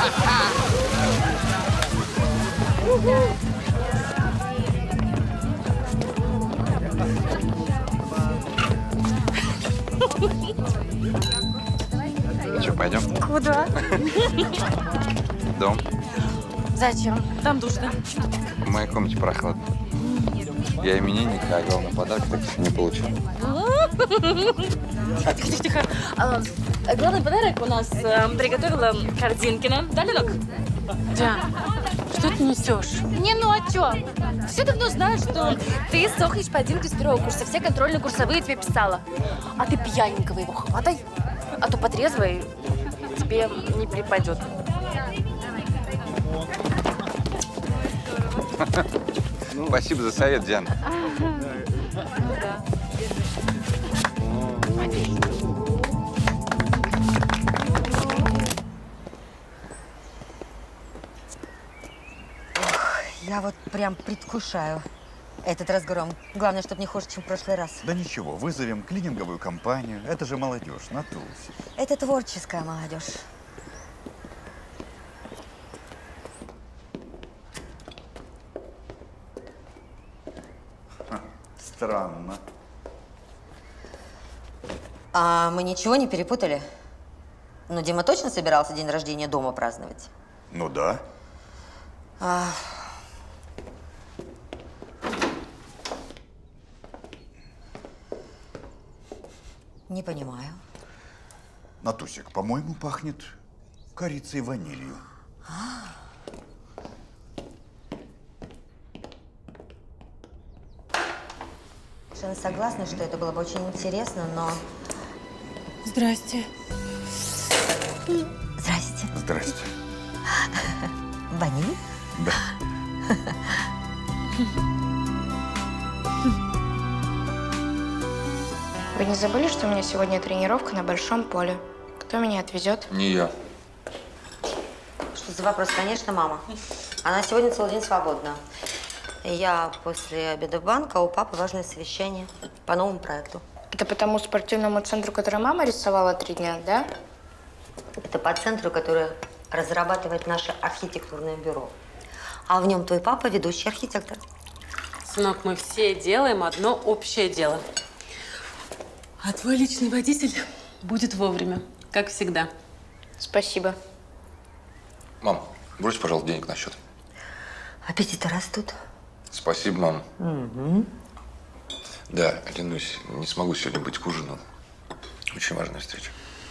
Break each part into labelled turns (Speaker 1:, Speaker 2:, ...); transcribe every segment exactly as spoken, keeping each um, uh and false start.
Speaker 1: Что, пойдем?
Speaker 2: Куда?
Speaker 1: Дом.
Speaker 2: Зачем? Там душно.
Speaker 1: В моей комнате прохладно. Я именинник, а главный подарок так еще не получил.
Speaker 2: Тихо, тихо, тихо. А, главный подарок у нас а, приготовила Корзинкина. Да, Ленок?
Speaker 3: Диан, что ты несешь?
Speaker 2: Не, ну а чё? Все давно знают, что ты сохнешь по Динке с первого курса. Все контрольно-курсовые тебе писала. А ты пьяненького его хватай, а то по трезвой тебе не припадет.
Speaker 1: Спасибо за совет, Диана.
Speaker 4: Я вот прям предвкушаю этот разгром. Главное, чтобы не хуже, чем в прошлый раз.
Speaker 5: Да ничего, вызовем клининговую компанию. Это же молодежь, надулся.
Speaker 4: Это творческая молодежь.
Speaker 5: Ха, странно.
Speaker 4: А мы ничего не перепутали? Ну, Дима точно собирался день рождения дома праздновать?
Speaker 5: Ну да.
Speaker 4: А... Не понимаю.
Speaker 5: Натусик, по-моему, пахнет корицей и ванилью.
Speaker 4: А. Совершенно согласна, что это было бы очень интересно, но…
Speaker 3: Здрасте.
Speaker 4: Здрасте.
Speaker 5: Здрасте.
Speaker 4: Ваниль?
Speaker 5: Да.
Speaker 6: Вы не забыли, что у меня сегодня тренировка на большом поле? Кто меня отвезет?
Speaker 1: Не я.
Speaker 4: Что за вопрос? Конечно, мама. Она сегодня целый день свободна. Я после обеда в банк, а у папы важное совещание по новому проекту.
Speaker 6: Это по тому спортивному центру, который мама рисовала три дня, да?
Speaker 4: Это по центру, который разрабатывает наше архитектурное бюро. А в нем твой папа ведущий архитектор.
Speaker 3: Сынок, мы все делаем одно общее дело. А твой личный водитель будет вовремя, как всегда.
Speaker 6: Спасибо.
Speaker 1: Мам, брось, пожалуйста, денег на счет.
Speaker 4: Аппетиты растут.
Speaker 1: Спасибо, мам.
Speaker 4: Угу.
Speaker 1: Да, клянусь, не смогу сегодня быть к ужину. Очень важная встреча.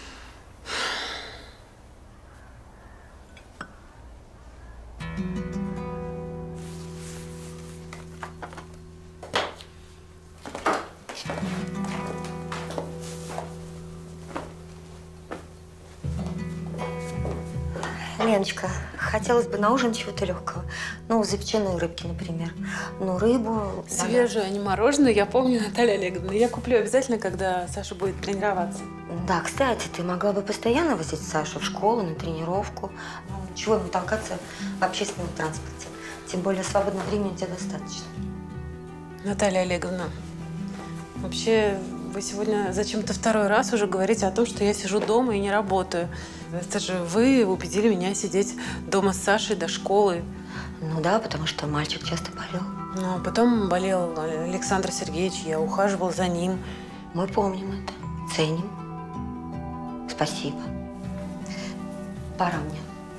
Speaker 4: Леночка, хотелось бы на ужин чего-то легкого. Ну, запеченной рыбки, например. Ну, рыбу…
Speaker 3: Свежую, а не мороженое. Я помню, Наталья Олеговна. Я куплю обязательно, когда Саша будет тренироваться.
Speaker 4: Да, кстати, ты могла бы постоянно возить Сашу в школу, на тренировку. Ну, чего ему толкаться в общественном транспорте? Тем более свободного времени у тебя достаточно.
Speaker 3: Наталья Олеговна, вообще вы сегодня зачем-то второй раз уже говорите о том, что я сижу дома и не работаю. Это же вы убедили меня сидеть дома с Сашей до школы.
Speaker 4: Ну да, потому что мальчик часто болел.
Speaker 3: Ну, а потом болел Александр Сергеевич, я ухаживала за ним.
Speaker 4: Мы помним это, ценим. Спасибо. Пора мне.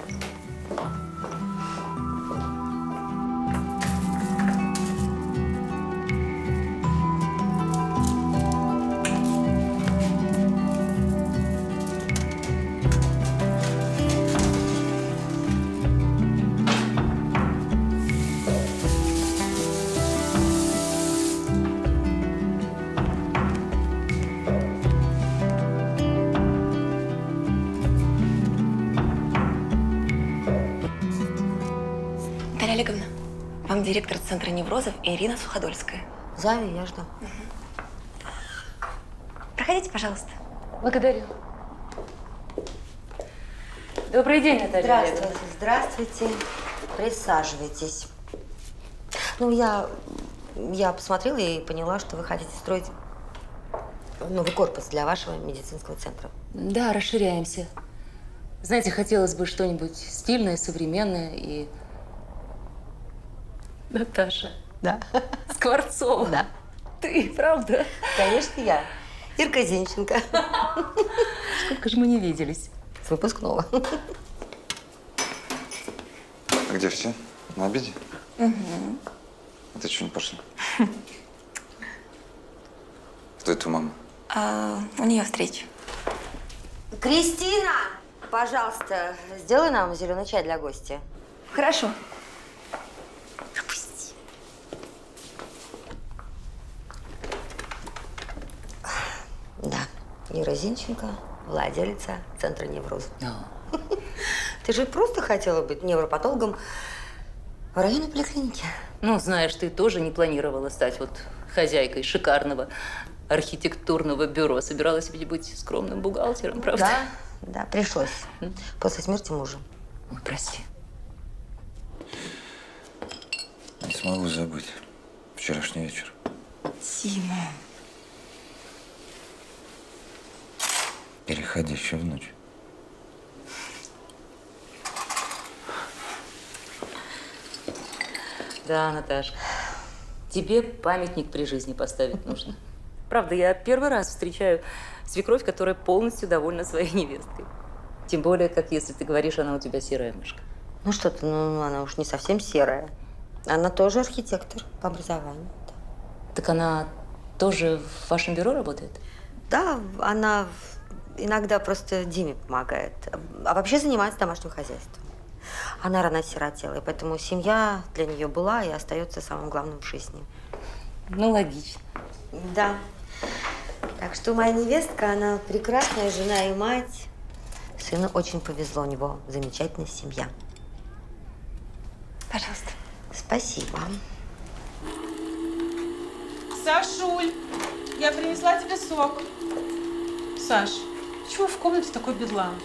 Speaker 7: Наталья Олеговна, вам директор Центра неврозов Ирина Суходольская.
Speaker 4: Зови, я жду.
Speaker 7: Угу. Проходите, пожалуйста.
Speaker 3: Благодарю. Добрый день, Наталья Олеговна.
Speaker 4: Здравствуйте, здравствуйте. Присаживайтесь. Ну, я, я посмотрела и поняла, что вы хотите строить новый корпус для вашего медицинского центра.
Speaker 8: Да, расширяемся. Знаете, хотелось бы что-нибудь стильное, современное и… Наташа.
Speaker 4: Да.
Speaker 8: Скворцова.
Speaker 4: Да.
Speaker 8: Ты, правда?
Speaker 4: Конечно, я. Ирка Зинченко.
Speaker 8: Сколько же мы не виделись?
Speaker 4: С выпускного.
Speaker 1: А где все? На обеде?
Speaker 7: Угу.
Speaker 1: А ты что, не пошла? Кто это у мамы?
Speaker 7: А, у нее встреча.
Speaker 4: Кристина, пожалуйста, сделай нам зеленый чай для гостя.
Speaker 7: Хорошо.
Speaker 4: Пропусти. Да, Ира Зинченко, владелица Центра невроза.
Speaker 8: О.
Speaker 4: Ты же просто хотела быть невропатологом в районной поликлинике.
Speaker 8: Ну, знаешь, ты тоже не планировала стать вот хозяйкой шикарного архитектурного бюро. Собиралась ведь быть скромным бухгалтером, правда?
Speaker 4: Да, да, пришлось. После смерти мужа.
Speaker 8: Ой, прости.
Speaker 1: Не смогу забыть вчерашний вечер.
Speaker 7: Тима.
Speaker 1: Переходящая в ночь.
Speaker 8: Да, Наташка, тебе памятник при жизни поставить нужно. Правда, я первый раз встречаю свекровь, которая полностью довольна своей невесткой. Тем более, как если ты говоришь, она у тебя серая мышка.
Speaker 4: Ну что ты, ну она уж не совсем серая. Она тоже архитектор по образованию.
Speaker 8: Так она тоже в вашем бюро работает?
Speaker 4: Да, она иногда просто Диме помогает. А вообще занимается домашним хозяйством. Она рано осиротела, и поэтому семья для нее была и остается самым главным в жизни.
Speaker 8: Ну, логично.
Speaker 4: Да. Так что моя невестка, она прекрасная жена и мать. Сыну очень повезло, у него замечательная семья.
Speaker 7: Пожалуйста.
Speaker 4: Спасибо.
Speaker 3: Сашуль, я принесла тебе сок. Саш, почему в комнате такой бедлам?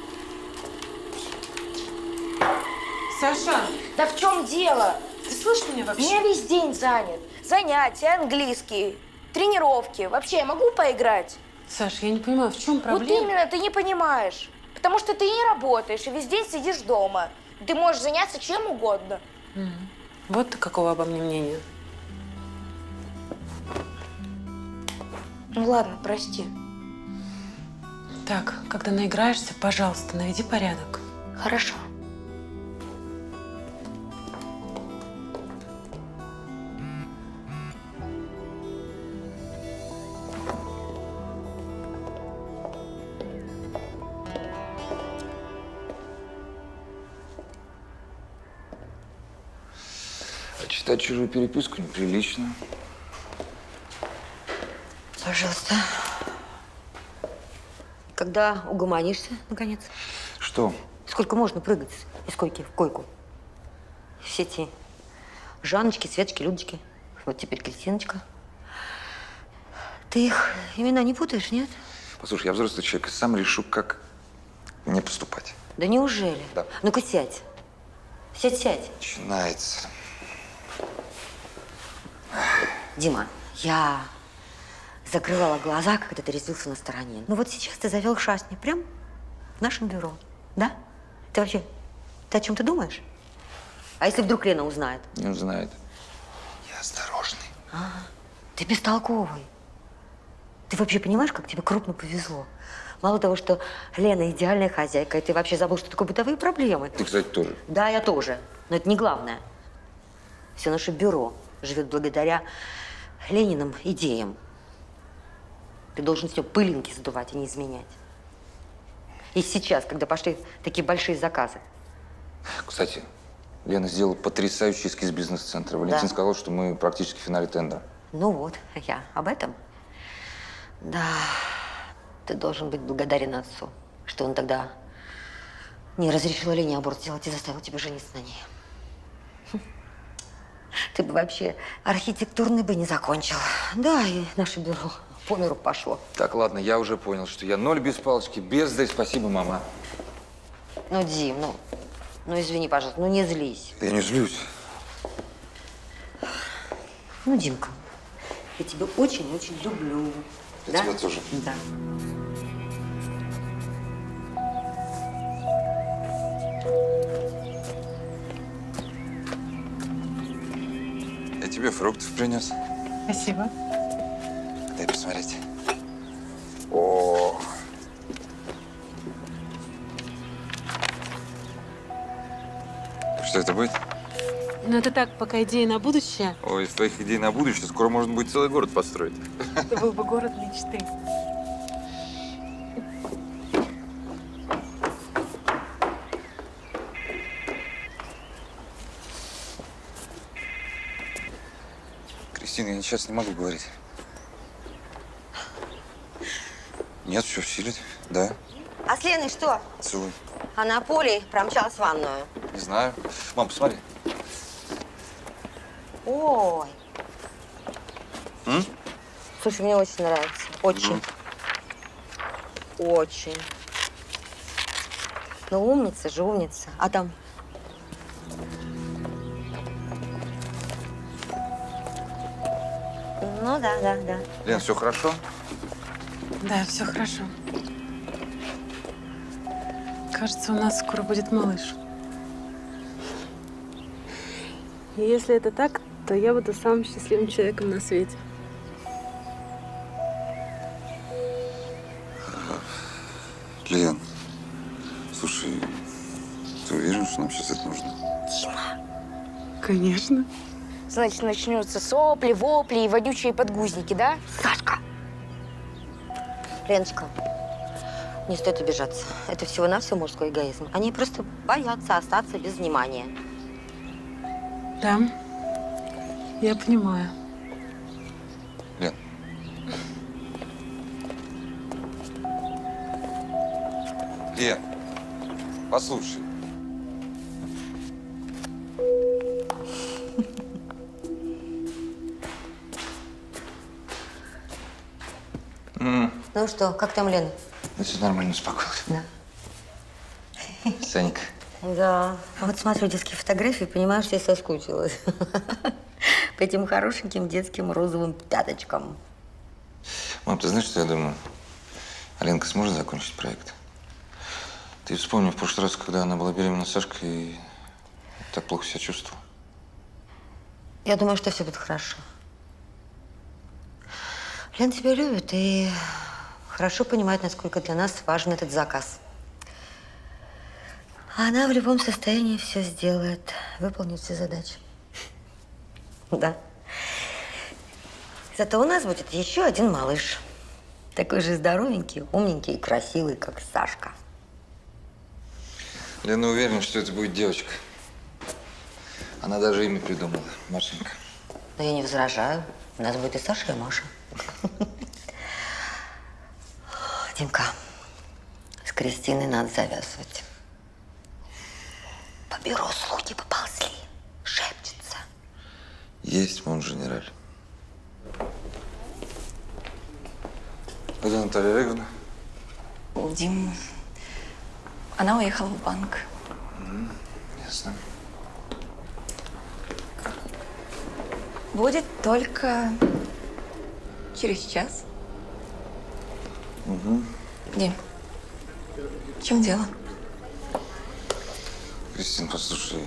Speaker 3: Саша!
Speaker 2: Да в чем дело?
Speaker 3: Ты слышишь меня
Speaker 2: У
Speaker 3: вообще?
Speaker 2: меня весь день занят. Занятия, английский, тренировки. Вообще, я могу поиграть?
Speaker 3: Саш, я не понимаю, в чем проблема?
Speaker 2: Вот именно, ты не понимаешь. Потому что ты не работаешь и весь день сидишь дома. Ты можешь заняться чем угодно.
Speaker 3: Мгм. Вот ты какого обо мне мнения.
Speaker 2: Ну ладно, прости.
Speaker 3: Так, когда наиграешься, пожалуйста, наведи порядок.
Speaker 2: Хорошо.
Speaker 1: Читать чужую переписку неприлично.
Speaker 4: Пожалуйста. Когда угомонишься, наконец?
Speaker 1: Что?
Speaker 4: Сколько можно прыгать из койки в койку? Все эти Жанночки, Светочки, Людочки. Вот теперь Кристиночка. Ты их имена не путаешь, нет?
Speaker 1: Послушай, я взрослый человек и сам решу, как мне поступать.
Speaker 4: Да неужели?
Speaker 1: Да.
Speaker 4: Ну-ка сядь. Сядь, сядь.
Speaker 1: Начинается.
Speaker 4: Дима, я закрывала глаза, когда ты резвился на стороне. Ну вот сейчас ты завел шашни прям в нашем бюро, да? Ты вообще, ты о чем ты думаешь? А если вдруг Лена узнает?
Speaker 1: Не узнает. Я осторожный.
Speaker 4: А, ты бестолковый. Ты вообще понимаешь, как тебе крупно повезло? Мало того, что Лена идеальная хозяйка, и ты вообще забыл, что такое бытовые проблемы.
Speaker 1: Ты, кстати, тоже.
Speaker 4: Да, я тоже. Но это не главное. Все наше бюро живет благодаря Лениным идеям. Ты должен все пылинки задувать, а не изменять. И сейчас, когда пошли такие большие заказы.
Speaker 1: Кстати, Лена сделала потрясающий эскиз бизнес-центра. Валентин
Speaker 4: Да.
Speaker 1: сказал, что мы практически в финале тендера.
Speaker 4: Ну вот, я об этом. Да, ты должен быть благодарен отцу, что он тогда не разрешил Лене аборт сделать и заставил тебя жениться на ней. Хм. Ты бы вообще архитектурный бы не закончил. Да, и наше бюро по миру пошло.
Speaker 1: Так, ладно, я уже понял, что я ноль без палочки, без дай спасибо, мама.
Speaker 4: Ну, Дим, ну, ну извини, пожалуйста, ну не злись.
Speaker 1: Я не злюсь.
Speaker 4: Ну, Димка, я тебя очень-очень люблю.
Speaker 1: Я
Speaker 4: да?
Speaker 1: тебя тоже.
Speaker 4: Да.
Speaker 1: Я тебе фруктов принес.
Speaker 3: Спасибо.
Speaker 1: Дай посмотреть. О. Что это будет?
Speaker 3: Ну это так, пока идея на будущее.
Speaker 1: Ой, из твоих идей на будущее скоро можно будет целый город построить.
Speaker 3: Это был бы город мечты.
Speaker 1: Кристина, я сейчас не могу говорить. Нет, все в силе. Да.
Speaker 4: А с Леной что?
Speaker 1: Целуй.
Speaker 4: Она Полей промчалась в ванную.
Speaker 1: Не знаю. Мам, посмотри.
Speaker 4: Ой.
Speaker 1: М?
Speaker 4: Слушай, мне очень нравится. Очень.
Speaker 1: М.
Speaker 4: Очень. Ну, умница же, умница. А там? Ну, да, да, да.
Speaker 1: Лен, все хорошо?
Speaker 3: Да, все хорошо. Кажется, у нас скоро будет малыш. И если это так, то я буду самым счастливым человеком на свете.
Speaker 1: Лен, слушай, ты уверен, что нам сейчас это нужно?
Speaker 3: Конечно.
Speaker 6: Значит, начнутся сопли, вопли и вонючие подгузники, да?
Speaker 4: Сашка! Леночка, не стоит обижаться. Это всего-навсего мужской эгоизм. Они просто боятся остаться без внимания.
Speaker 3: Да, я понимаю.
Speaker 1: Лен. Лен, послушай. М.
Speaker 4: Ну что, как там Лена?
Speaker 1: Ну, все нормально, успокоилась.
Speaker 4: Да.
Speaker 1: Санька.
Speaker 4: Да. Вот смотрю детские фотографии и понимаю, что я соскучилась. По этим хорошеньким детским розовым пяточкам.
Speaker 1: Мам, ты знаешь, что я думаю? Аленка сможет закончить проект? Ты вспомни, в прошлый раз, когда она была беременна Сашкой, так плохо себя чувствовала.
Speaker 4: Я думаю, что все будет хорошо. Лен тебя любит и хорошо понимает, насколько для нас важен этот заказ. Она в любом состоянии все сделает, выполнит все задачи. Да. Зато у нас будет еще один малыш. Такой же здоровенький, умненький и красивый, как Сашка.
Speaker 1: Лена уверена, что это будет девочка. Она даже имя придумала. Машенька.
Speaker 4: Но я не возражаю. У нас будет и Саша, и Маша. Димка, с Кристиной надо завязывать. По бюро слухи поползли. Шепчется.
Speaker 1: Есть, мон генераль. Где Наталья Олеговна?
Speaker 7: Дим, она уехала в банк.
Speaker 1: М, ясно.
Speaker 7: Будет только через час.
Speaker 1: Угу.
Speaker 7: Дим, в чем дело?
Speaker 1: Кристин, послушай.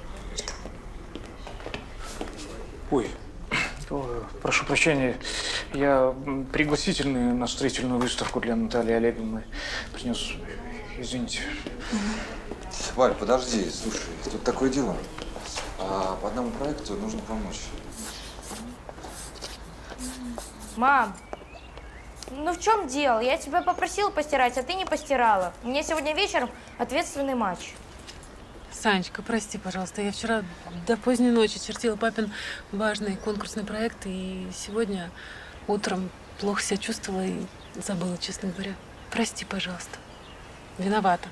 Speaker 9: Ой, о, прошу прощения. Я м, пригласительные на строительную выставку для Натальи Олеговны принес. Извините.
Speaker 1: Валь, подожди, слушай, тут такое дело. А по одному проекту нужно помочь.
Speaker 6: Мам, ну в чем дело? Я тебя попросила постирать, а ты не постирала. У меня сегодня вечером ответственный матч.
Speaker 3: Санечка, прости, пожалуйста. Я вчера до поздней ночи чертила папин важный конкурсный проект, и сегодня утром плохо себя чувствовала и забыла, честно говоря. Прости, пожалуйста. Виновата.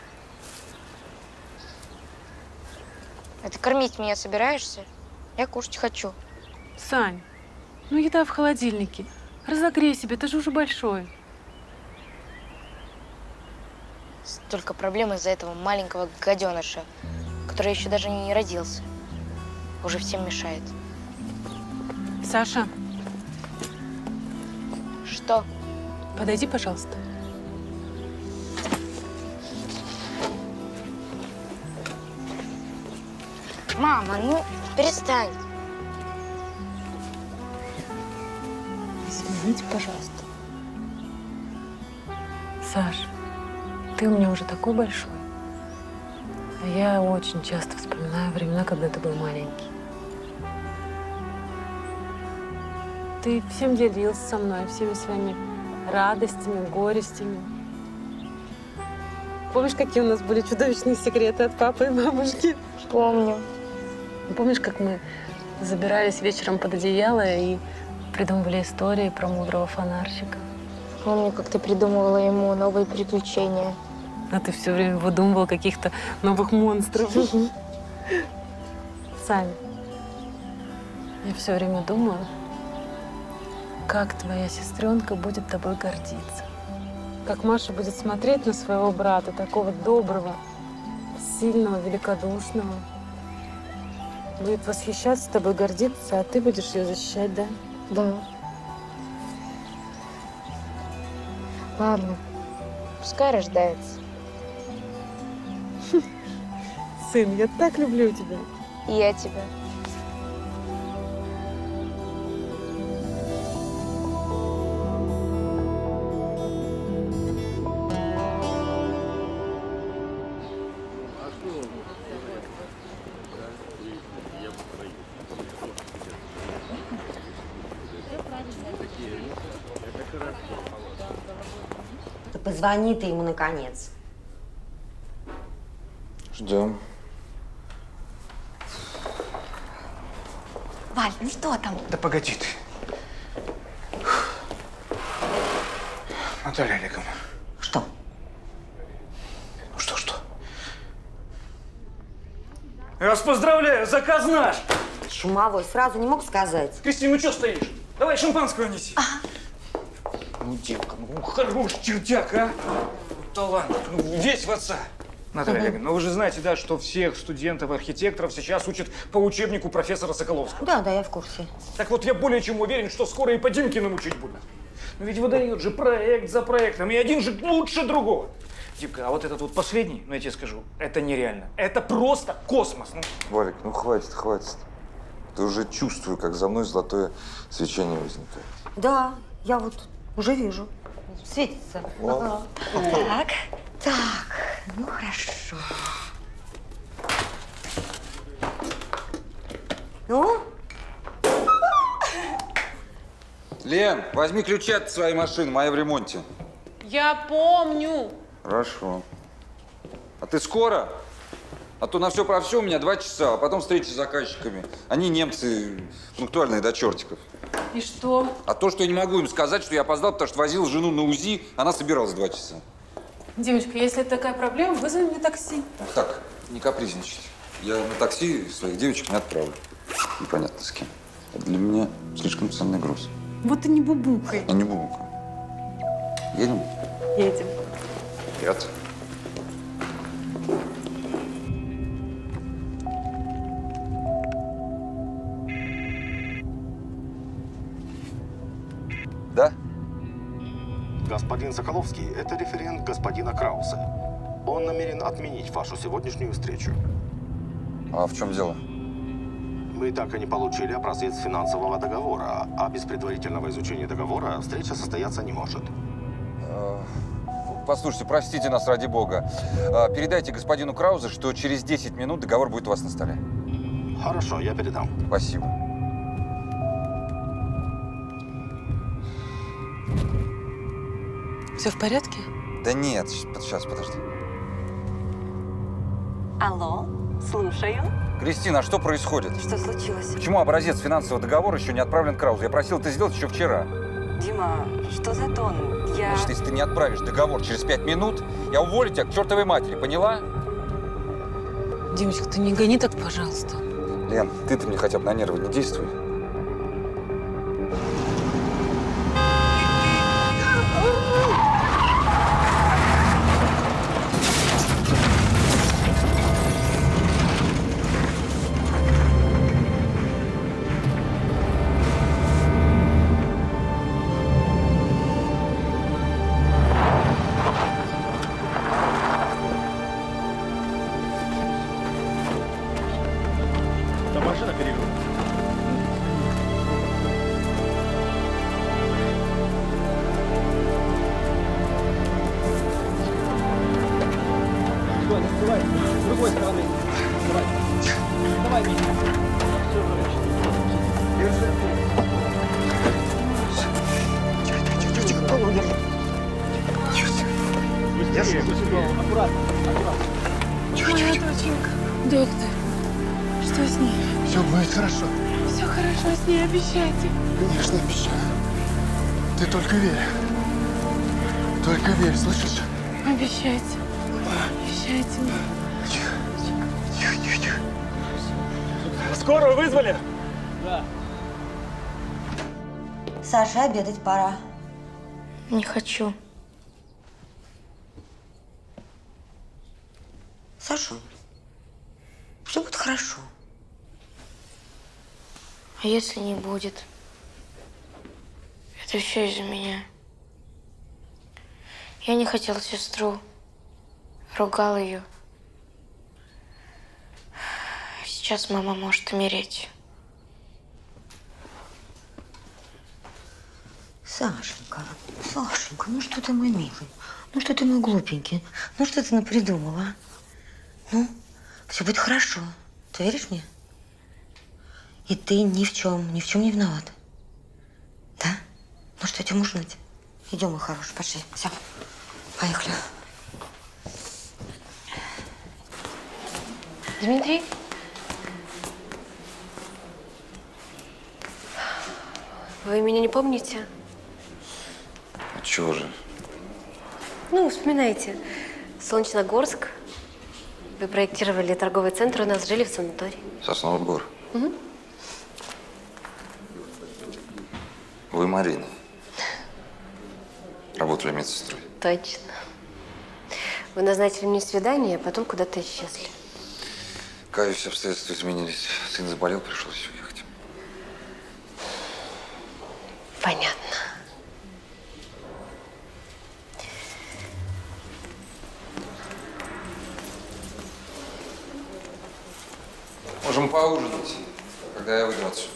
Speaker 6: А ты кормить меня собираешься? Я кушать хочу.
Speaker 3: Сань, ну еда в холодильнике. Разогрей себе, ты же уже большой.
Speaker 6: Столько проблем из-за этого маленького гаденыша, который еще даже не родился. Уже всем мешает.
Speaker 3: Саша,
Speaker 6: Что?
Speaker 3: подойди, пожалуйста.
Speaker 6: Мама, ну перестань.
Speaker 3: Извините, пожалуйста. Саш, ты у меня уже такой большой. А я очень часто вспоминаю времена, когда ты был маленький. Ты всем делился со мной, всеми своими радостями, горестями. Помнишь, какие у нас были чудовищные секреты от папы и мамушки?
Speaker 6: Помню.
Speaker 3: Помнишь, как мы забирались вечером под одеяло и придумывали истории про мудрого фонарщика?
Speaker 6: Помню, как ты придумывала ему новые приключения.
Speaker 3: А ты все время выдумывал каких-то новых монстров. Сань, я все время думаю, как твоя сестренка будет тобой гордиться. Как Маша будет смотреть на своего брата, такого доброго, сильного, великодушного. Будет восхищаться тобой, гордиться, а ты будешь ее защищать, да?
Speaker 6: Да. Ладно, пускай рождается.
Speaker 3: Сын, я так люблю тебя.
Speaker 6: И я тебя.
Speaker 4: Да позвони ты ему наконец.
Speaker 1: Ждем.
Speaker 7: Валь, ну что там?
Speaker 9: Да погоди ты. Наталья Олеговна.
Speaker 4: Что?
Speaker 9: Ну что-что? Я вас поздравляю, заказ наш!
Speaker 4: Шумовой, сразу не мог сказать.
Speaker 9: Кристина, ну что стоишь? Давай шампанского неси. Ага. Ну, девка, ну хорош чертяк, а? Талант, ну весь в отца. Наталья угу. Олеговна, ну вы же знаете, да, что всех студентов-архитекторов сейчас учат по учебнику профессора Соколовского.
Speaker 4: Да, да, я в курсе.
Speaker 9: Так вот, я более чем уверен, что скоро и по Димкиным учить будут. Но ведь выдают же проект за проектом, и один же лучше другого. Димка, а вот этот вот последний, ну я тебе скажу, это нереально. Это просто космос. Ну.
Speaker 1: Валик, ну хватит, хватит. Ты уже чувствую, как за мной золотое свечение возникает.
Speaker 4: Да, я вот уже вижу. Светится.
Speaker 1: Ага.
Speaker 4: Так, так, ну хорошо. Ну?
Speaker 1: Лен, возьми ключи от своей машины, моя в ремонте.
Speaker 3: Я помню.
Speaker 1: Хорошо. А ты скоро? А то на все про все у меня два часа, а потом встреча с заказчиками. Они немцы пунктуальные до чертиков.
Speaker 3: И что?
Speaker 1: А то, что я не могу им сказать, что я опоздал, потому что возил жену на УЗИ, она собиралась два часа.
Speaker 3: Девочка, если это такая проблема, вызови мне такси.
Speaker 1: Так, не капризничайте. Я на такси своих девочек не отправлю. Непонятно с кем. Это для меня слишком ценный груз.
Speaker 3: Вот и не бубукай.
Speaker 1: А не бубука. Едем?
Speaker 3: Едем.
Speaker 1: Вперед. Да?
Speaker 10: Господин Соколовский – это референт господина Крауса. Он намерен отменить вашу сегодняшнюю встречу.
Speaker 1: А в чем дело?
Speaker 10: Мы так и не получили образец финансового договора, а без предварительного изучения договора встреча состояться не может.
Speaker 1: Послушайте, простите нас ради бога. Передайте господину Краузу, что через десять минут договор будет у вас на столе.
Speaker 10: Хорошо, я передам.
Speaker 1: Спасибо.
Speaker 3: Все в порядке?
Speaker 1: Да нет, сейчас, подожди.
Speaker 7: Алло, слушаю.
Speaker 1: Кристина, а что происходит?
Speaker 7: Что случилось?
Speaker 1: Почему образец финансового договора еще не отправлен Краузу? Я просил это сделать еще вчера.
Speaker 7: Дима, что за тон? Я…
Speaker 1: Значит, если ты не отправишь договор через пять минут, я уволю тебя к чертовой матери, поняла?
Speaker 3: Димочка, ты не гони так, пожалуйста.
Speaker 1: Лен, ты-то мне хотя бы на нервы не действуй.
Speaker 11: Давай, Митя. Держи. Тихо, тихо, тихо, голову держи. Держи. Аккуратно, аккуратно.
Speaker 3: Тихо, тихо, доченька. Доктор, что с ней?
Speaker 12: Все будет хорошо.
Speaker 3: Все хорошо с ней, обещайте.
Speaker 12: Конечно, обещаю. Ты только верь. Только верь, слышишь?
Speaker 3: Обещайте. Обещайте мне.
Speaker 12: Тихо, тихо, тихо, тихо.
Speaker 11: Скорую вызвали?
Speaker 7: Да. Саша, обедать пора.
Speaker 6: Не хочу.
Speaker 7: Саша, все будет хорошо.
Speaker 6: А если не будет? Это все из-за меня. Я не хотела сестру. Ругал ее. Сейчас мама может умереть.
Speaker 7: Сашенька, Сашенька, ну что ты мой милый? Ну что ты мой глупенький? Ну что ты напридумала? А? Ну, все будет хорошо. Ты веришь мне? И ты ни в чем, ни в чем не виноват. Да? Ну что, идем ужинать? Идем, мой хороший, пошли. Все, поехали.
Speaker 2: Дмитрий? Вы меня не помните?
Speaker 1: А чего же?
Speaker 2: Ну, вспоминайте. Солнечногорск. Вы проектировали торговый центр, у нас жили в санатории.
Speaker 1: Сосновый Бор.
Speaker 2: Угу.
Speaker 1: Вы Марина. Работали медсестрой.
Speaker 2: Точно. Вы назначили мне свидание, а потом куда-то исчезли.
Speaker 1: Каюсь, обстоятельства изменились. Сын заболел, пришлось уехать.
Speaker 2: Понятно.
Speaker 1: Можем поужинать, когда я выйду отсюда.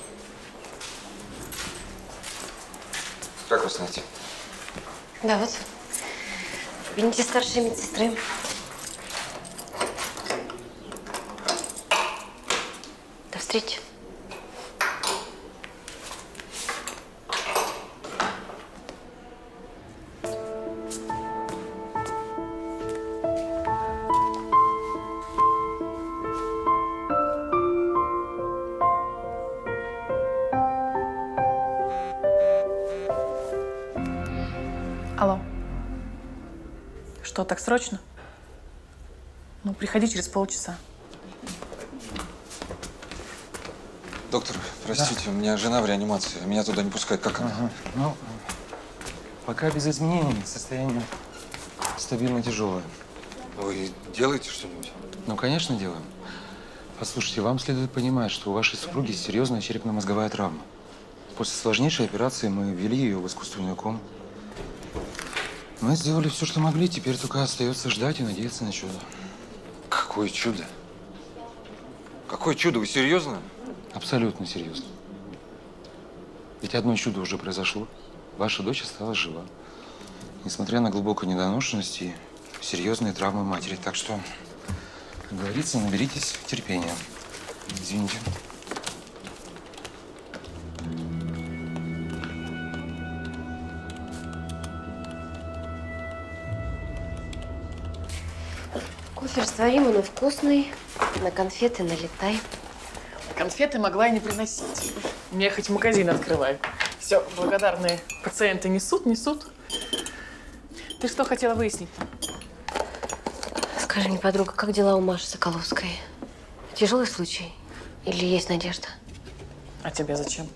Speaker 1: Как вас найти?
Speaker 2: Да, вот. В кабинете старшей медсестры. До встречи.
Speaker 3: Алло. Что, так срочно? Ну, приходи через полчаса.
Speaker 1: Доктор, простите, да. У меня жена в реанимации, а меня туда не пускают. Как она?
Speaker 9: Ага. Ну, пока без изменений, состояние стабильно тяжелое.
Speaker 1: Вы делаете что-нибудь?
Speaker 9: Ну, конечно, делаем. Послушайте, вам следует понимать, что у вашей супруги серьезная черепно-мозговая травма. После сложнейшей операции мы ввели ее в искусственную кому. Мы сделали все, что могли, теперь только остается ждать и надеяться на чудо.
Speaker 1: Какое чудо? Какое чудо? Вы серьезно?
Speaker 9: Абсолютно серьезно. Ведь одно чудо уже произошло. Ваша дочь осталась жива. Несмотря на глубокую недоношенность и серьезные травмы матери. Так что, как говорится, наберитесь терпения. Извините.
Speaker 2: Кофе растворимый, но вкусный. На конфеты налетай.
Speaker 3: Конфеты могла и не приносить. Мне хоть магазин открывай. Все, благодарные пациенты несут, несут. Ты что хотела выяснить?
Speaker 2: Скажи мне, подруга, как дела у Маши Соколовской? Тяжелый случай? Или есть надежда?
Speaker 3: А тебе зачем?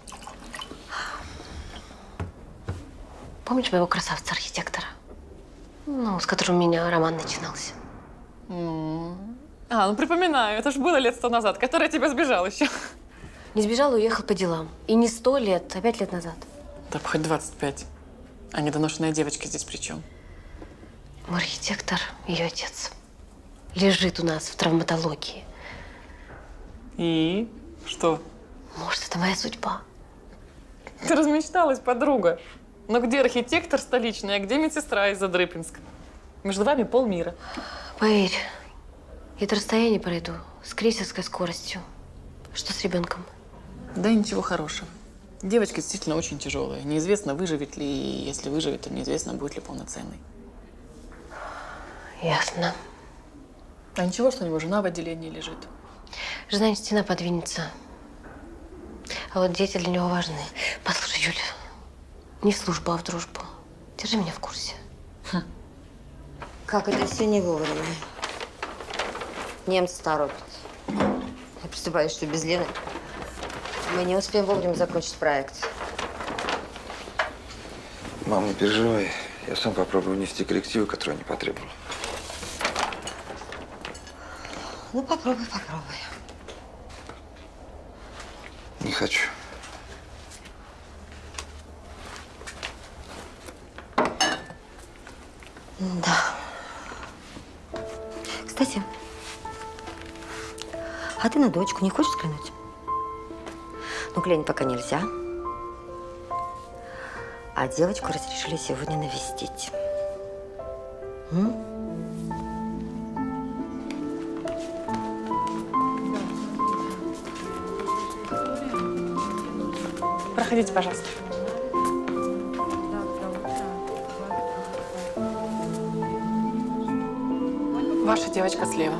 Speaker 2: Помнишь моего красавца-архитектора? Ну, с которым у меня роман начинался.
Speaker 3: Mm. А, ну припоминаю, это ж было лет сто назад, который от тебя сбежал еще.
Speaker 2: Не сбежал, уехал по делам. И не сто лет, а пять лет назад.
Speaker 3: Да хоть двадцать пять. А недоношенная девочка здесь при чем?
Speaker 2: Архитектор, ее отец, лежит у нас в травматологии.
Speaker 3: И что?
Speaker 2: Может, это моя судьба?
Speaker 3: Ты размечталась, подруга. Но где архитектор столичный, а где медсестра из Задрыпинска? Между вами полмира.
Speaker 2: Поверь, это расстояние пройду с крейсерской скоростью. Что с ребенком?
Speaker 3: Да ничего хорошего. Девочка действительно очень тяжелая. Неизвестно, выживет ли, и если выживет, то неизвестно, будет ли полноценной.
Speaker 2: Ясно.
Speaker 3: А ничего, что у него жена в отделении лежит?
Speaker 2: Жена не стена подвинется. А вот дети для него важны. Послушай, Юля, не в службу, а в дружбу. Держи меня в курсе.
Speaker 7: Хм. Как это все не вовремя. Немцы торопят. Я просто боюсь, что без Лены мы не успеем вовремя закончить проект.
Speaker 1: Мам, не переживай. Я сам попробую внести коррективы, которые они потребовали.
Speaker 7: Ну, попробуй, попробуй.
Speaker 1: Не хочу.
Speaker 7: Да. Кстати, а ты на дочку не хочешь взглянуть? Ну, глянь, пока нельзя. А девочку разрешили сегодня навестить. М?
Speaker 3: Проходите, пожалуйста. Ваша девочка слева.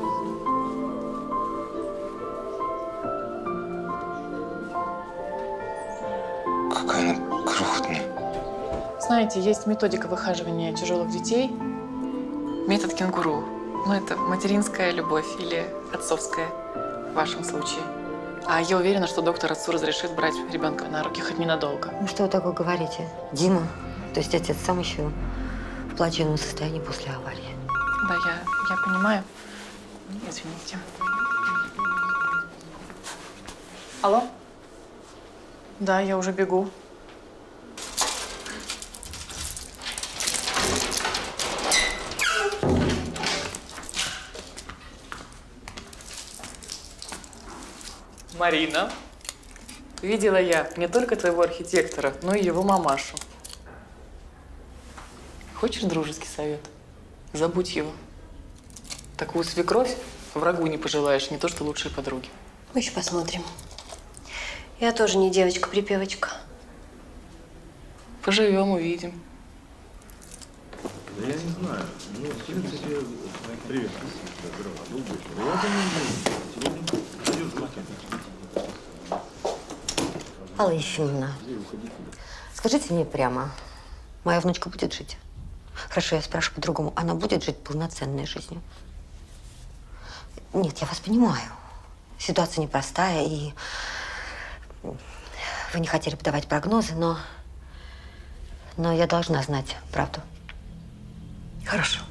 Speaker 1: Какая она крохотная.
Speaker 3: Знаете, есть методика выхаживания тяжелых детей. Метод кенгуру. Ну, это материнская любовь или отцовская в вашем случае. А я уверена, что доктор отцу разрешит брать ребенка на руки хоть ненадолго.
Speaker 7: Ну, что вы такое говорите? Дима, то есть отец сам еще в плачевном состоянии после аварии.
Speaker 3: Да, я, я понимаю. Извините. Алло? Да, я уже бегу. Марина, видела я не только твоего архитектора, но и его мамашу. Хочешь дружеский совет? Забудь его. Такую свекровь врагу не пожелаешь, не то что лучшей подруги.
Speaker 2: Мы еще посмотрим. Я тоже не девочка-припевочка.
Speaker 3: Поживем, увидим.
Speaker 13: Да я не знаю. Ну, в принципе, привет.
Speaker 7: Алла Ефимовна, скажите мне прямо, моя внучка будет жить? Хорошо, я спрашиваю по-другому. Она будет жить полноценной жизнью? Нет, я вас понимаю. Ситуация непростая, и вы не хотели бы давать прогнозы, но, но я должна знать правду.
Speaker 3: Хорошо.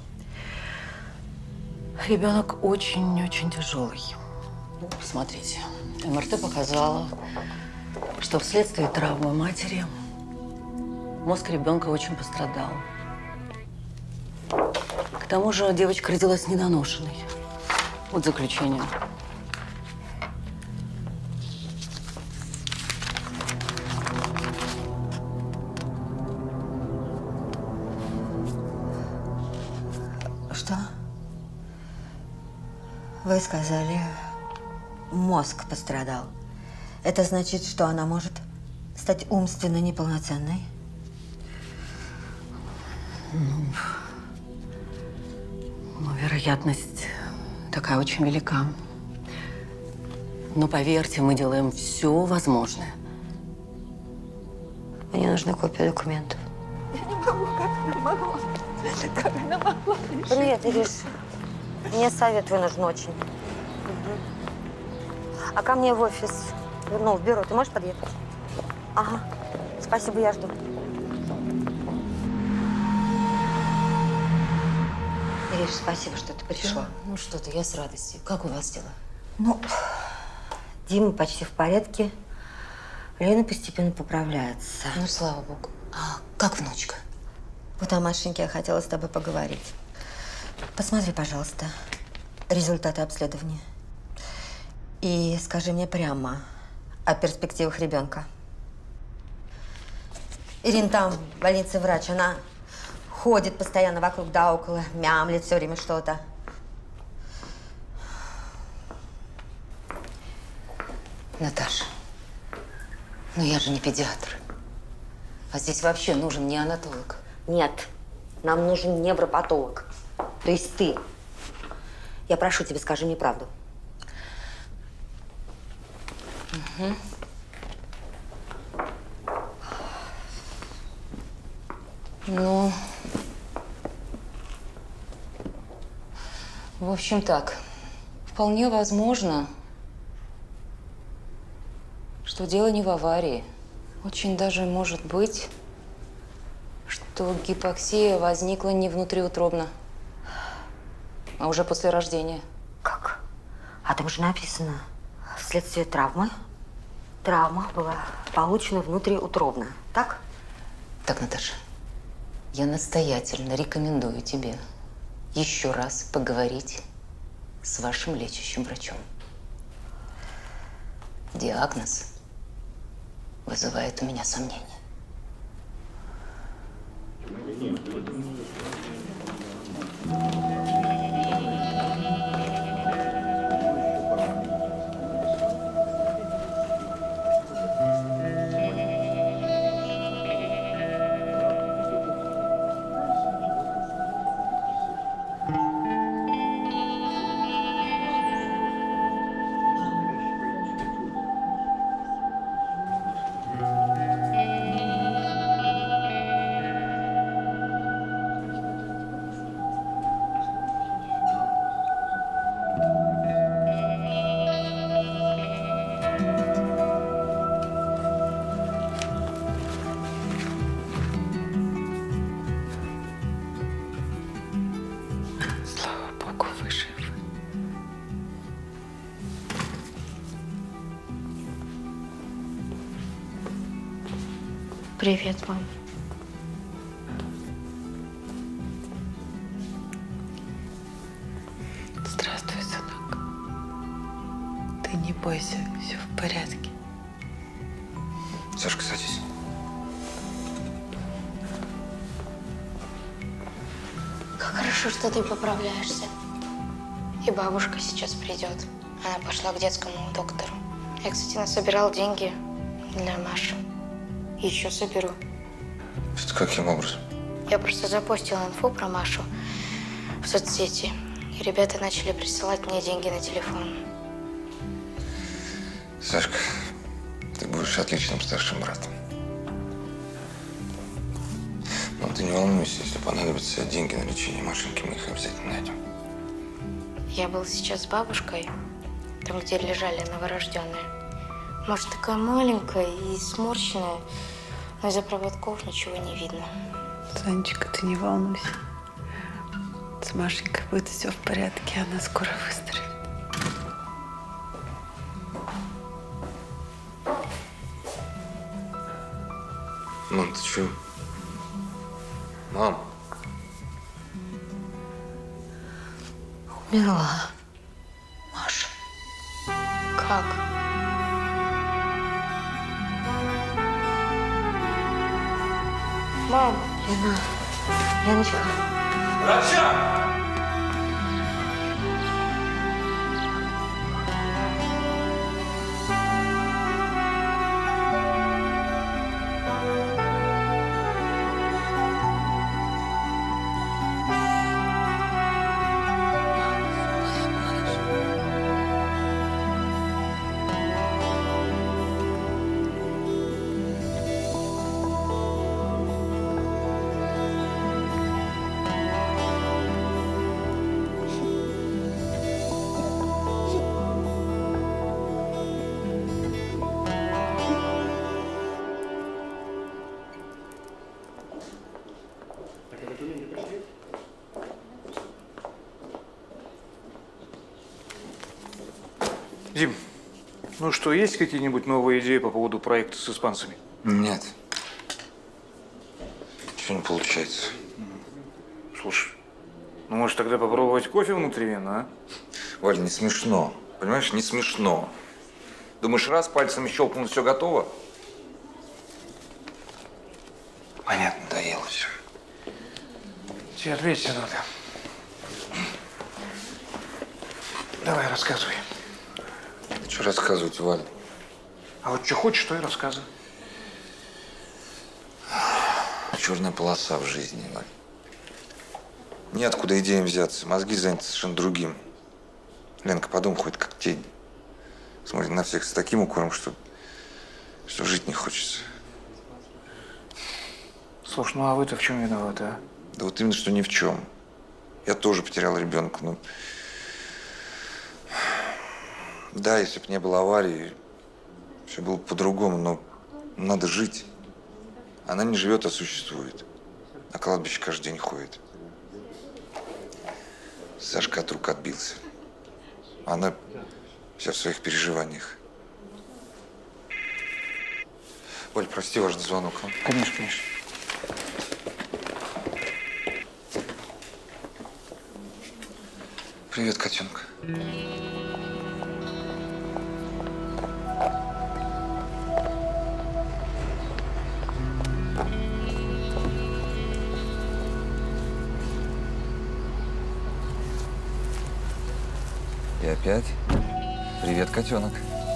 Speaker 3: Ребенок очень-очень тяжелый. Ну, посмотрите, эм эр тэ показала, что вследствие травмы матери мозг ребенка очень пострадал. К тому же девочка родилась недоношенной. Вот заключение.
Speaker 7: Что? Вы сказали, мозг пострадал. Это значит, что она может стать умственно неполноценной?
Speaker 3: Ну, ну, вероятность такая очень велика. Но поверьте, мы делаем все возможное.
Speaker 7: Мне нужна копия документов.
Speaker 14: Я не могу, как она могла? Как она могла?
Speaker 7: Привет, Ириш. Мне совет вы нужен очень. А ко мне в офис, ну, в бюро, ты можешь подъехать? Ага. Спасибо, я жду. Ириш, спасибо, что ты пришла.
Speaker 4: Да, ну что ты, я с радостью. Как у вас дела?
Speaker 7: Ну, Дима почти в порядке. Лена постепенно поправляется.
Speaker 4: Ну, слава богу. А как внучка?
Speaker 7: Вот о Машеньке я хотела с тобой поговорить. Посмотри, пожалуйста, результаты обследования. И скажи мне прямо о перспективах ребенка. Ирина там, в больнице врач, она ходит постоянно вокруг да около, мямлит все время что-то.
Speaker 8: Наташа, ну я же не педиатр. А здесь вообще нужен неонатолог.
Speaker 4: Нет, нам нужен невропатолог. То есть ты. Я прошу тебя, скажи мне правду.
Speaker 8: Угу. Ну, в общем так, вполне возможно, что дело не в аварии. Очень даже может быть, что гипоксия возникла не внутриутробно, а уже после рождения.
Speaker 4: Как? А там же написано, вследствие травмы. Травма была получена внутриутробно, так?
Speaker 8: Так, Наташа, я настоятельно рекомендую тебе еще раз поговорить с вашим лечащим врачом. Диагноз вызывает у меня сомнения.
Speaker 6: Привет, мам.
Speaker 3: Здравствуй, сынок. Ты не бойся, все в порядке.
Speaker 1: Сашка, садись.
Speaker 6: Как хорошо, что ты поправляешься. И бабушка сейчас придет. Она пошла к детскому доктору. Я, кстати, насобирал деньги для Маши. Еще соберу.
Speaker 1: Это каким образом?
Speaker 6: Я просто запостила инфу про Машу в соцсети. И ребята начали присылать мне деньги на телефон.
Speaker 1: Сашка, ты будешь отличным старшим братом. Но ты не волнуйся, если понадобятся деньги на лечение Машеньки, мы их обязательно найдем.
Speaker 6: Я был сейчас с бабушкой, там, где лежали новорожденные. Маша такая маленькая и сморщенная, но из-за проводков ничего не видно.
Speaker 3: Санечка, ты не волнуйся. С Машенькой будет все в порядке, она скоро выздоровеет.
Speaker 1: Мам, ты чё? Мам.
Speaker 4: Умерла. Маша.
Speaker 6: Как? Мам.
Speaker 4: Лена. Леночка.
Speaker 9: Врача! Дим, ну что, есть какие-нибудь новые идеи по поводу проекта с испанцами?
Speaker 1: Нет. Ничего не получается.
Speaker 9: Слушай, ну может тогда попробовать кофе внутривенно, а?
Speaker 1: Валя, не смешно. Понимаешь, не смешно. Думаешь, раз пальцем щелкнул, все готово? Понятно, надоело все.
Speaker 9: Тебе ответить надо. Давай, рассказывай.
Speaker 1: Что рассказывать, Валя?
Speaker 9: А вот что хочешь, то и рассказывай.
Speaker 1: Черная полоса в жизни, Валь. Неоткуда идеям взяться. Мозги заняты совершенно другим. Ленка, подумай хоть как тень. Смотрит на всех с таким укором, что, что жить не хочется.
Speaker 9: Слушай, ну а вы-то в чем виноваты, а?
Speaker 1: Да вот именно, что ни в чем. Я тоже потерял ребенка. Ну, да, если бы не было аварии, все было по-другому, но надо жить. Она не живет, а существует. На кладбище каждый день ходит. Сашка от рук отбился. Она вся в своих переживаниях. Валь, прости, важный звонок. А?
Speaker 9: Конечно, конечно.
Speaker 1: Привет, котенок. И опять. Привет, котенок.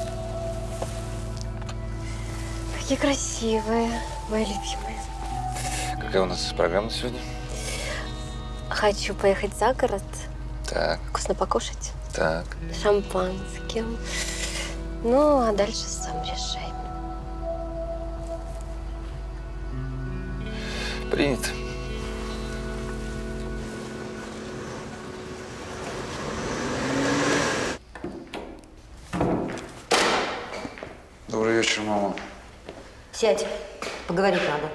Speaker 6: Какие красивые, мои любимые.
Speaker 1: Какая у нас программа сегодня?
Speaker 6: Хочу поехать за город,
Speaker 1: Так,
Speaker 6: вкусно покушать,
Speaker 1: так.
Speaker 6: шампанским. Ну, а дальше сам решай.
Speaker 1: Принято. Добрый вечер, мама.
Speaker 7: Сядь, поговорить надо.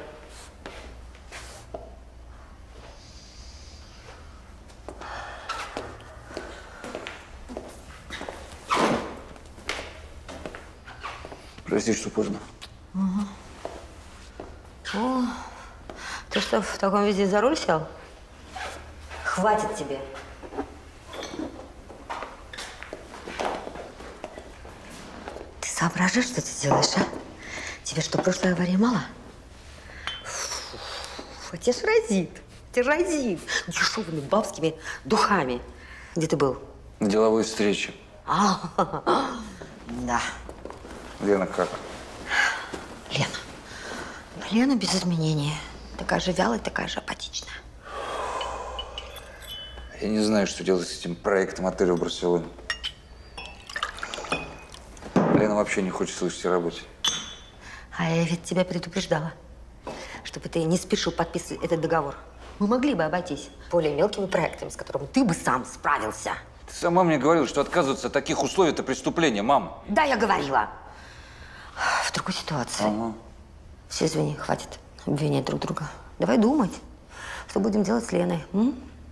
Speaker 1: Прости, что поздно.
Speaker 7: Угу. О, ты что, в таком виде за руль сел? Хватит тебе. Ты соображаешь, что ты делаешь, а? Тебе что, прошлой аварии мало? Фу, тебе ж разит. Тебе ж разит. Дешевыми бабскими духами. Где ты был?
Speaker 1: На деловой встрече.
Speaker 7: А, да.
Speaker 1: Лена как?
Speaker 7: Лена. Лена без изменения. Такая же вялая, такая же апатичная.
Speaker 1: Я не знаю, что делать с этим проектом отеля в Барселоне. Лена вообще не хочет слышать о работе.
Speaker 7: А я ведь тебя предупреждала, чтобы ты не спешил подписывать этот договор. Мы могли бы обойтись более мелкими проектами, с которыми ты бы сам справился.
Speaker 1: Ты сама мне говорила, что отказываться от таких условий – это преступление, мама.
Speaker 7: Да, я говорила. В другой ситуации.
Speaker 1: Ага.
Speaker 7: Все, извини, хватит обвинять друг друга. Давай думать, что будем делать с Леной. М?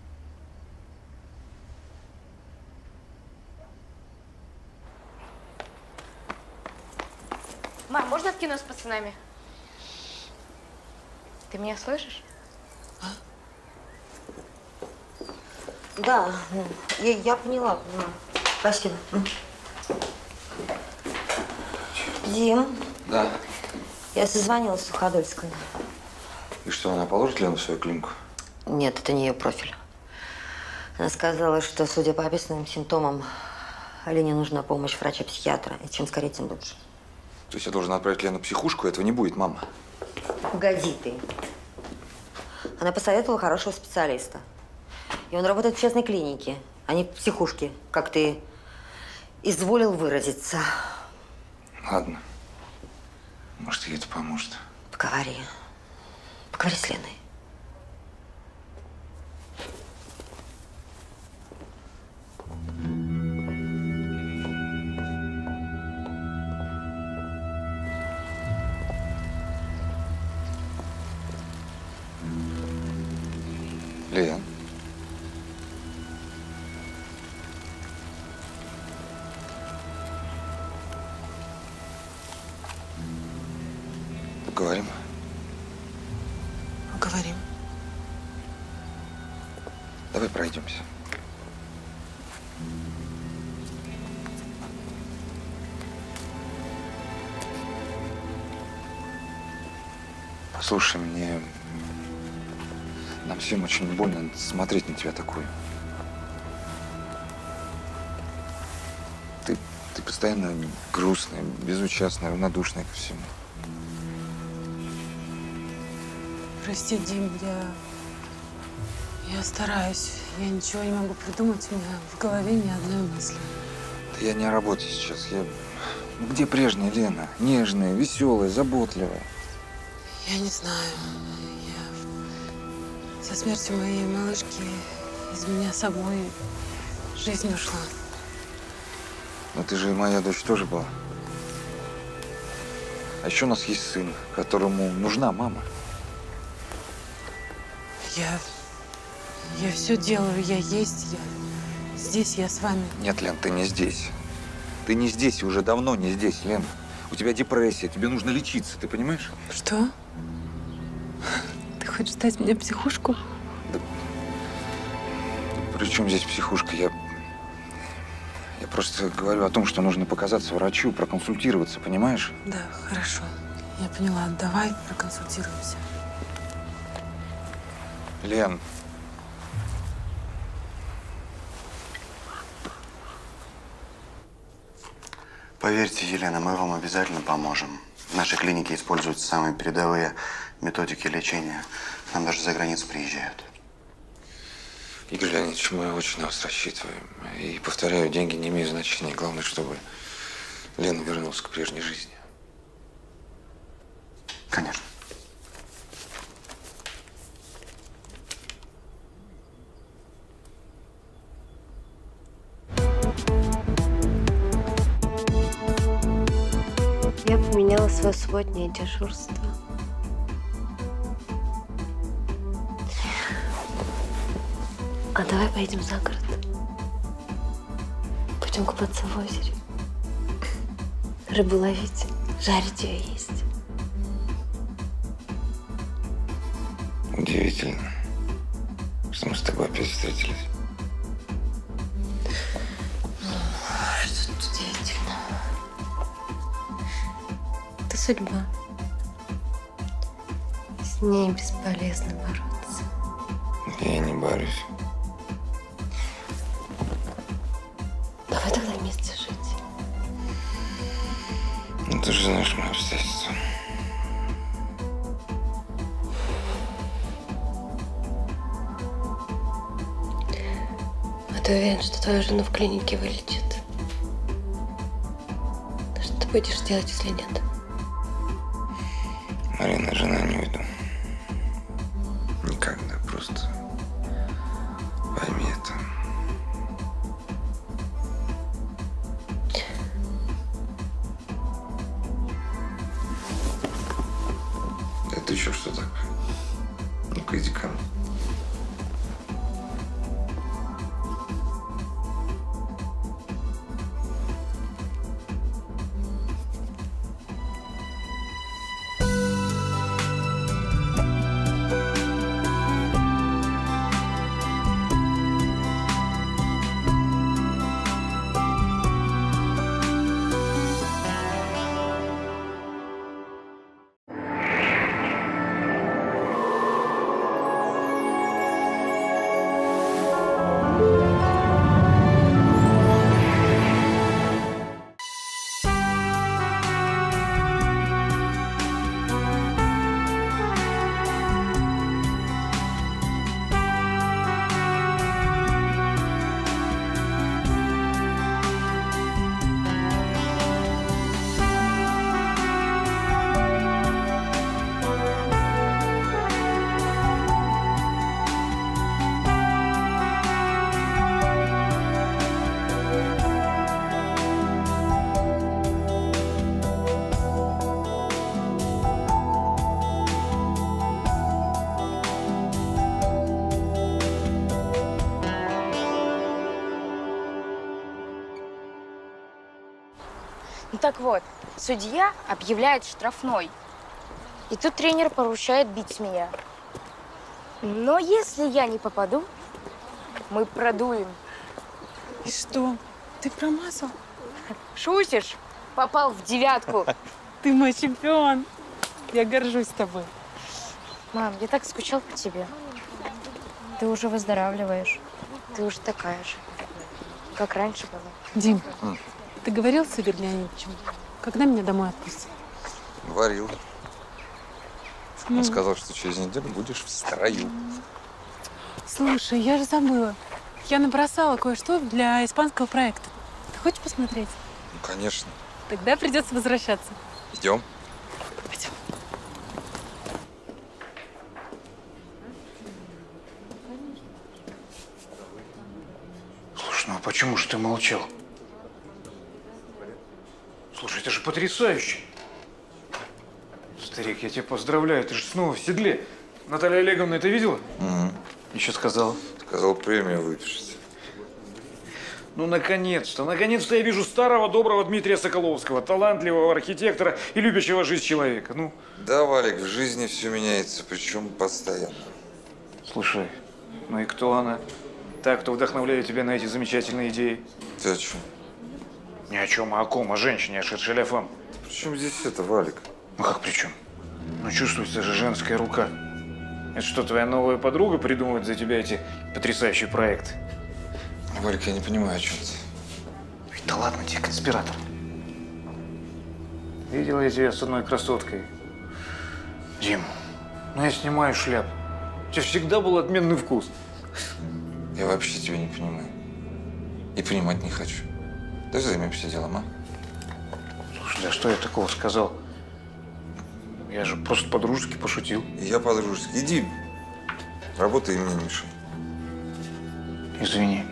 Speaker 6: Мам, можно в кино с пацанами? Ты меня слышишь?
Speaker 7: Да, я, я поняла, поняла. Спасибо. Дим.
Speaker 1: Да.
Speaker 7: Я созвонилась с Суходольской.
Speaker 1: И что, она положит Лену в свою клинику?
Speaker 7: Нет, это не ее профиль. Она сказала, что, судя по описанным симптомам, Лене нужна помощь врача-психиатра. И чем скорее, тем лучше.
Speaker 1: То есть я должен отправить Лену в психушку? Этого не будет, мама.
Speaker 7: Погоди ты. Она посоветовала хорошего специалиста. И он работает в частной клинике, а не в психушке, как ты изволил выразиться.
Speaker 1: Ладно. Может, ей это поможет.
Speaker 7: Поговори. Поговори с Леной.
Speaker 1: Лен. Поговорим?
Speaker 3: Поговорим.
Speaker 1: Давай пройдемся. Послушай, мне… Нам всем очень больно смотреть на тебя такую. Ты Ты постоянно грустная, безучастная, равнодушная ко всему.
Speaker 3: Прости, Дим, я… Я стараюсь. Я ничего не могу придумать. У меня в голове ни одной мысли.
Speaker 1: Да я не о работе сейчас. Я… Ну, где прежняя Лена? Нежная, веселая, заботливая.
Speaker 3: Я не знаю. Я… Со смертью моей малышки из меня самой жизнь ушла.
Speaker 1: Но ты же и моя дочь тоже была. А еще у нас есть сын, которому нужна мама.
Speaker 3: Я… Я все делаю. Я есть. Я… Здесь я с вами.
Speaker 1: Нет, Лен, ты не здесь. Ты не здесь и уже давно не здесь, Лен. У тебя депрессия, тебе нужно лечиться, ты понимаешь?
Speaker 3: Что? Ты хочешь дать мне психушку?
Speaker 1: Да. При чем здесь психушка? Я… Я просто говорю о том, что нужно показаться врачу, проконсультироваться, понимаешь?
Speaker 3: Да, хорошо. Я поняла. Давай проконсультируемся.
Speaker 1: Лен.
Speaker 15: Поверьте, Елена, мы вам обязательно поможем. В нашей клинике используются самые передовые методики лечения. К нам даже за границу приезжают.
Speaker 1: Игорь Леонидович, мы очень на вас рассчитываем. И, повторяю, деньги не имеют значения. Главное, чтобы Лена вернулась к прежней жизни.
Speaker 15: Конечно.
Speaker 6: Я поменяла свое субботнее дежурство. А давай поедем за город. Пойдем купаться в озере. Рыбу ловить, жарить ее есть.
Speaker 1: Удивительно, что мы с тобой опять встретились.
Speaker 6: Что тут удивительно? Это судьба. С ней бесполезно бороться.
Speaker 1: Я не борюсь.
Speaker 6: Давай тогда вместе жить.
Speaker 1: Ну, ты же знаешь мои обстоятельства.
Speaker 6: А ты уверен, что твою жену в клинике вылечат? Что ты будешь делать, если нет?
Speaker 1: Марина, жена, не уйду. Никогда. Просто пойми это. Это еще что такое? Ну-ка, иди ко мне.
Speaker 2: Ну так вот, судья объявляет штрафной.
Speaker 6: И тут тренер поручает бить меня.
Speaker 2: Но если я не попаду, мы продуем.
Speaker 3: И что? Ты промазал?
Speaker 2: Шутишь? Попал в девятку.
Speaker 3: Ты мой чемпион. Я горжусь тобой.
Speaker 6: Мам, я так скучал по тебе. Ты уже выздоравливаешь. Ты уже такая же, как раньше была.
Speaker 3: Дим, Ты говорил с Игорем Леонидовичем? Когда меня домой отпустят?
Speaker 1: Говорил. Он
Speaker 3: Ну.
Speaker 1: сказал, что через неделю будешь в строю.
Speaker 3: Слушай, я же забыла. Я набросала кое-что для испанского проекта. Ты хочешь посмотреть?
Speaker 1: Ну, конечно.
Speaker 3: Тогда придется возвращаться.
Speaker 1: Идем.
Speaker 3: Пойдем.
Speaker 9: Слушай, ну а почему же ты молчал? Слушай, это же потрясающе. Старик, я тебя поздравляю, ты же снова в седле. Наталья Олеговна это видела?
Speaker 1: Угу.
Speaker 9: Еще сказала.
Speaker 1: Сказал, премию выпишите.
Speaker 9: Ну, наконец-то, наконец-то я вижу старого доброго Дмитрия Соколовского, талантливого архитектора и любящего жизнь человека. Ну.
Speaker 1: Да, Валик, в жизни все меняется, причем постоянно.
Speaker 9: Слушай, ну и кто она? Та, кто вдохновляет тебя на эти замечательные идеи?
Speaker 1: Ты о чем?
Speaker 9: Ни о чем, а о ком? О женщине, о шедшей фам.
Speaker 1: При чем здесь это, Валик?
Speaker 9: Ну как при чем? Ну чувствуется же женская рука. Это что, твоя новая подруга придумывает за тебя эти потрясающие проекты?
Speaker 1: Валик, я не понимаю, о чем ты.
Speaker 9: Да ладно тебе, конспиратор. Видел я тебя с одной красоткой. Дим, ну я снимаю шляпу. У тебя всегда был отменный вкус.
Speaker 1: Я вообще тебя не понимаю. И понимать не хочу. Давай займемся делом, а?
Speaker 9: Слушай, да что я такого сказал? Я же просто по-дружески пошутил.
Speaker 1: И я по-дружески. Иди, работай и мне не мешай.
Speaker 9: Извини.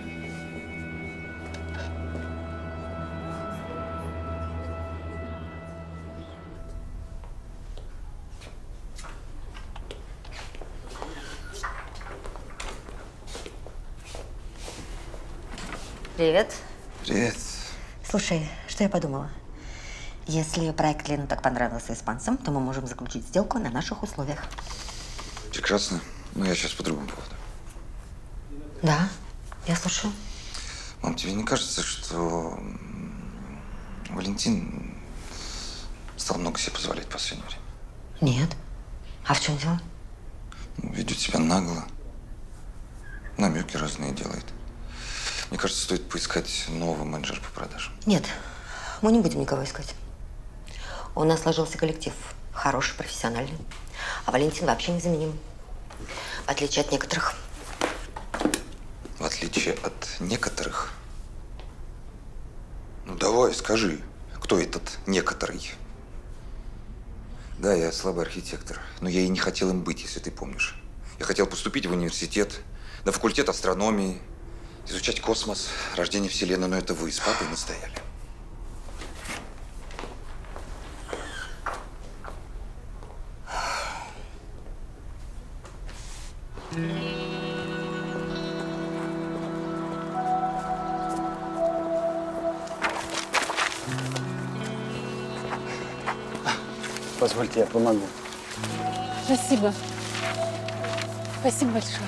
Speaker 7: Привет.
Speaker 1: Привет.
Speaker 7: Слушай, что я подумала? Если проект Лены так понравился испанцам, то мы можем заключить сделку на наших условиях.
Speaker 1: Прекрасно. Но я сейчас по другому поводу.
Speaker 7: Да, я слушаю.
Speaker 1: Мам, тебе не кажется, что Валентин стал много себе позволять в последнее время?
Speaker 7: Нет. А в чем дело?
Speaker 1: Ну, ведет себя нагло. Намеки разные делает. Мне кажется, стоит поискать нового менеджера по продажам.
Speaker 7: Нет, мы не будем никого искать. У нас сложился коллектив. Хороший, профессиональный. А Валентин вообще незаменим. В отличие от некоторых.
Speaker 1: В отличие от некоторых? Ну, давай, скажи, кто этот некоторый? Да, я слабый архитектор, но я и не хотел им быть, если ты помнишь. Я хотел поступить в университет, на факультет астрономии, изучать космос, рождение Вселенной, но это вы с папой настояли.
Speaker 11: Позвольте, я помогу.
Speaker 3: Спасибо. Спасибо большое.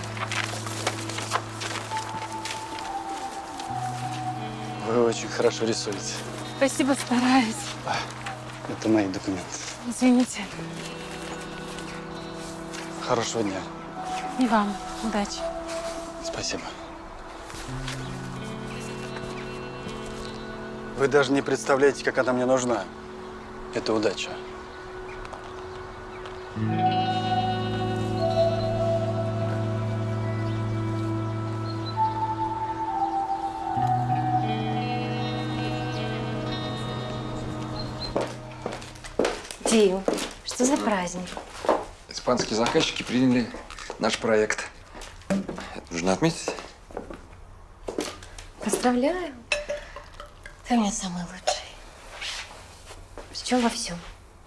Speaker 11: Вы очень хорошо рисуете.
Speaker 3: Спасибо, стараюсь.
Speaker 11: Это мои документы.
Speaker 3: Извините.
Speaker 11: Хорошего дня.
Speaker 3: И вам. Удачи.
Speaker 11: Спасибо. Вы даже не представляете, как она мне нужна. Это удача.
Speaker 7: Дим, что за праздник?
Speaker 1: Испанские заказчики приняли наш проект. Это нужно отметить.
Speaker 7: Поздравляю. Ты у меня самый лучший. Причем во всем.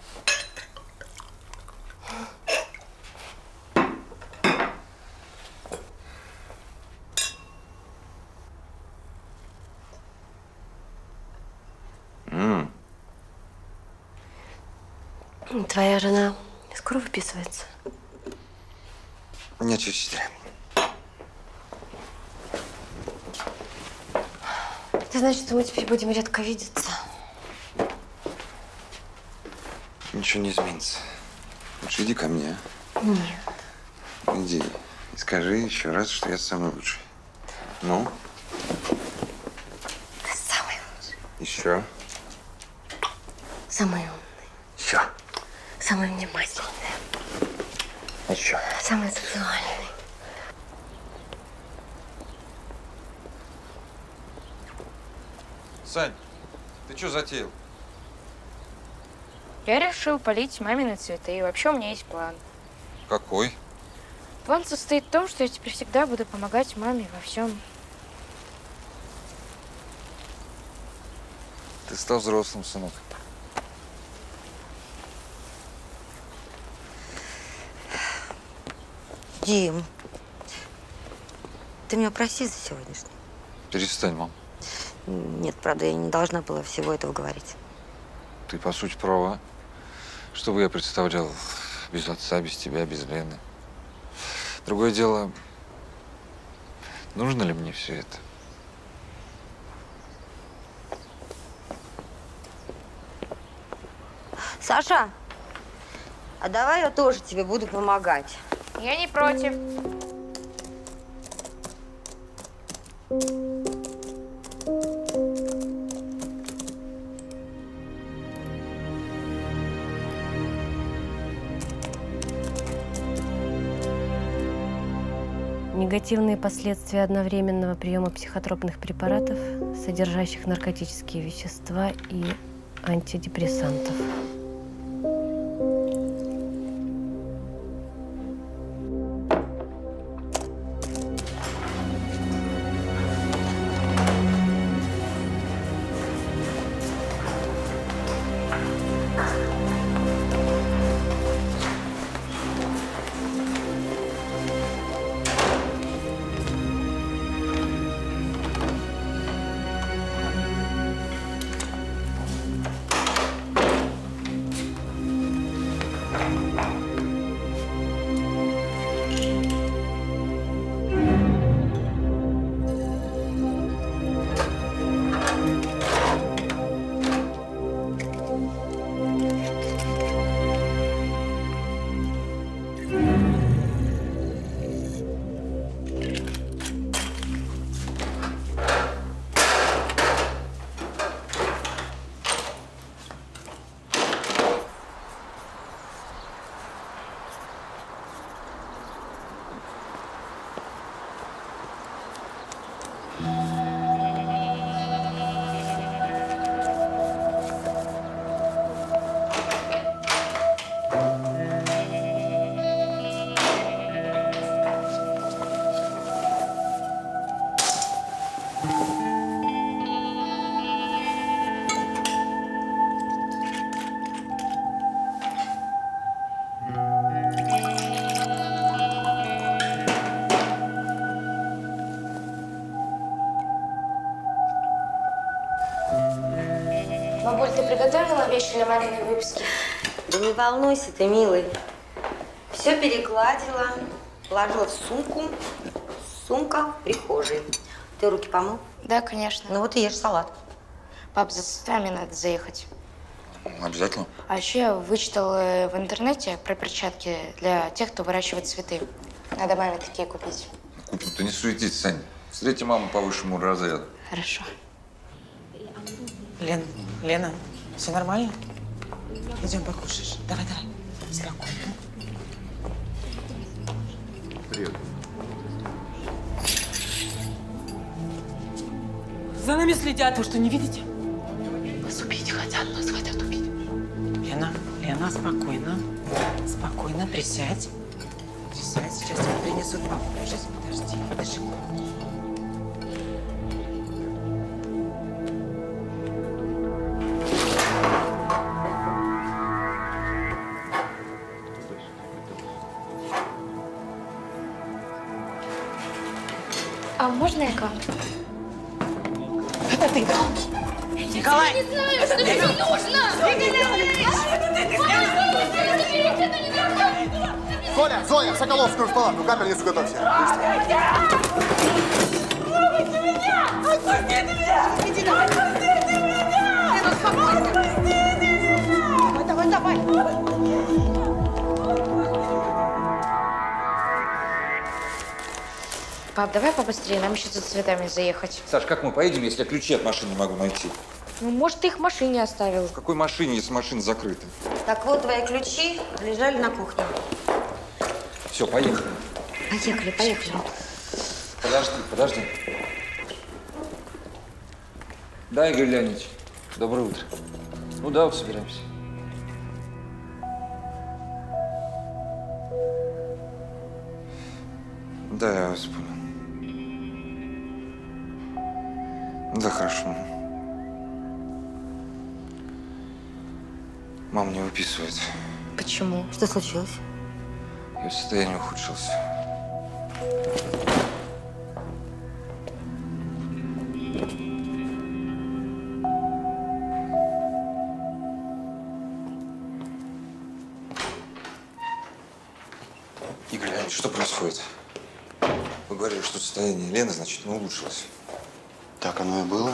Speaker 1: М.
Speaker 7: Твоя жена скоро выписывается?
Speaker 1: Нет, через четыре.
Speaker 7: Это значит, что мы теперь будем редко видеться.
Speaker 1: Ничего не изменится. Лучше иди ко мне.
Speaker 7: Нет.
Speaker 1: Иди и скажи еще раз, что я самый лучший. Ну?
Speaker 7: Ты самый лучший.
Speaker 1: Еще.
Speaker 7: Самый умный.
Speaker 1: Еще.
Speaker 7: Самый внимательный.
Speaker 1: Еще.
Speaker 7: Самый сексуальный.
Speaker 1: Сань, ты что затеял?
Speaker 6: Я решил полить мамины цветы. И вообще у меня есть план.
Speaker 1: Какой?
Speaker 6: План состоит в том, что я теперь всегда буду помогать маме во всем.
Speaker 1: Ты стал взрослым, сынок.
Speaker 7: Дим, ты меня прости за сегодняшний.
Speaker 1: Перестань, мам.
Speaker 7: Нет, правда, я не должна была всего этого говорить.
Speaker 1: Ты, по сути, права. Что бы я представлял без отца, без тебя, без Лены? Другое дело, нужно ли мне все это?
Speaker 7: Саша, а давай я тоже тебе буду помогать.
Speaker 6: Я не против.
Speaker 16: Негативные последствия одновременного приема психотропных препаратов, содержащих наркотические вещества и антидепрессантов.
Speaker 6: Бабуль, ты приготовила вещи для маминой выписки?
Speaker 7: Да не волнуйся ты, милый. Все перегладила, положила в сумку. Сумка в прихожей. Ты руки помыл?
Speaker 6: Да, конечно.
Speaker 7: Ну вот и ешь салат.
Speaker 6: Пап, за цветами надо заехать.
Speaker 1: Обязательно.
Speaker 6: А еще я вычитала в интернете про перчатки для тех, кто выращивает цветы. Надо маме такие купить.
Speaker 1: Купим. Ты не суетись, Сань. Встретим маму по высшему разряду.
Speaker 6: Хорошо.
Speaker 3: Лен, Лена, все нормально? Идем покушаешь. Давай, давай. Спокойно.
Speaker 1: Привет.
Speaker 3: За нами следят, вы что, не видите? Нас убить хотят, нас хотят убить. Лена, Лена, спокойно. Спокойно, присядь. Присядь, сейчас тебе принесут покушать. Подожди, подожди.
Speaker 6: А можно я к вам?
Speaker 3: Это ты, да? Николай!
Speaker 6: Я не знаю, что тебе нужно!
Speaker 12: Коля, Зоя, Соколовскую в палату, капельницу готовься.
Speaker 14: Отпусти меня! Отпустите меня! Отпустите меня! Отпустите меня! Давай, давай, давай!
Speaker 6: Пап, давай побыстрее, нам еще за цветами заехать.
Speaker 1: Саш, как мы поедем, если я ключи от машины не могу найти?
Speaker 2: Ну, может, ты их в машине оставил.
Speaker 1: В какой машине, если машина закрыта?
Speaker 7: Так вот, твои ключи лежали на кухне.
Speaker 1: Все, поехали.
Speaker 7: Поехали, поехали.
Speaker 1: Подожди, подожди. Да, Игорь Леонидович. Доброе утро. Ну да, вот собираемся. Да, я вас понял. Да, хорошо. Мама не выписывает.
Speaker 2: Почему?
Speaker 7: Что случилось?
Speaker 1: Ее состояние ухудшилось. Игорь Леонидович, что происходит? Вы говорили, что состояние Лены значительно улучшилось.
Speaker 15: Так оно и было.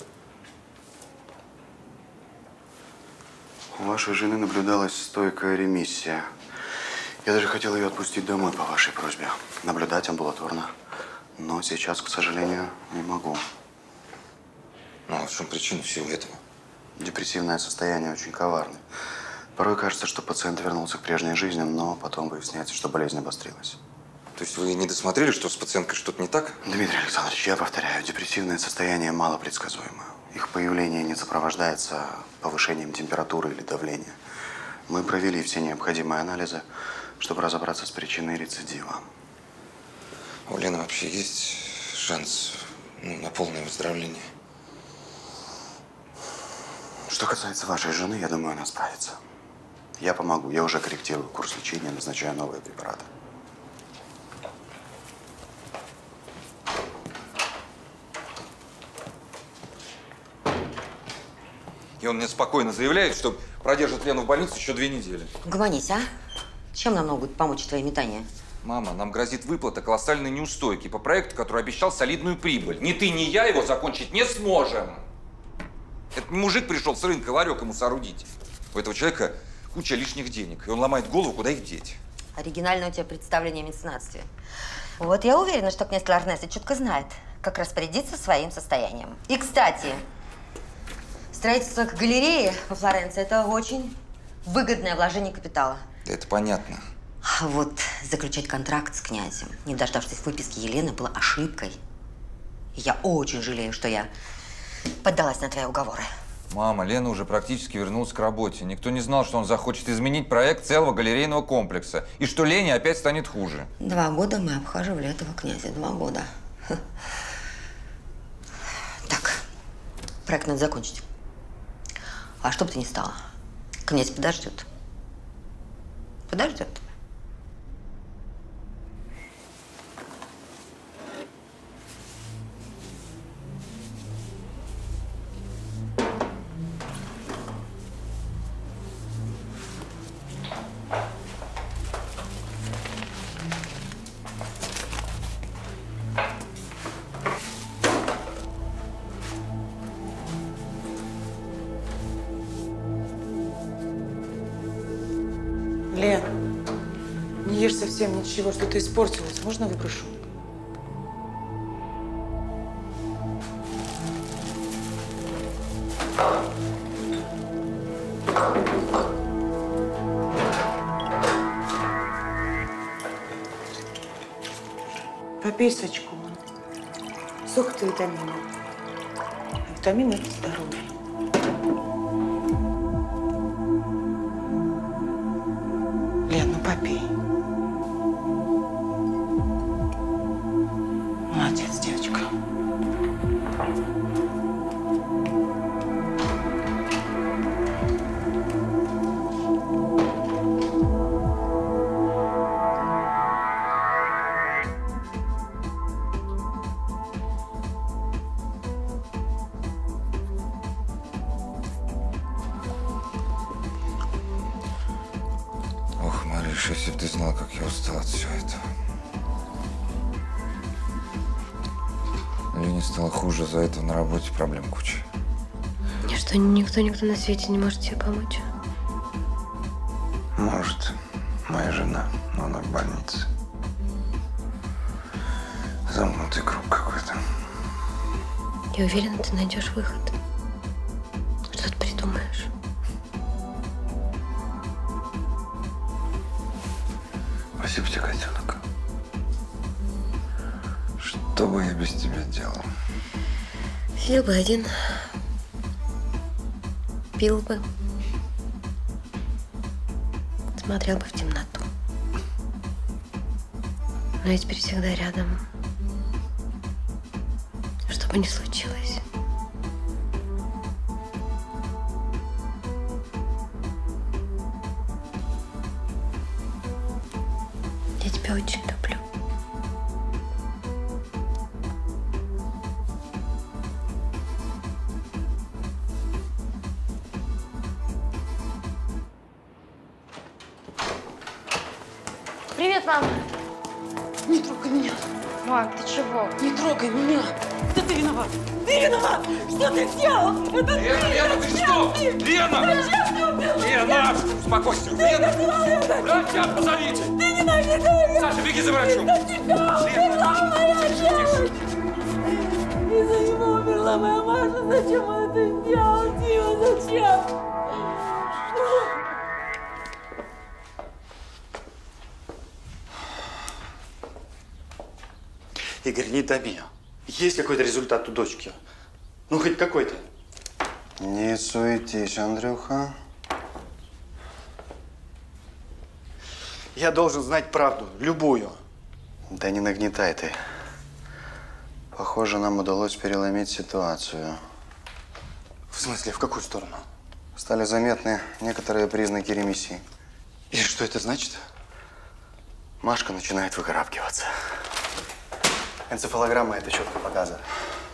Speaker 15: У вашей жены наблюдалась стойкая ремиссия. Я даже хотел ее отпустить домой по вашей просьбе. Наблюдать амбулаторно. Но сейчас, к сожалению, не могу.
Speaker 1: Ну, а в чем причина всего этого?
Speaker 15: Депрессивное состояние очень коварное. Порой кажется, что пациент вернулся к прежней жизни, но потом выясняется, что болезнь обострилась.
Speaker 1: То есть вы не досмотрели, что с пациенткой что-то не так?
Speaker 15: Дмитрий Александрович, я повторяю, депрессивное состояние малопредсказуемо. Их появление не сопровождается повышением температуры или давления. Мы провели все необходимые анализы, чтобы разобраться с причиной рецидива.
Speaker 1: У Лены вообще есть шанс, ну, на полное выздоровление?
Speaker 15: Что касается вашей жены, я думаю, она справится. Я помогу. Я уже корректирую курс лечения, назначаю новые препараты.
Speaker 1: И он мне спокойно заявляет, что продержит Лену в больнице еще две недели.
Speaker 7: Угомонись, а? Чем нам могут помочь твои метания?
Speaker 1: Мама, нам грозит выплата колоссальной неустойки по проекту, который обещал солидную прибыль. Ни ты, ни я его закончить не сможем. Этот мужик пришел с рынка, ларек ему соорудить. У этого человека куча лишних денег, и он ломает голову, куда их деть.
Speaker 7: Оригинальное у тебя представление о меценатстве. Вот я уверена, что князь Кларнезе четко знает, как распорядиться своим состоянием. И, кстати, строительство галереи во Флоренции – это очень выгодное вложение капитала.
Speaker 1: Да это понятно.
Speaker 7: А вот заключать контракт с князем, не дождавшись выписки Елены, было ошибкой. И я очень жалею, что я поддалась на твои уговоры.
Speaker 1: Мама, Лена уже практически вернулась к работе. Никто не знал, что он захочет изменить проект целого галерейного комплекса. И что Лене опять станет хуже.
Speaker 7: Два года мы обхаживали этого князя. Два года. Так, проект надо закончить. А что бы ты ни стало, князь подождет. Подождет.
Speaker 3: Лен, не ешь совсем ничего, что-то испортилось. Можно выброшу? Попей сачку. Сок – это витамины. А витамины – это здоровье. Лен, ну попей. Молодец, девочка.
Speaker 1: Ох, Мариш, если бы ты знала, как я устал от всего этого. Лене стало хуже, за это на работе проблем куча.
Speaker 16: И что, никто, никто на свете не может тебе помочь?
Speaker 1: Может, моя жена, но она в больнице. Замкнутый круг какой-то.
Speaker 16: Я уверена, ты найдешь выход.
Speaker 13: Спасибо тебе, котенок. Что бы я без тебя делал?
Speaker 16: Сидел бы один. Пил бы. Смотрел бы в темноту. Но я теперь всегда рядом. Что бы ни случилось. Я тебя очень люблю.
Speaker 2: Привет, мам.
Speaker 3: Не трогай меня.
Speaker 2: Мам, ты чего?
Speaker 3: Не трогай меня. Это ты виноват. Ты виноват. Что ты сделал? Это
Speaker 1: Лена,
Speaker 3: ты.
Speaker 1: Лена, ты что? Лена! Лена! Успокойся. Лена! Врача позовите!
Speaker 3: Ты ненавидишь меня.
Speaker 1: Саша, беги за врачом.
Speaker 3: Из-за тебя умерла моя девочка. Из-за него умерла моя Маша. Зачем он это сделал? Дима, зачем?
Speaker 11: Игорь, не томи. Есть какой-то результат у дочки? Ну, хоть какой-то.
Speaker 15: Не суетись, Андрюха.
Speaker 11: Я должен знать правду, любую.
Speaker 15: Да не нагнетай ты. Похоже, нам удалось переломить ситуацию.
Speaker 11: В смысле, в какую сторону?
Speaker 15: Стали заметны некоторые признаки ремиссии.
Speaker 11: И что это значит?
Speaker 15: Машка начинает выкарабкиваться. Энцефалограмма это четко показывает.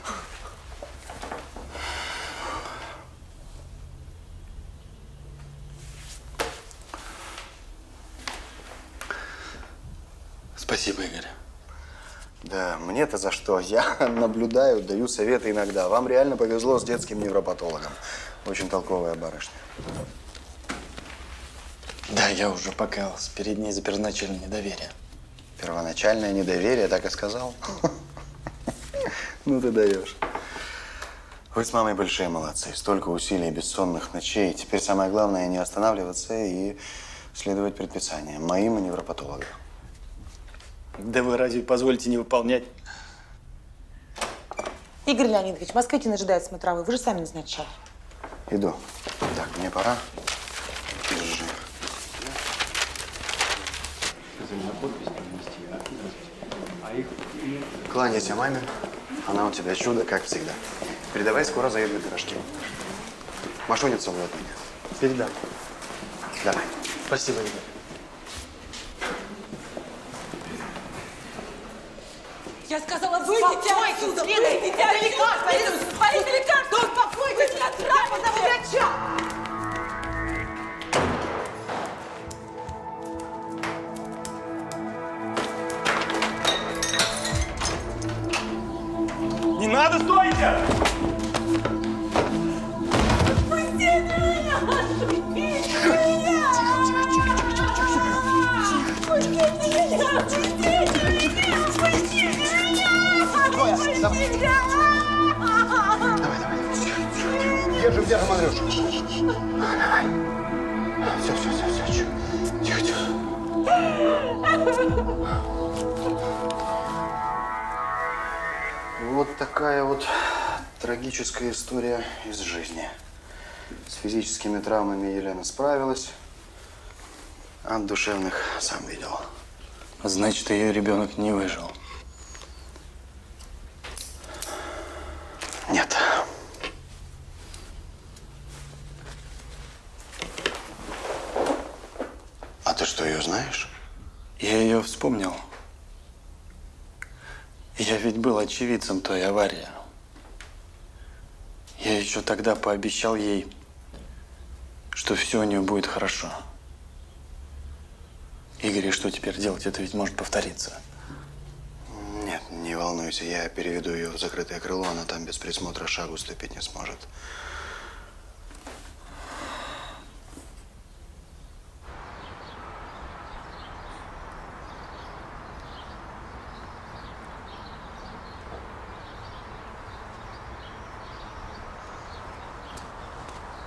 Speaker 11: Спасибо, Игорь.
Speaker 15: Да, мне-то за что? Я наблюдаю, даю советы иногда. Вам реально повезло с детским невропатологом. Очень толковая барышня.
Speaker 11: Да, я уже покаялся перед ней за первоначальное недоверие.
Speaker 15: Первоначальное недоверие, так и сказал? Ну ты даешь. Вы с мамой большие молодцы. Столько усилий, бессонных ночей. Теперь самое главное не останавливаться и следовать предписаниям моим и невропатолога.
Speaker 11: Да вы разве позволите не выполнять?
Speaker 17: Игорь Леонидович, Москвитин ожидает смотровой. Вы же сами назначали.
Speaker 15: Иду. Так, мне пора. Держи. Кланяйся маме. Она у тебя чудо, как всегда. Передавай, скоро заеду на пирожки. Машуня целует меня.
Speaker 11: Передам.
Speaker 15: Давай.
Speaker 11: Спасибо, Игорь.
Speaker 17: Я сказала, выйдите отсюда! Выйдите отсюда! Спалите лекарство! Успокойтесь! Я сразу зову врача!
Speaker 11: Не надо, стойте!
Speaker 17: Отпустите меня! Отпустите меня! Отпустите меня! Отпустите меня! Отпустите меня!
Speaker 12: Зоя, давай. Давай, давай. Держим, держим, Андрюш. Давай. Все, все, все, все. Тихо, тихо.
Speaker 15: Вот такая вот трагическая история из жизни. С физическими травмами Елена справилась, а от душевных сам видел.
Speaker 11: Значит, ее ребенок не выжил.
Speaker 15: Нет. А ты что, ее знаешь?
Speaker 11: Я ее вспомнил. Я ведь был очевидцем той аварии. Я еще тогда пообещал ей, что все у нее будет хорошо. Игорь, и что теперь делать? Это ведь может повториться.
Speaker 15: Нет, не волнуйся, я переведу ее в закрытое крыло, она там без присмотра шагу ступить не сможет.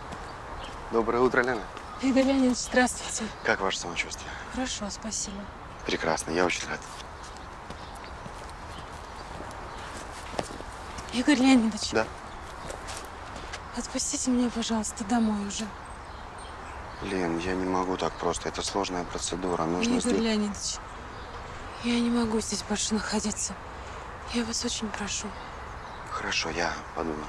Speaker 15: Доброе утро, Лена.
Speaker 3: Игорь Леонидович, здравствуйте.
Speaker 15: Как ваше самочувствие?
Speaker 3: Хорошо, спасибо.
Speaker 15: Прекрасно, я очень рад.
Speaker 3: Игорь Леонидович.
Speaker 15: Да.
Speaker 3: Отпустите меня, пожалуйста, домой уже.
Speaker 15: Лен, я не могу так просто. Это сложная процедура. Нужно
Speaker 3: Игорь
Speaker 15: сделать...
Speaker 3: Леонидович, я не могу здесь больше находиться. Я вас очень прошу.
Speaker 15: Хорошо, я подумаю.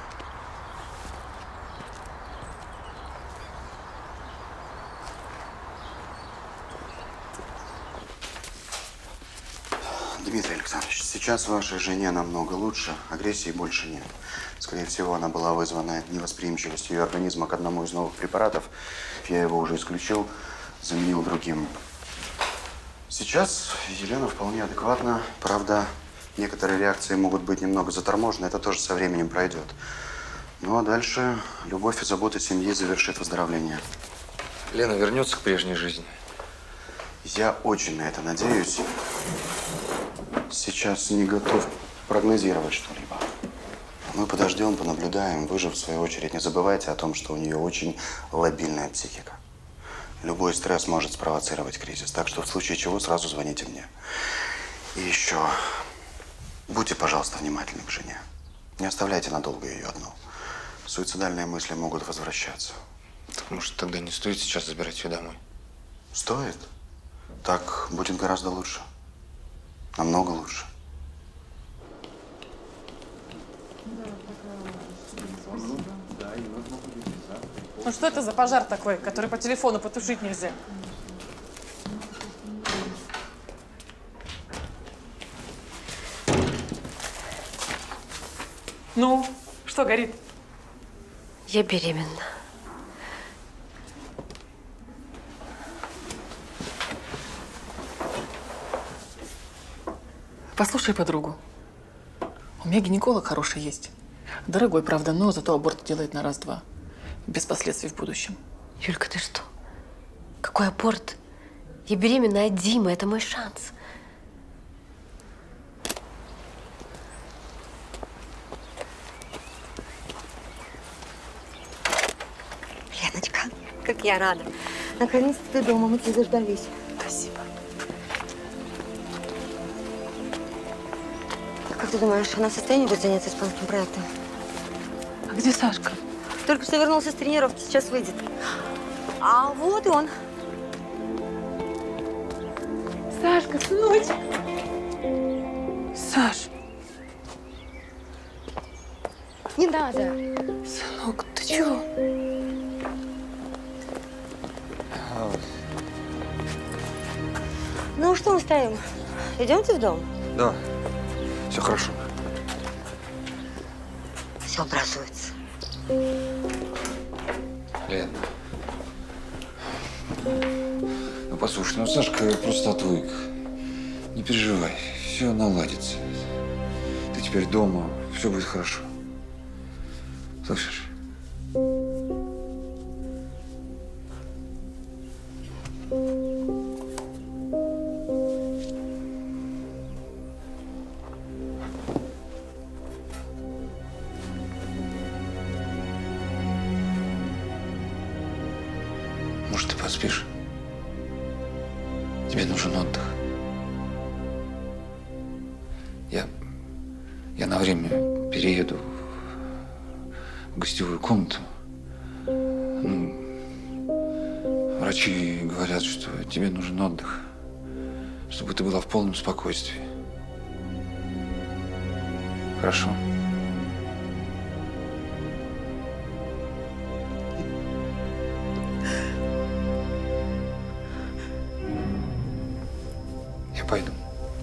Speaker 15: Дмитрий Александрович, сейчас вашей жене намного лучше, агрессии больше нет. Скорее всего, она была вызвана невосприимчивостью ее организма к одному из новых препаратов. Я его уже исключил, заменил другим. Сейчас Елена вполне адекватна. Правда, некоторые реакции могут быть немного заторможены. Это тоже со временем пройдет. Ну а дальше любовь и забота семьи завершит выздоровление.
Speaker 1: Лена вернется к прежней жизни.
Speaker 15: Я очень на это надеюсь. Сейчас не готов прогнозировать что-либо. Мы подождем, понаблюдаем. Вы же, в свою очередь, не забывайте о том, что у нее очень лобильная психика. Любой стресс может спровоцировать кризис. Так что в случае чего сразу звоните мне. И еще, будьте, пожалуйста, внимательны к жене. Не оставляйте надолго ее одну. Суицидальные мысли могут возвращаться.
Speaker 1: Так, может, тогда не стоит сейчас забирать ее домой?
Speaker 15: Стоит. Так будет гораздо лучше. Намного лучше.
Speaker 17: Ну что это за пожар такой, который по телефону потушить нельзя? Ну, что горит?
Speaker 16: Я беременна.
Speaker 17: Послушай подругу. У меня гинеколог хороший есть. Дорогой, правда, но зато аборт делает на раз-два. Без последствий в будущем.
Speaker 16: Юлька, ты что? Какой аборт? Я беременна от Димы, это мой шанс.
Speaker 7: Леночка, как я рада. Наконец-то ты дома, мы тебя заждались.
Speaker 3: Спасибо.
Speaker 7: Как ты думаешь, она в состоянии будет заняться испанским проектом?
Speaker 3: А где Сашка?
Speaker 7: Только что вернулся с тренировки, сейчас выйдет. А вот и он.
Speaker 3: Сашка, сыночек. Саш.
Speaker 16: Не надо.
Speaker 3: Сынок, ты чего?
Speaker 7: Ну что мы стоим? Идемте в дом?
Speaker 1: Да, все хорошо.
Speaker 7: Все образуется.
Speaker 1: Лен. Ну, послушай, ну Сашка просто отвык. Не переживай, все наладится. Ты теперь дома, все будет хорошо. Слышишь? Может, ты поспишь? Тебе нужен отдых. Я, я на время перееду в гостевую комнату. Ну, врачи говорят, что тебе нужен отдых, чтобы ты была в полном спокойствии. Хорошо? Я пойду.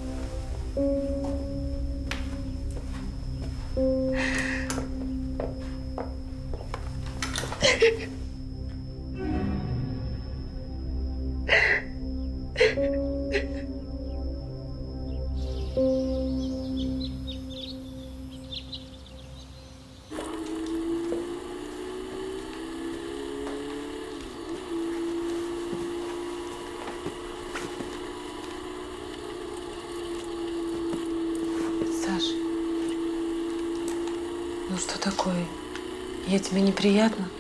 Speaker 3: Саш, ну что такое? Я тебе неприятна?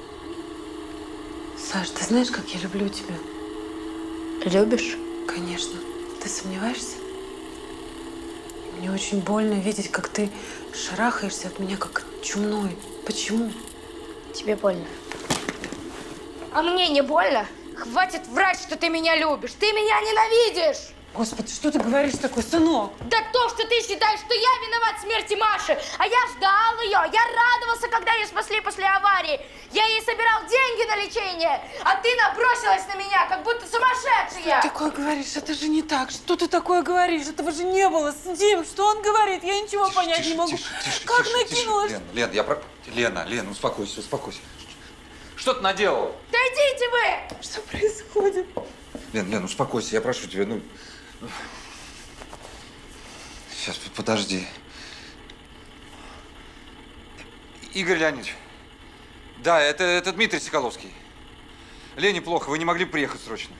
Speaker 3: Саш, ты знаешь, как я люблю тебя?
Speaker 16: Любишь?
Speaker 3: Конечно. Ты сомневаешься? Мне очень больно видеть, как ты шарахаешься от меня, как чумной. Почему?
Speaker 6: Тебе больно. А мне не больно? Хватит врать, что ты меня любишь. Ты меня ненавидишь!
Speaker 3: Господи, что ты говоришь такое, сынок?
Speaker 6: Да то, что ты считаешь, что я виноват в смерти Маши, а я ждал ее, я радовался, когда ее спасли после аварии. Я ей собирал деньги на лечение, а ты набросилась на меня, как будто сумасшедшая.
Speaker 3: Что ты такое говоришь? Это же не так. Что ты такое говоришь? Этого же не было. Дим, что он говорит? Я ничего
Speaker 1: тише,
Speaker 3: понять
Speaker 1: тише,
Speaker 3: не могу.
Speaker 1: Тише, тише,
Speaker 3: как
Speaker 1: тише,
Speaker 3: накинулась?
Speaker 1: Тише. Лен, Лен, я про... Лена, Лена, успокойся, успокойся. Что ты наделал?
Speaker 6: Да идите вы!
Speaker 3: Что происходит?
Speaker 1: Лен, Лен, успокойся, я прошу тебя, ну... Сейчас, подожди. Игорь Леонидович. Да, это, это Дмитрий Соколовский. Лене плохо, вы не могли приехать срочно?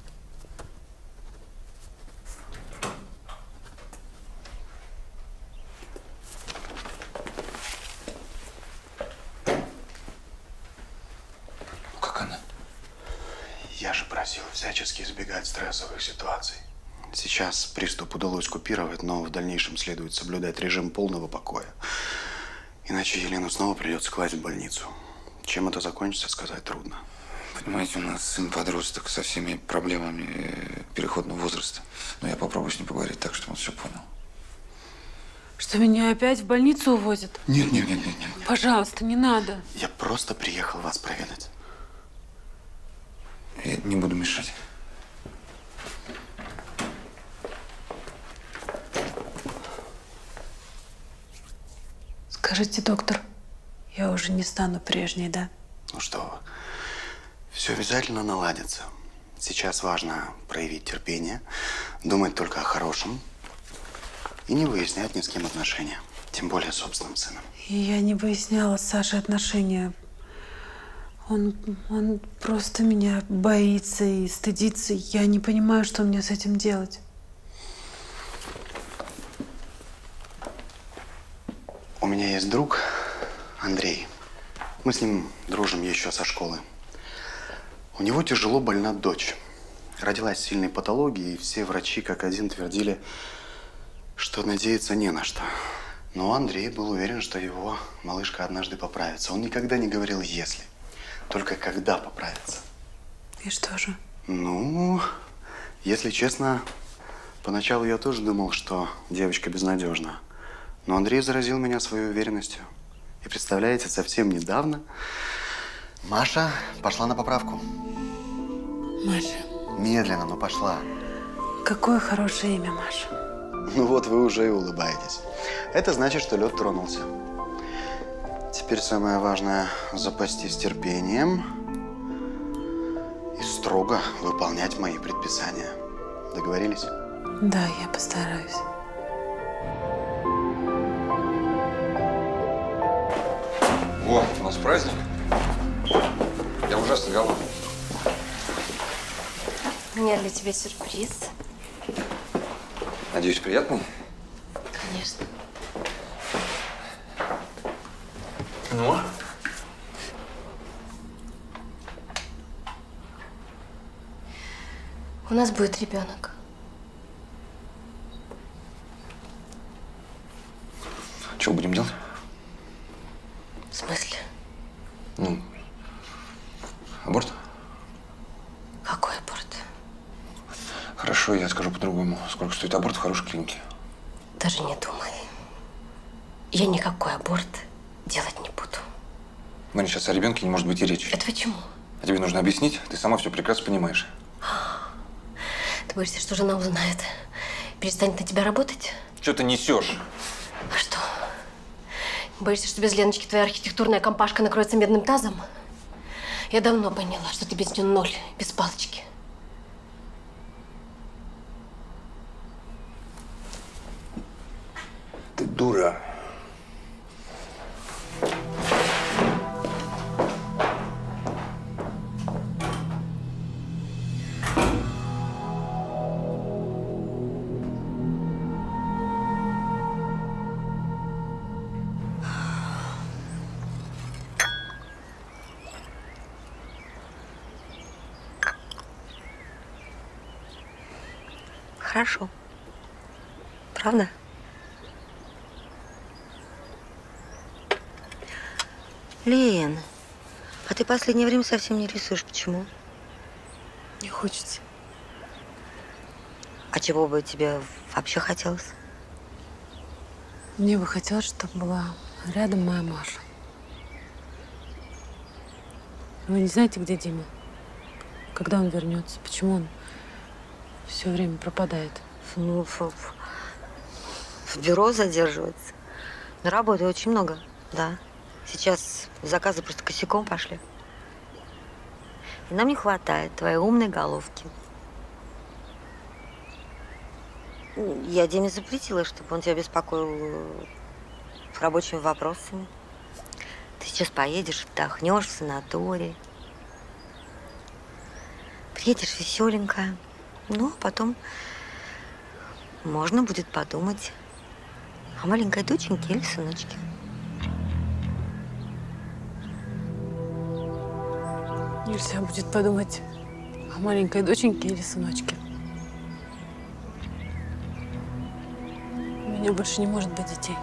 Speaker 15: Как она? Я же просил всячески избегать стрессовых ситуаций. Сейчас приступ удалось купировать, но в дальнейшем следует соблюдать режим полного покоя. Иначе Елену снова придется класть в больницу. Чем это закончится, сказать трудно.
Speaker 1: Понимаете, у нас сын-подросток со всеми проблемами переходного возраста. Но я попробую с ним поговорить так, чтобы он все понял.
Speaker 3: Что, меня опять в больницу увозят?
Speaker 1: Нет, нет, нет, нет, нет.
Speaker 3: Пожалуйста, не надо.
Speaker 15: Я просто приехал вас проведать.
Speaker 1: Я не буду мешать.
Speaker 3: Скажите, доктор, я уже не стану прежней, да?
Speaker 15: Ну что вы, все обязательно наладится. Сейчас важно проявить терпение, думать только о хорошем и не выяснять ни с кем отношения, тем более с собственным сыном.
Speaker 3: И я не выясняла с Сашей отношения. Он, он просто меня боится и стыдится. Я не понимаю, что мне с этим делать.
Speaker 15: У меня есть друг Андрей. Мы с ним дружим еще со школы. У него тяжело больна дочь. Родилась с сильной патологией, и все врачи как один твердили, что надеяться не на что. Но Андрей был уверен, что его малышка однажды поправится. Он никогда не говорил «если», только «когда поправится».
Speaker 3: И что же?
Speaker 15: Ну, если честно, поначалу я тоже думал, что девочка безнадежна. Но Андрей заразил меня своей уверенностью. И представляете, совсем недавно Маша пошла на поправку.
Speaker 3: Маша.
Speaker 15: Медленно, но пошла.
Speaker 3: Какое хорошее имя, Маша.
Speaker 15: Ну вот вы уже и улыбаетесь. Это значит, что лед тронулся. Теперь самое важное – запастись терпением и строго выполнять мои предписания. Договорились?
Speaker 3: Да, я постараюсь.
Speaker 1: О, у нас праздник. Я ужасно голодный.
Speaker 16: У меня для тебя сюрприз.
Speaker 1: Надеюсь, приятный?
Speaker 16: Конечно.
Speaker 1: Ну?
Speaker 16: У нас будет ребенок.
Speaker 1: Что будем делать?
Speaker 16: В смысле?
Speaker 1: Ну, аборт?
Speaker 16: Какой аборт?
Speaker 1: Хорошо, я скажу по-другому. Сколько стоит аборт в хорошей клинике?
Speaker 16: Даже не думай. Я никакой аборт делать не буду.
Speaker 1: Марин, сейчас о ребенке не может быть и речи.
Speaker 16: Это почему?
Speaker 1: А тебе нужно объяснить? Ты сама все прекрасно понимаешь.
Speaker 16: Ты боишься, что жена узнает? Перестанет на тебя работать?
Speaker 1: Что ты несешь?
Speaker 16: А что? Боишься, что без Леночки твоя архитектурная компашка накроется медным тазом? Я давно поняла, что ты без нее ноль, без палочки.
Speaker 1: Ты дура.
Speaker 7: хорошо. Правда? Лен, а ты в последнее время совсем не рисуешь. Почему?
Speaker 3: Не хочется.
Speaker 7: А чего бы тебе вообще хотелось?
Speaker 3: Мне бы хотелось, чтобы была рядом моя Маша. Вы не знаете, где Дима? Когда он вернется? Почему он все время пропадает?
Speaker 7: Ну, в, в, в бюро задерживается. На работы очень много, да. Сейчас заказы просто косяком пошли. И нам не хватает твоей умной головки. Я Диме запретила, чтобы он тебя беспокоил рабочими вопросами. Ты сейчас поедешь, отдохнешь в санатории. Приедешь веселенькая. Ну, а потом можно будет подумать о маленькой доченьке или сыночке.
Speaker 3: Нельзя будет подумать о маленькой доченьке или сыночке. У меня больше не может быть детей.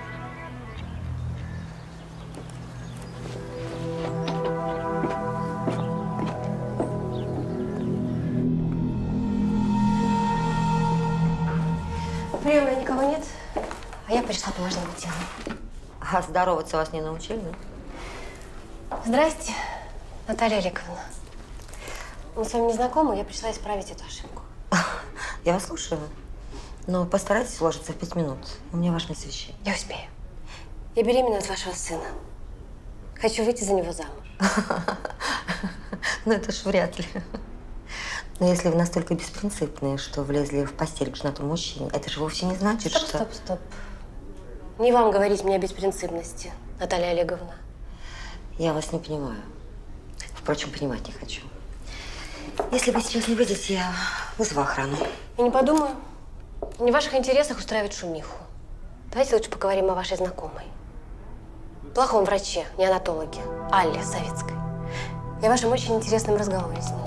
Speaker 16: Приема никого нет, а я пришла по важному делу.
Speaker 7: А здороваться вас не научили, да?
Speaker 16: Здрасте, Наталья Олеговна. Мы с вами не знакомы, я пришла исправить эту ошибку.
Speaker 7: Я вас слушаю. Но постарайтесь уложиться в пять минут. У меня важное совещание.
Speaker 16: Я успею. Я беременна от вашего сына. Хочу выйти за него замуж.
Speaker 7: Ну, это ж вряд ли. Но если вы настолько беспринципные, что влезли в постель к женатому мужчине, это же вовсе не значит,
Speaker 16: стоп,
Speaker 7: что…
Speaker 16: Стоп, стоп, Не вам говорить мне о беспринципности, Наталья Олеговна.
Speaker 7: Я вас не понимаю. Впрочем, понимать не хочу. Если вы сейчас не выйдете, я вызову охрану.
Speaker 16: Я не подумаю. Не в ваших интересах устраивать шумиху. Давайте лучше поговорим о вашей знакомой. Плохом враче, неонатологе, Алле Савицкой. И о вашем очень интересном разговоре с ней.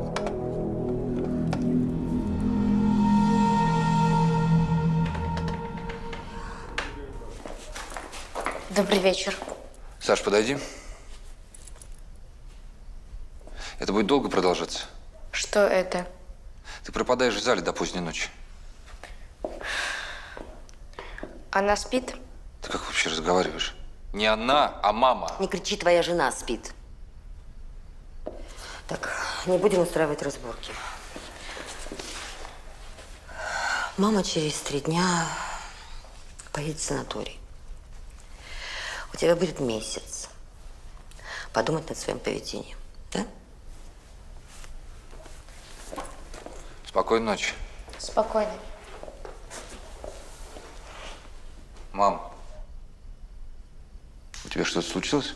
Speaker 16: Добрый вечер.
Speaker 1: Саш, подойди. Это будет долго продолжаться?
Speaker 6: Что это?
Speaker 1: Ты пропадаешь в зале до поздней ночи.
Speaker 6: Она спит?
Speaker 1: Ты как вообще разговариваешь? Не она, а мама.
Speaker 7: Не кричи, твоя жена спит. Так, не будем устраивать разборки. Мама через три дня поедет в санаторий. У тебя будет месяц подумать над своим поведением, да?
Speaker 1: Спокойной ночи.
Speaker 6: Спокойно.
Speaker 1: Мам, у тебя что-то случилось?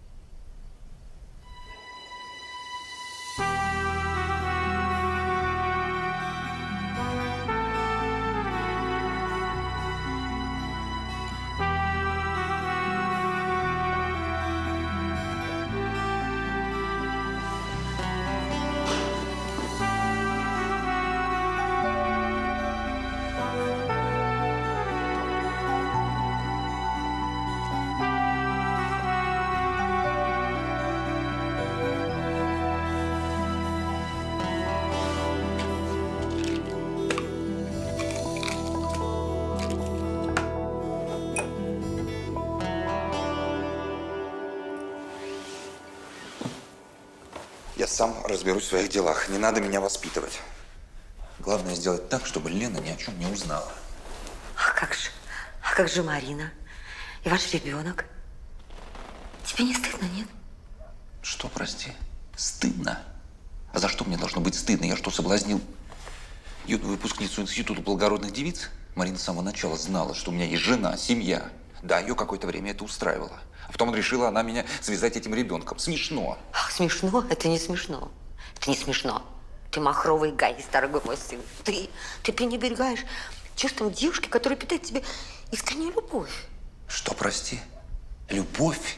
Speaker 1: Я сам разберусь в своих делах. Не надо меня воспитывать. Главное сделать так, чтобы Лена ни о чем не узнала.
Speaker 7: А как же? А как же Марина? И ваш ребенок? Тебе не стыдно, нет?
Speaker 1: Что, прости? Стыдно? А за что мне должно быть стыдно? Я что, соблазнил юную выпускницу Института благородных девиц? Марина с самого начала знала, что у меня есть жена, семья. Да, ее какое-то время это устраивало. А потом решила она меня связать этим ребенком. Смешно.
Speaker 7: Ах, смешно? Это не смешно. Это не смешно. Ты махровый гай, дорогой мой сын. Ты, ты пренебрегаешь чувством девушки, которая питает тебе искреннюю любовь.
Speaker 1: Что, прости? Любовь?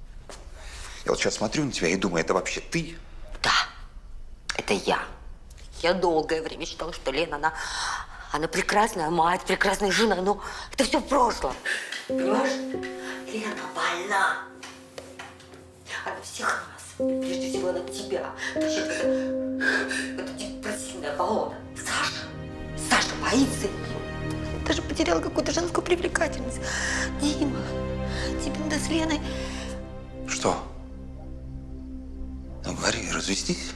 Speaker 1: Я вот сейчас смотрю на тебя и думаю, это вообще ты?
Speaker 7: Да, это я. Я долгое время считала, что Лена, она, она прекрасная мать, прекрасная жена, но это все в прошлом. Понимаешь? Лена больна. Она всех нас, прежде всего она тебя, тащит в это, это депрессивное болото. Саша, Саша боится ее. Даже потеряла какую-то женскую привлекательность. Дима, тебе надо с Леной...
Speaker 1: Что? Ну, говори, развестись?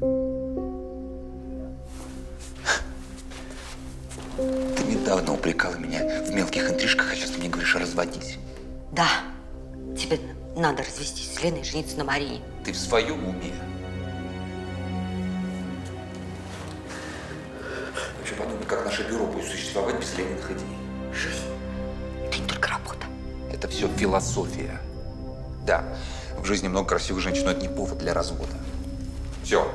Speaker 1: Ты недавно упрекала меня в мелких интрижках, а сейчас ты мне говоришь, разводись.
Speaker 7: Да, тебе надо развестись с Леной и жениться на Марине.
Speaker 1: Ты в своем уме? Вообще подумай, как наше бюро будет существовать без Лениных идей.
Speaker 7: Жизнь – это не только работа.
Speaker 1: Это все философия. Да, в жизни много красивых женщин, но это не повод для развода. Все.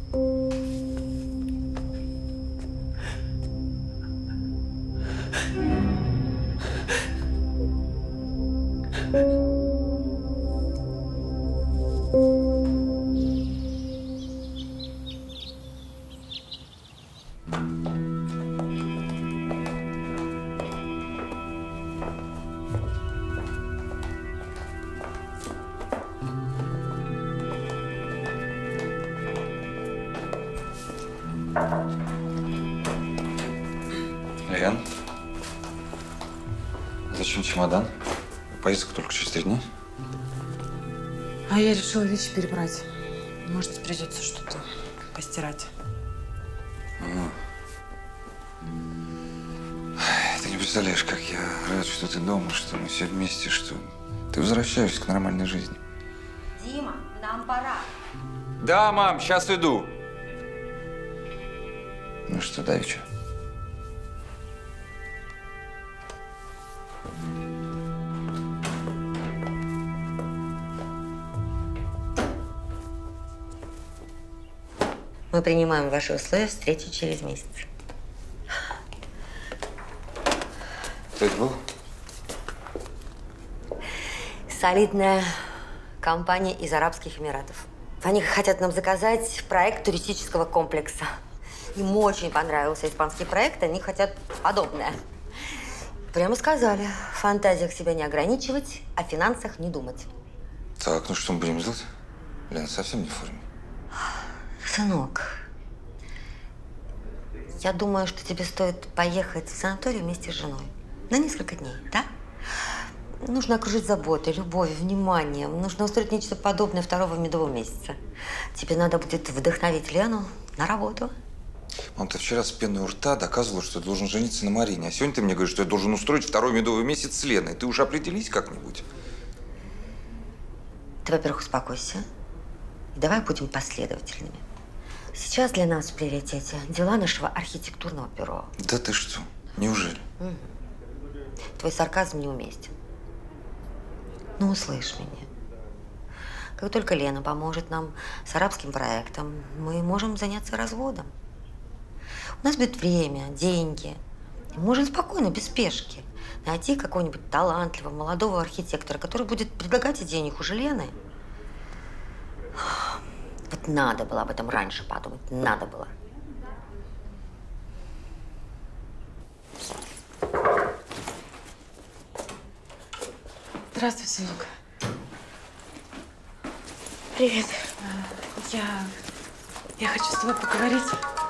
Speaker 1: Лен, зачем чемодан? Поездка только через три дня.
Speaker 3: А я решила вещи перебрать. Может, придется что-то постирать.
Speaker 1: А. Ты не представляешь, как я рад, что ты дома, что мы все вместе, что ты возвращаешься к нормальной жизни.
Speaker 7: Дима, нам пора.
Speaker 1: Да, мам, сейчас иду. Ну что, давеча?
Speaker 7: Мы принимаем ваши условия встречи через месяц.
Speaker 1: Кто это был?
Speaker 7: Солидная компания из Арабских Эмиратов. Они хотят нам заказать проект туристического комплекса. Им очень понравился испанский проект, они хотят подобное. Прямо сказали, в фантазиях себя не ограничивать, о финансах не думать.
Speaker 1: Так, ну что мы будем делать? Лена совсем не в форме.
Speaker 7: Сынок, я думаю, что тебе стоит поехать в санаторий вместе с женой. На несколько дней, да? Нужно окружить заботой, любовью, вниманием. Нужно устроить нечто подобное второго медового месяца. Тебе надо будет вдохновить Лену на работу.
Speaker 1: Мам, ты вчера с пеной у рта доказывала, что я должен жениться на Марине. А сегодня ты мне говоришь, что я должен устроить второй медовый месяц с Леной. Ты уже определись как-нибудь?
Speaker 7: Ты, во-первых, успокойся. И давай будем последовательными. Сейчас для нас в приоритете дела нашего архитектурного бюро.
Speaker 1: Да ты что? Неужели?
Speaker 7: Угу. Твой сарказм неуместен. Ну, услышь меня. Как только Лена поможет нам с арабским проектом, мы можем заняться разводом. У нас будет время, деньги. И можем спокойно, без спешки, найти какого-нибудь талантливого молодого архитектора, который будет предлагать денег уже Лены. Вот надо было об этом раньше подумать. Надо было.
Speaker 3: Здравствуй, сынок.
Speaker 6: Привет.
Speaker 3: Я... Я хочу с тобой поговорить.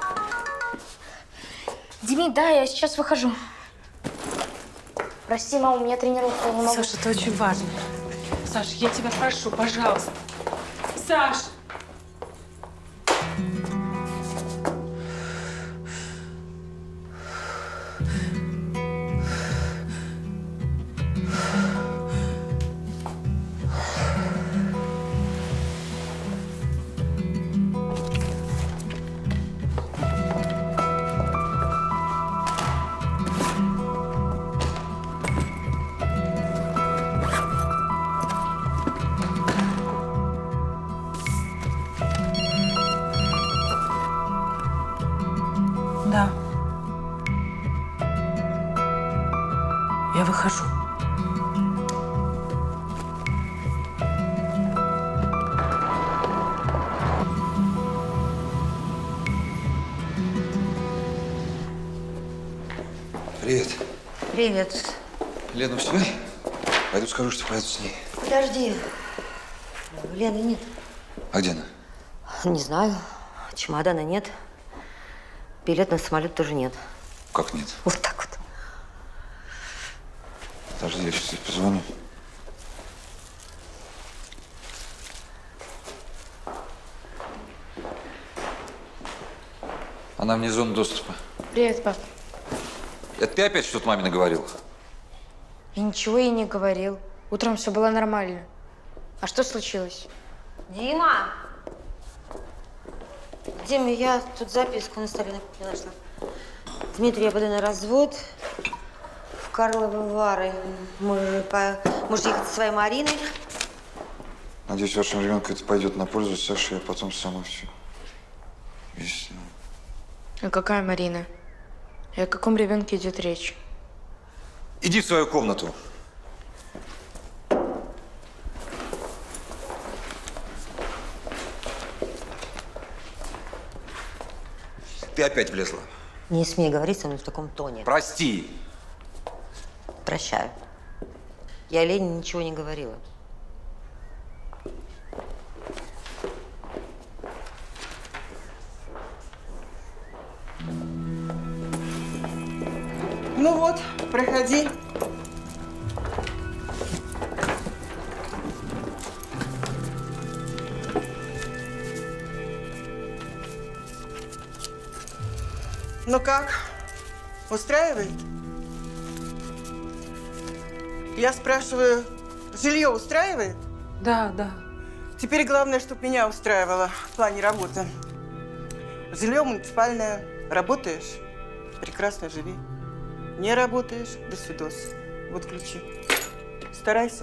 Speaker 6: Дими, да, я сейчас выхожу. Прости, мама, у меня тренировка, я не могу.
Speaker 3: Саша, это очень важно. Саш, я тебя прошу, пожалуйста. Саш! Да. Я выхожу.
Speaker 1: Привет.
Speaker 7: Привет.
Speaker 1: Лену в себя? Пойду скажу, что поеду с ней.
Speaker 7: Подожди. Лены нет.
Speaker 1: А где она?
Speaker 7: Не знаю. Чемодана нет. Билет на самолет тоже нет.
Speaker 1: Как нет?
Speaker 7: Вот так вот.
Speaker 1: Подожди, я сейчас ей позвоню. Она вне зоны доступа.
Speaker 6: Привет, пап.
Speaker 1: Это ты опять что-то маме наговорил?
Speaker 6: Я ничего ей не говорил. Утром все было нормально. А что случилось?
Speaker 7: Дима! Дима, я тут записку на столе на кухне нашла. Дмитрий, я подаю на развод в Карловы Вары. Мы по... Можете ехать со своей Мариной.
Speaker 1: Надеюсь, вашему ребенку это пойдет на пользу, Саша, я потом сама все объясню.
Speaker 6: А какая Марина? И о каком ребенке идет речь?
Speaker 1: Иди в свою комнату. Ты опять влезла.
Speaker 7: Не смей говорить со мной в таком тоне.
Speaker 1: Прости.
Speaker 7: Прощаю. Я Лене ничего не говорила.
Speaker 14: Ну вот, проходи. Ну как? Устраивает? Я спрашиваю, жилье устраивает?
Speaker 3: Да, да.
Speaker 14: Теперь главное, чтобы меня устраивало в плане работы. Жилье муниципальное. Работаешь? Прекрасно живи. Не работаешь? До свидос. Вот ключи. Старайся.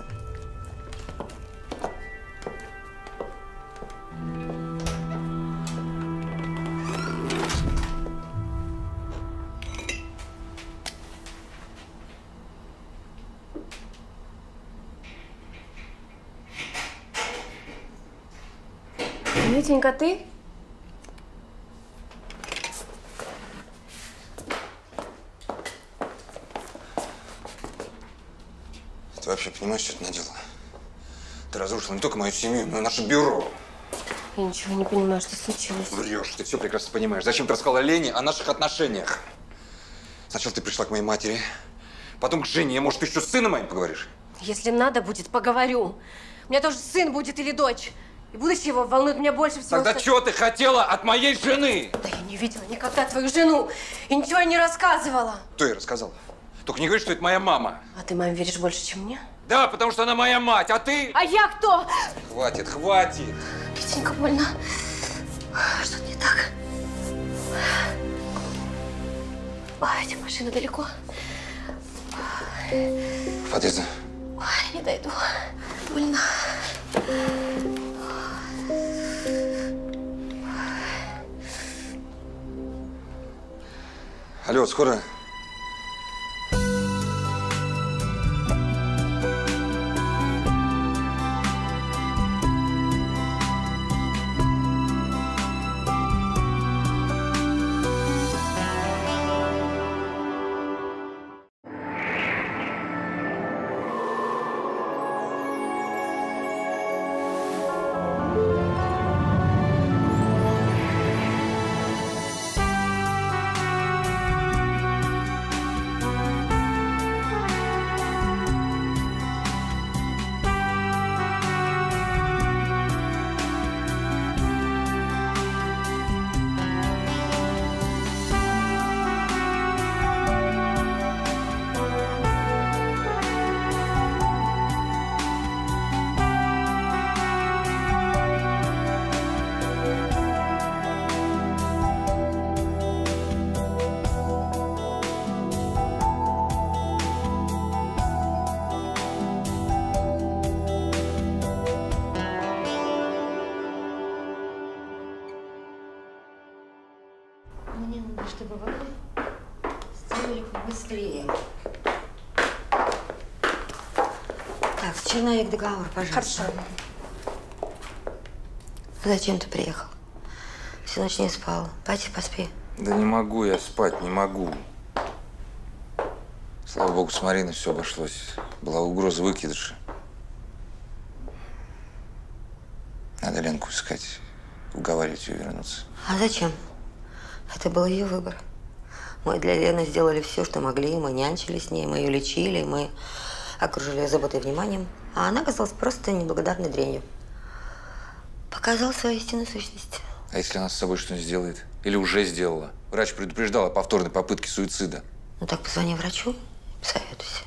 Speaker 6: Витенька, ты?
Speaker 1: Ты вообще понимаешь, что ты наделала? Ты разрушила не только мою семью, но и наше бюро.
Speaker 6: Я ничего не понимаю, что случилось.
Speaker 1: Врешь, ты все прекрасно понимаешь. Зачем ты рассказала Лене о наших отношениях? Сначала ты пришла к моей матери, потом к Жене. Может, ты еще с сыном моим поговоришь?
Speaker 16: Если надо будет, поговорю. У меня тоже сын будет или дочь. И будущее его волнует меня больше всего.
Speaker 1: Тогда чего ты хотела от моей жены?
Speaker 16: Да я не видела никогда твою жену. И ничего не рассказывала.
Speaker 1: Кто ей рассказал? Только не говори, что это моя мама.
Speaker 16: А ты маме веришь больше, чем мне?
Speaker 1: Да, потому что она моя мать, а ты…
Speaker 16: А я кто?
Speaker 1: Хватит, хватит.
Speaker 16: Витенька, больно. Что-то не так. Ой, эти машины далеко.
Speaker 1: В подъезде.
Speaker 16: Ой, не дойду. Больно.
Speaker 1: Алло, скоро?
Speaker 7: Мне надо, чтобы вы сделали побыстрее. Так, черновик договора, пожалуйста.
Speaker 16: Хорошо.
Speaker 7: Зачем ты приехал? Всю ночь не спал. Пойди, поспи.
Speaker 1: Да не могу я спать, не могу. Слава богу, с Мариной все обошлось. Была угроза выкидыша. Надо Ленку искать, уговаривать ее вернуться.
Speaker 7: А зачем? Это был ее выбор. Мы для Лены сделали все, что могли. Мы нянчили с ней, мы ее лечили, мы окружили ее заботой и вниманием. А она оказалась просто неблагодарной дрянью. Показала свою истинную сущность.
Speaker 1: А если она с собой что-нибудь сделает? Или уже сделала? Врач предупреждал о повторной попытке суицида.
Speaker 7: Ну так позвони врачу, посоветуйся.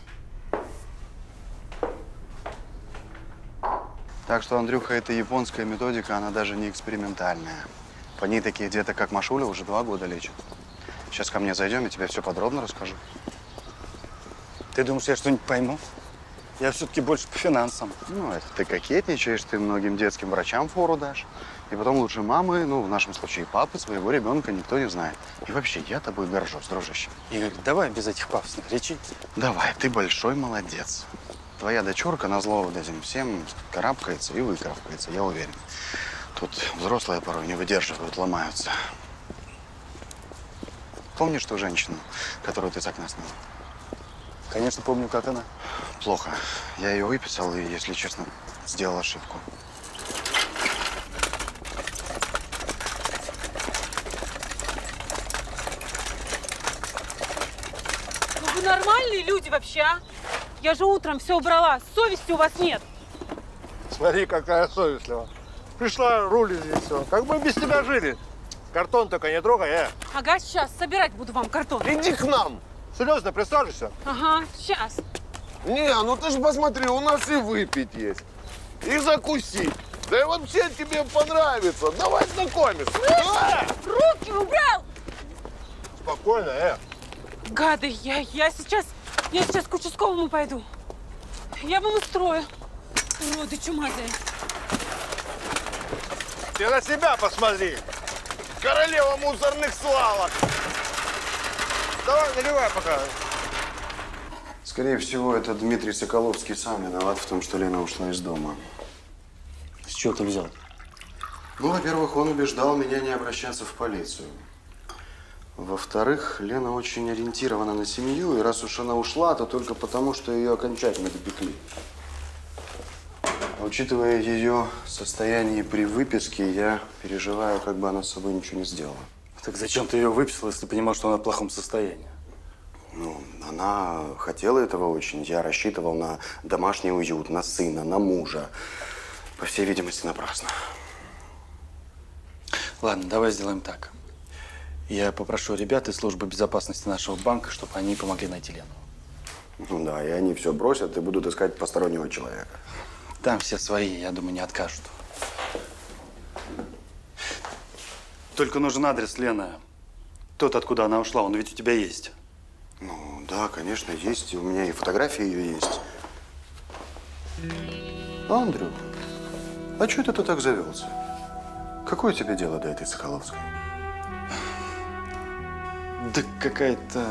Speaker 15: Так что, Андрюха, эта японская методика, она даже не экспериментальная. По ней такие дети, как Машуля, уже два года лечат. Сейчас ко мне зайдем, я тебе все подробно расскажу.
Speaker 11: Ты думаешь, я что-нибудь пойму? Я все-таки больше по финансам.
Speaker 15: Ну, это ты кокетничаешь, ты многим детским врачам фору дашь. И потом лучше мамы, ну, в нашем случае папы, своего ребенка никто не знает. И вообще, я тобой горжусь, дружище.
Speaker 11: Игорь, давай без этих пафосных речей.
Speaker 15: Давай, ты большой молодец. Твоя дочурка назло вот этим всем карабкается и выкарабкается, я уверен. Тут взрослые порой не выдерживают, ломаются. Помнишь ту женщину, которую ты с окна снял?
Speaker 11: Конечно, помню, как она.
Speaker 15: Плохо. Я ее выписал и, если честно, сделал ошибку.
Speaker 3: Ну вы нормальные люди вообще, а? Я же утром все убрала. Совести у вас нет.
Speaker 12: Смотри, какая совестливая. Пришла, рулит здесь все. Как мы без тебя жили? Картон только не трогай, э.
Speaker 3: Ага, сейчас собирать буду вам картон.
Speaker 12: Иди к нам. Серьезно, присаживайся.
Speaker 3: Ага, сейчас.
Speaker 12: Не, ну ты же посмотри, у нас и выпить есть, и закусить. Да и вообще тебе понравится. Давай знакомиться.
Speaker 3: Слышь, руки убрал!
Speaker 12: Спокойно, э.
Speaker 3: Гады, я, я сейчас, я сейчас к участковому пойду. Я вам устрою. Уроды чумазые.
Speaker 12: Ты на себя посмотри. Королева мусорных свалок. Давай, наливай пока.
Speaker 15: Скорее всего, это Дмитрий Соколовский сам виноват в том, что Лена ушла из дома.
Speaker 11: С чего ты взял?
Speaker 15: Ну, во-первых, он убеждал меня не обращаться в полицию. Во-вторых, Лена очень ориентирована на семью, и раз уж она ушла, то только потому, что ее окончательно допекли. А учитывая ее состояние при выписке, я переживаю, как бы она с собой ничего не сделала.
Speaker 11: Так зачем ты ее выписал, если ты понимал, что она в плохом состоянии?
Speaker 15: Ну, она хотела этого очень. Я рассчитывал на домашний уют, на сына, на мужа. По всей видимости, напрасно.
Speaker 11: Ладно, давай сделаем так. Я попрошу ребят из службы безопасности нашего банка, чтобы они помогли найти Лену.
Speaker 15: Ну да, и они все бросят и будут искать постороннего человека.
Speaker 11: Там все свои, я думаю, не откажут. Только нужен адрес Лены. Тот, откуда она ушла, он ведь у тебя есть.
Speaker 15: Ну да, конечно, есть. У меня и фотографии ее есть. Андрюх, а что это ты так завелся? Какое тебе дело до этой Соколовской?
Speaker 11: Да какая-то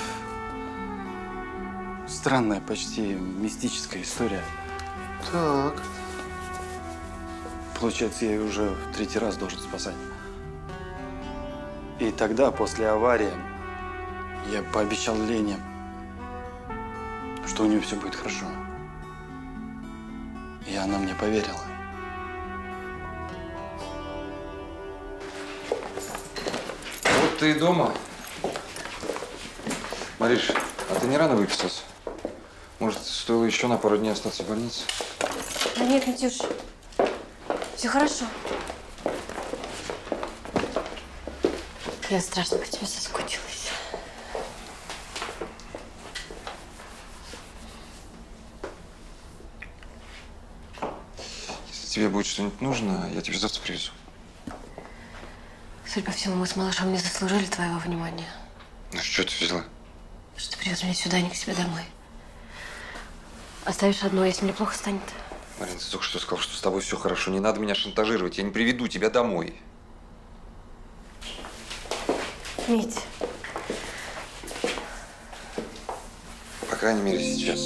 Speaker 11: странная, почти мистическая история.
Speaker 15: Так.
Speaker 11: Получается, я ее уже в третий раз должен спасать. И тогда, после аварии, я пообещал Лене, что у нее все будет хорошо. И она мне поверила.
Speaker 1: Вот ты и дома. Мариш, а ты не рано выписался? Может, стоило еще на пару дней остаться в больнице?
Speaker 16: Да нет, Митюш, все хорошо. Я страшно по тебе соскучилась.
Speaker 1: Если тебе будет что-нибудь нужно, я тебе завтра привезу.
Speaker 16: Судя по всему, мы с малышом не заслужили твоего внимания.
Speaker 1: Ну что ты взяла?
Speaker 16: Что ты привез меня сюда, а не к себе домой. Оставишь одну, если мне плохо станет.
Speaker 1: Марина, ты только что сказал, что с тобой все хорошо. Не надо меня шантажировать. Я не приведу тебя домой.
Speaker 16: Мить.
Speaker 1: По крайней мере, сейчас.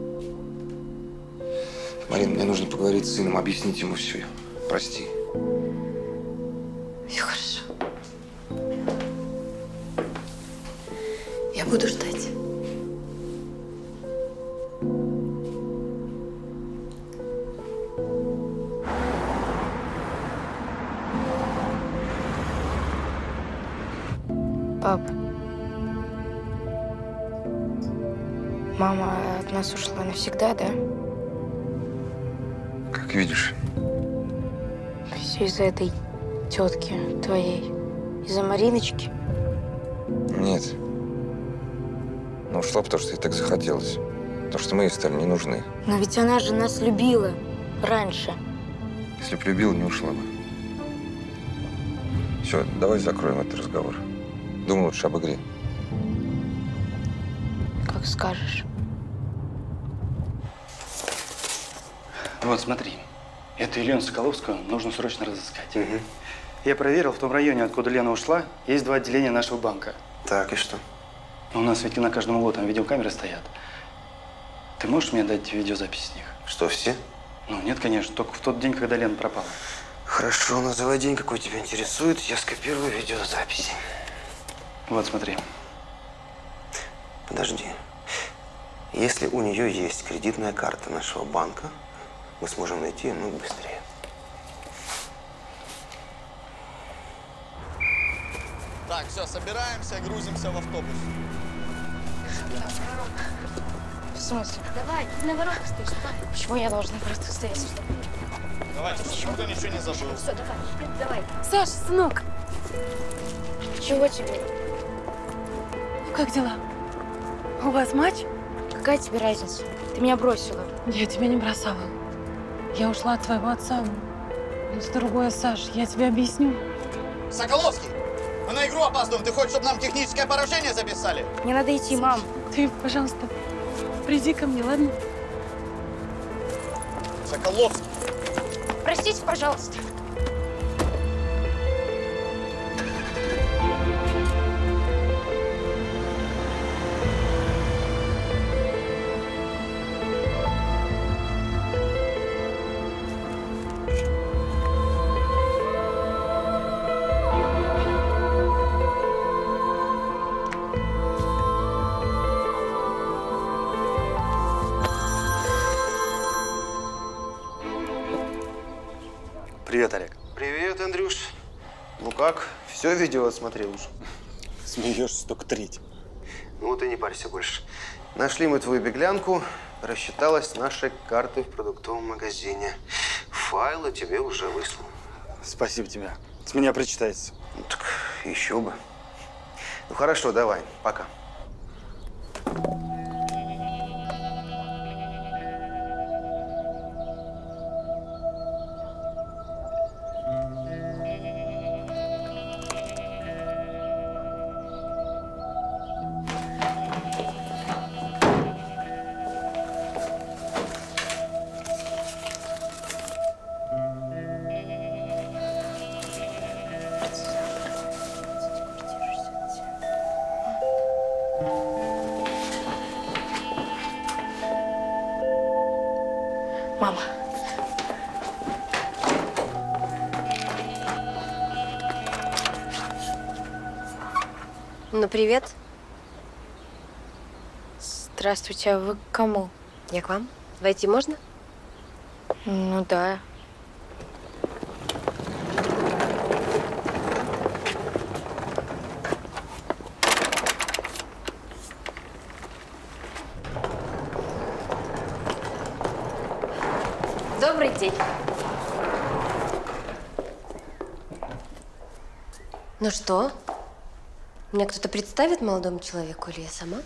Speaker 1: Марина, мне нужно поговорить с сыном, объяснить ему все. Прости.
Speaker 16: Все хорошо. Я буду ждать.
Speaker 6: Пап, мама от нас ушла навсегда, да?
Speaker 1: Как видишь.
Speaker 6: Все из-за этой тетки твоей. Из-за Мариночки.
Speaker 1: Нет. Ну, ушла, потому что ей так захотелось. Потому что мы ей стали не нужны.
Speaker 6: Но ведь она же нас любила раньше.
Speaker 1: Если б любила, не ушла бы. Все, давай закроем этот разговор. Думаю лучше об игре.
Speaker 6: Как скажешь.
Speaker 11: Вот, смотри. Эту Елену Соколовскую нужно срочно разыскать. Угу. Я проверил, в том районе, откуда Лена ушла, есть два отделения нашего банка.
Speaker 15: Так, и что?
Speaker 11: У нас ведь на каждом углу там видеокамеры стоят. Ты можешь мне дать видеозапись с них?
Speaker 15: Что, все?
Speaker 11: Ну, нет, конечно, только в тот день, когда Лена пропала.
Speaker 15: Хорошо, называй день, какой тебя интересует, я скопирую видеозаписи.
Speaker 11: Вот, смотри.
Speaker 15: Подожди. Если у нее есть кредитная карта нашего банка, мы сможем найти ее много быстрее.
Speaker 18: Так, все, собираемся, грузимся в автобус.
Speaker 6: В смысле?
Speaker 2: Давай, на воротах стоишь.
Speaker 6: Почему я должна просто стоять?
Speaker 18: Давайте, чтобы никто ничего не забыл.
Speaker 2: Все, давай, давай. Саш, сынок.
Speaker 6: Чего тебе?
Speaker 3: Как дела? У вас матч?
Speaker 6: Какая тебе разница? Ты меня бросила.
Speaker 3: Я тебя не бросала. Я ушла от твоего отца. Ну, с другое, Саш, я тебе объясню.
Speaker 18: Соколовский! Мы на игру опаздываем. Ты хочешь, чтобы нам техническое поражение записали?
Speaker 6: Мне надо идти, мам.
Speaker 3: Ты, пожалуйста, приди ко мне, ладно?
Speaker 18: Соколовский!
Speaker 6: Простите, пожалуйста.
Speaker 11: Привет, Олег.
Speaker 15: Привет, Андрюш. Ну как? Все видео отсмотрел уже?
Speaker 11: Смеешься, только треть.
Speaker 15: Ну вот и не парься больше. Нашли мы твою беглянку, рассчиталась с нашей картой в продуктовом магазине. Файлы тебе уже выслал.
Speaker 11: Спасибо тебе. С меня причитается.
Speaker 15: Ну, так еще бы. Ну хорошо, давай, пока.
Speaker 6: Мама.
Speaker 16: Ну, привет.
Speaker 6: Здравствуйте, а вы к кому?
Speaker 16: Я к вам. Войти можно?
Speaker 6: Ну да.
Speaker 16: Добрый день. Ну что? Меня кто-то представит молодому человеку или я сама?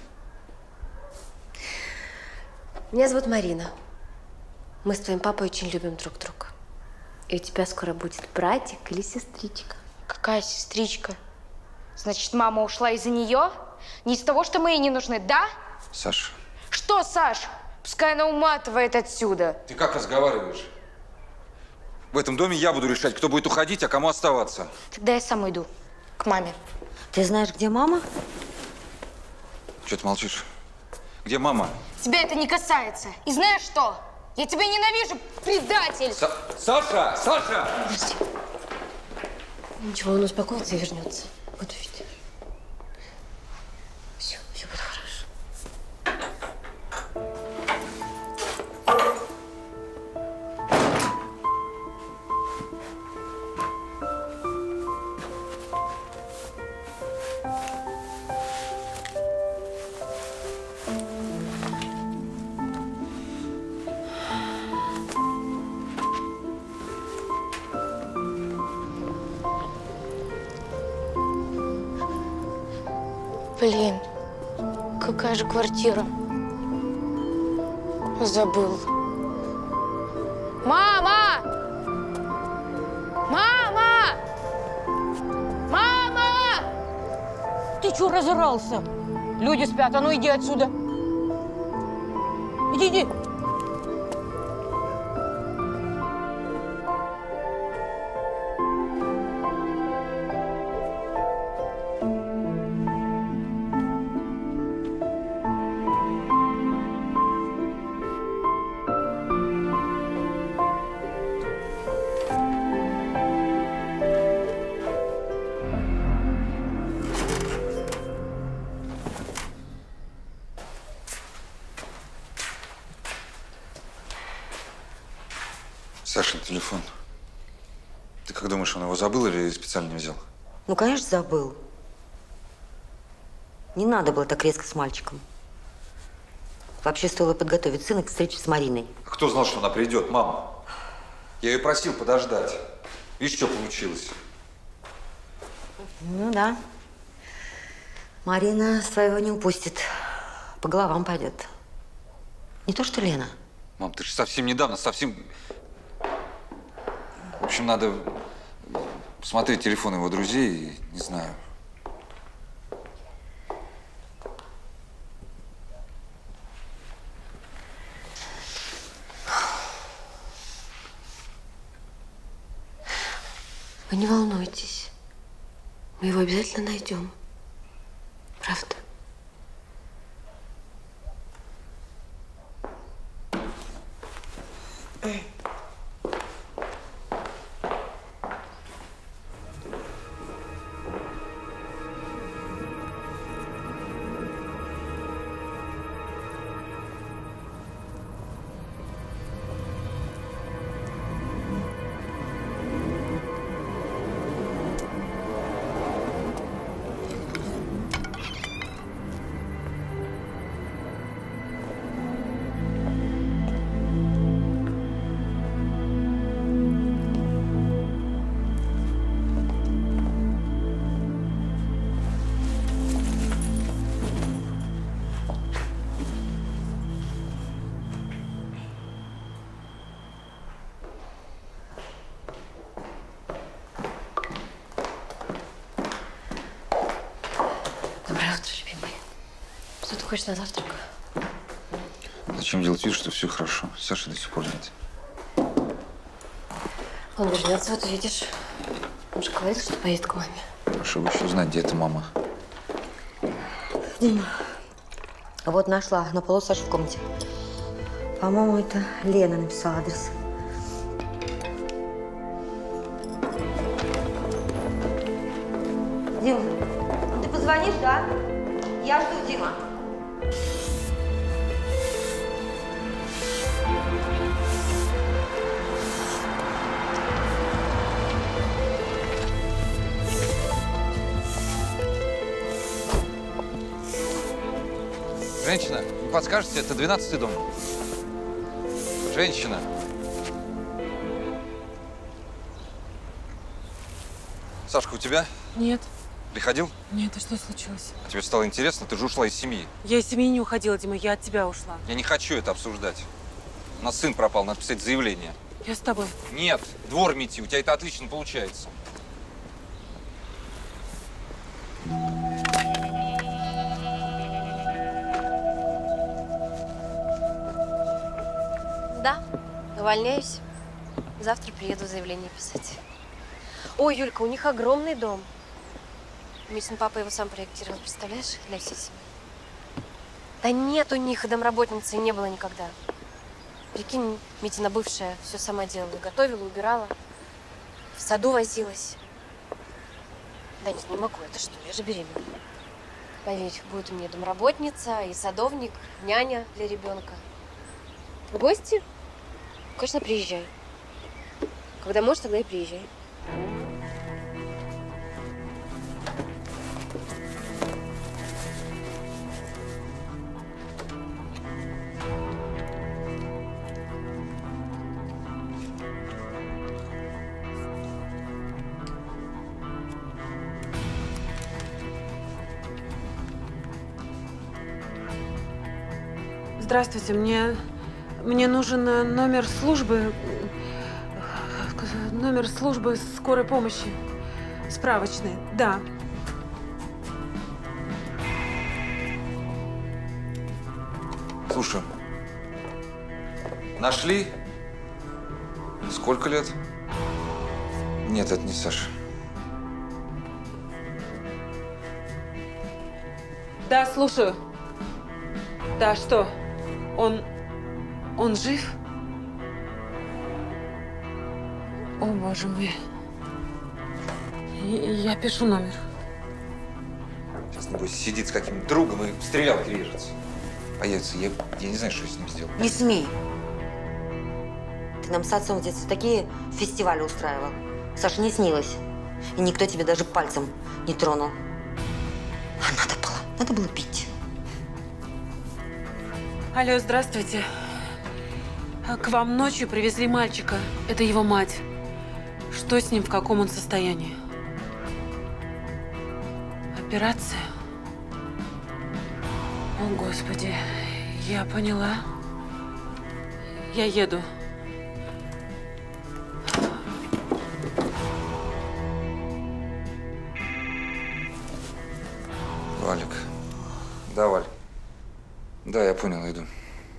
Speaker 16: Меня зовут Марина. Мы с твоим папой очень любим друг друга. И у тебя скоро будет братик или сестричка.
Speaker 6: Какая сестричка? Значит, мама ушла из-за нее? Не из-за того, что мы ей не нужны, да?
Speaker 1: Саша.
Speaker 6: Что, Саш? Пускай она уматывает отсюда.
Speaker 1: Ты как разговариваешь? В этом доме я буду решать, кто будет уходить, а кому оставаться.
Speaker 6: Тогда я сам уйду. К маме.
Speaker 7: Ты знаешь, где мама?
Speaker 1: Чего ты молчишь? Где мама?
Speaker 6: Тебя это не касается. И знаешь что? Я тебя ненавижу, предатель!
Speaker 1: Са Саша! Саша!
Speaker 16: Подожди. Ничего, он успокоится и вернется. Вот увидишь. Все, все будет хорошо.
Speaker 6: Блин, какая же квартира? Забыл. Мама! Мама! Мама!
Speaker 19: Ты чё разорался? Люди спят, а ну иди отсюда. Иди, иди.
Speaker 1: Сашин телефон. Ты как думаешь, он его забыл или специально не взял?
Speaker 7: Ну, конечно, забыл. Не надо было так резко с мальчиком. Вообще стоило подготовить сына к встрече с Мариной.
Speaker 1: А кто знал, что она придет, мама? Я ее просил подождать. Видишь, что получилось?
Speaker 7: Ну да. Марина своего не упустит. По головам пойдет. Не то, что Лена.
Speaker 1: Мам, ты же совсем недавно, совсем… В общем, надо посмотреть телефон его друзей, и, не знаю.
Speaker 16: Вы не волнуйтесь. Мы его обязательно найдем. Правда? Доброе утро, любимый. Что ты хочешь на завтрак?
Speaker 1: Зачем делать вид, что все хорошо? Саши до сих пор нет.
Speaker 16: Он вернется, вот увидишь. Он же говорил, что поедет к маме.
Speaker 1: Хорошо бы еще узнать, где эта мама.
Speaker 7: Дима, вот нашла на полу Саши в комнате. По-моему, это Лена написала адрес. Дима, ты позвонишь, да? Я жду, Дима.
Speaker 1: Женщина, не подскажете, это двенадцатый дом. Женщина. Сашка, у тебя?
Speaker 3: Нет.
Speaker 1: Приходил?
Speaker 3: Нет, а что случилось?
Speaker 1: А тебе стало интересно? Ты же ушла из семьи.
Speaker 3: Я из семьи не уходила, Дима, я от тебя ушла.
Speaker 1: Я не хочу это обсуждать. У нас сын пропал, надо писать заявление.
Speaker 3: Я с тобой.
Speaker 1: Нет, двор мети, у тебя это отлично получается.
Speaker 16: Да, увольняюсь. Завтра приеду заявление писать. Ой, Юлька, у них огромный дом. Митин папа его сам проектировал, представляешь, для всей семьи. Да нет у них и домработницы не было никогда. Прикинь, Митина бывшая все сама делала. Готовила, убирала. В саду возилась. Да нет, не могу, это что, я же беременна. Поверь, будет у меня домработница и садовник, няня для ребенка. В гости? Конечно, приезжай. Когда можешь, тогда и приезжай.
Speaker 3: здравствуйте. Мне, мне нужен номер службы, номер службы скорой помощи. Справочный, да.
Speaker 1: Слушай, нашли? Сколько лет? Нет, это не Саша.
Speaker 3: Да, слушаю. Да, что? Он… он жив? О, боже мой. Я пишу номер.
Speaker 1: Сейчас, небось, сидит с каким-то другом и в стрелялке режется. Появится. Я, я не знаю, что с ним сделать.
Speaker 7: Не смей. Ты нам с отцом в детстве такие фестивали устраивал. Саша, не снилось. И никто тебе даже пальцем не тронул. А надо было, надо было пить.
Speaker 3: Алло, здравствуйте. К вам ночью привезли мальчика. Это его мать. Что с ним, в каком он состоянии? Операция? О, Господи, я поняла. Я еду.
Speaker 1: Валик. Да, Валь. Да, я понял, иду.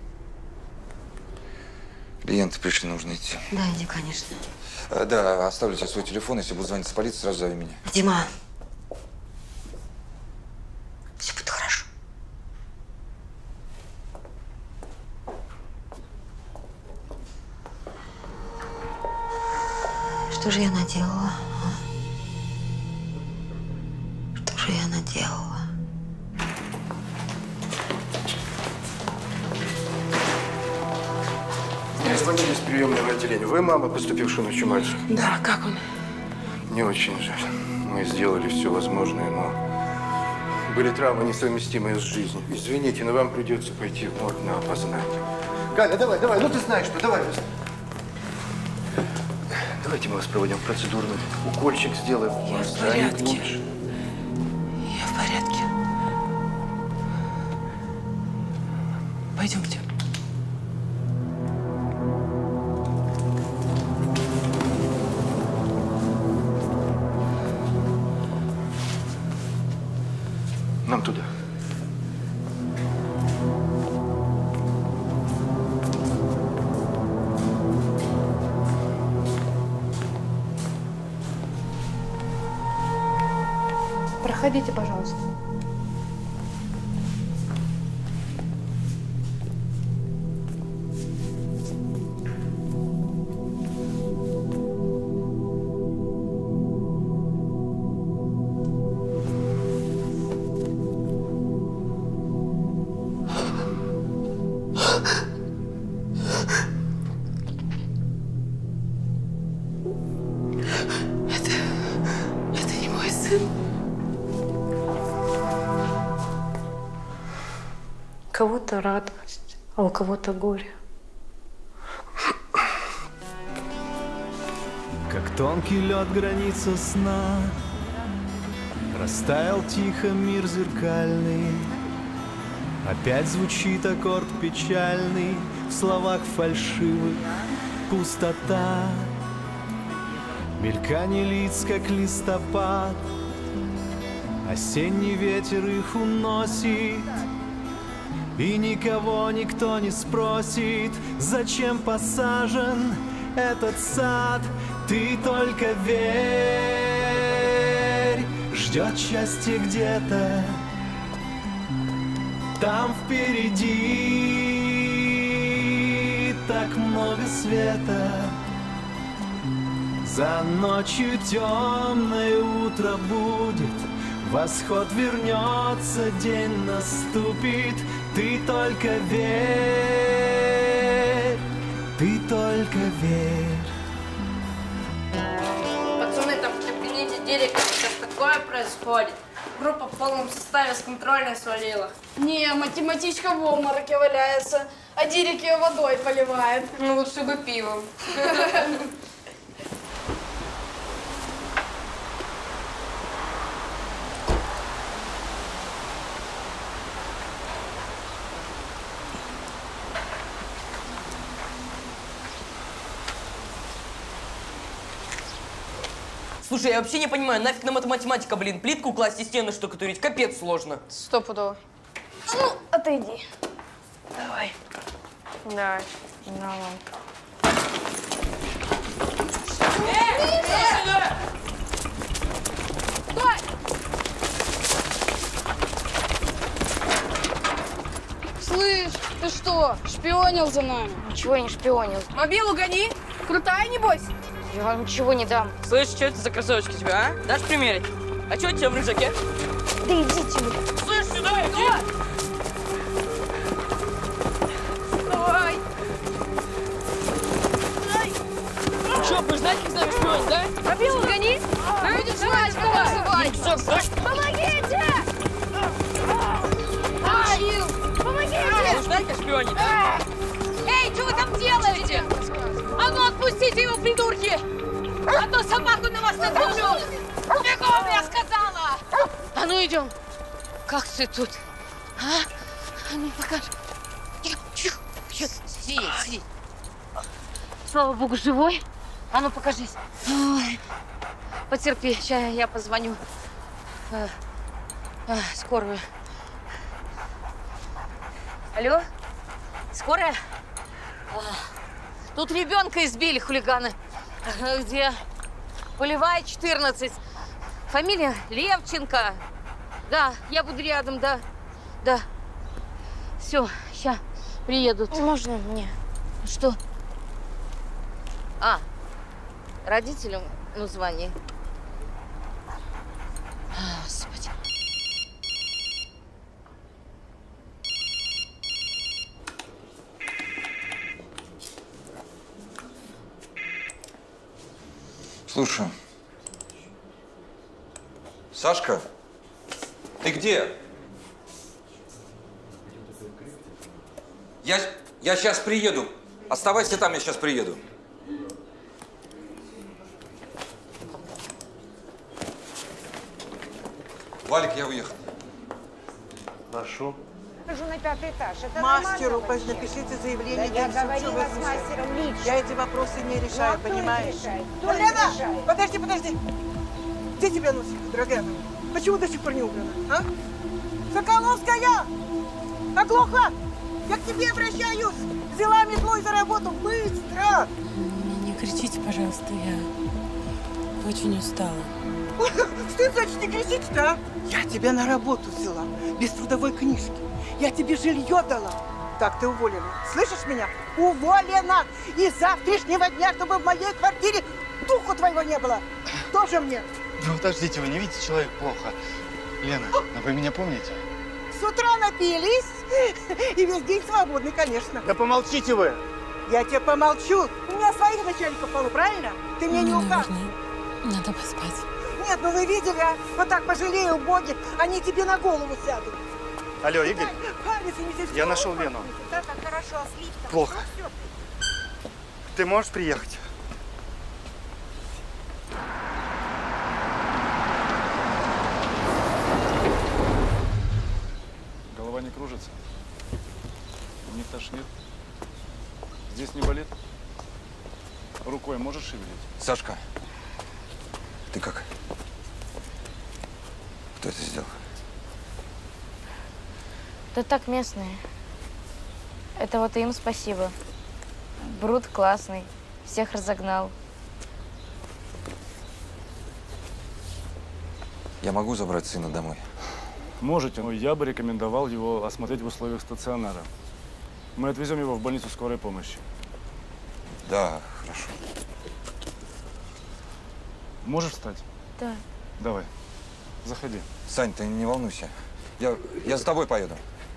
Speaker 1: Клиенты пришли, нужно идти.
Speaker 7: Да, иди, конечно.
Speaker 1: А, да, оставлю тебе свой телефон, если буду звонить с полиции, сразу зови меня.
Speaker 7: Дима. Все будет хорошо. Что же я наделала? А? Что же я наделала?
Speaker 11: Мне звонили из приемного отделения. Вы мама поступившего ночью мальчика?
Speaker 3: Да, как он?
Speaker 11: Мне очень жаль. Мы сделали все возможное, но были травмы, несовместимые с жизнью. Извините, но вам придется пойти в морг на опознание. Галя, давай, давай, ну ты знаешь, что, давай. Давайте мы вас проводим в процедурную. Укольчик сделаем.
Speaker 3: Я в порядке. Я в порядке. Пойдемте.
Speaker 11: Нам туда.
Speaker 6: Проходите, пожалуйста.
Speaker 3: Это… это не мой сын. У кого-то радость, а у кого-то горе.
Speaker 20: Как тонкий лед граница сна, растаял тихо мир зеркальный. Опять звучит аккорд печальный, в словах фальшивых пустота. Мелькание лиц, как листопад, осенний ветер их уносит. И никого никто не спросит, зачем посажен этот сад. Ты только верь, ждет счастье где-то там впереди. Так много света. За ночью темное утро будет, восход вернется, день наступит. Ты только верь, ты только верь.
Speaker 21: Пацаны, там в кабинете директора сейчас такое происходит. Группа в полном составе с контрольной свалила.
Speaker 22: Не, математичка в обмороке валяется, а Дирик ее водой поливает.
Speaker 21: Ну, лучше бы пивом.
Speaker 5: Слушай, я вообще не понимаю, нафиг нам эта математика, блин. Плитку класть и стены штукатурить, капец сложно.
Speaker 22: Стопудово. Ну, отойди.
Speaker 6: Давай.
Speaker 22: Давай. Давай. Стой! Слышь, ты что, шпионил за нами?
Speaker 6: Ничего я не шпионил.
Speaker 22: Мобилу гони. Крутая, небось?
Speaker 6: Я вам ничего не дам.
Speaker 5: Слышь, что это за кроссовочки у тебя, а? Дашь примерить? А что у тебя в рюкзаке?
Speaker 6: Да идите вы.
Speaker 5: Слышь, сюда иди!
Speaker 22: Давай.
Speaker 5: Что, будешь знать, как с нами шпионить, да?
Speaker 22: Мобилу гони. Будешь знать, как называть. Помогите! Мобил, помогите!
Speaker 5: Будешь знать, как шпионить?
Speaker 19: Эй, что вы там делаете? А ну отпустите его, придурки! А то собаку на вас напущу! Бегом, я сказала! А ну идем! Как ты тут? А? А ну покажи! Сидеть, сидеть! Слава богу, живой! А ну покажись! Ой. Потерпи, сейчас я позвоню. А, а, скорую. Алло? Скорая? А, тут ребенка избили хулиганы. А, где? Полевая, четырнадцать. Фамилия Левченко. Да, я буду рядом, да. Да. Все, сейчас приедут.
Speaker 6: Можно мне?
Speaker 19: Что? А, родителям, ну, звони. Господи.
Speaker 1: Слушай. Сашка, ты где? Я, я сейчас приеду. Оставайся там, я сейчас приеду. Валик, я уехал.
Speaker 11: Хорошо.
Speaker 10: Хожу на пятый этаж. Это
Speaker 14: Мастеру
Speaker 10: нормально вообще?
Speaker 14: напишите заявление.
Speaker 10: Да я
Speaker 14: где
Speaker 10: говорила
Speaker 14: все
Speaker 10: с мастером лично.
Speaker 14: Я эти вопросы не решаю,
Speaker 10: Ну, а кто
Speaker 14: понимаешь?
Speaker 10: их решает? Кто их
Speaker 14: Лена,
Speaker 10: решает?
Speaker 14: подожди, подожди. Где тебя носит, дорогая моя? Почему до сих пор не убрана, а? Соколовская! Оглохла! Я к тебе обращаюсь! Взяла метлу и за работу! Быстро!
Speaker 3: Не кричите, пожалуйста, я очень устала.
Speaker 14: Стыд, значит, не кричите-то, а? Я тебя на работу взяла, без трудовой книжки. Я тебе жилье дала. Так, ты уволена. Слышишь меня? Уволена! И с завтрашнего дня, чтобы в моей квартире духу твоего не было. Тоже мне.
Speaker 18: Да подождите, вы не видите, человек плохо. Лена, а вы меня помните?
Speaker 14: С утра напились, и весь день свободный, конечно.
Speaker 18: Да помолчите вы!
Speaker 14: Я тебе помолчу. У меня своих начальников полно, правильно? Ты мне не укажешь.
Speaker 3: Надо поспать.
Speaker 14: Нет, ну вы видели, а? Вот так пожалею боги, они тебе на голову сядут.
Speaker 18: Алло, Игорь,
Speaker 14: Палец и не
Speaker 18: я нашел Лену.
Speaker 14: Да, так хорошо, а слив-то?
Speaker 18: Плохо.
Speaker 14: Ну, всё.
Speaker 18: Ты можешь приехать?
Speaker 23: Голова не кружится? Не тошнит? Здесь не болит? Рукой можешь шевелить?
Speaker 1: Сашка, ты как? Кто это сделал?
Speaker 6: Да так местные. Это вот им спасибо. Брут классный. Всех разогнал.
Speaker 1: Я могу забрать сына домой?
Speaker 23: Можете, но я бы рекомендовал его осмотреть в условиях стационара. Мы отвезем его в больницу скорой помощи.
Speaker 1: Да, хорошо.
Speaker 23: Можешь встать?
Speaker 6: Да.
Speaker 23: Давай, заходи.
Speaker 1: Сань, ты не волнуйся. Я, я за тобой поеду.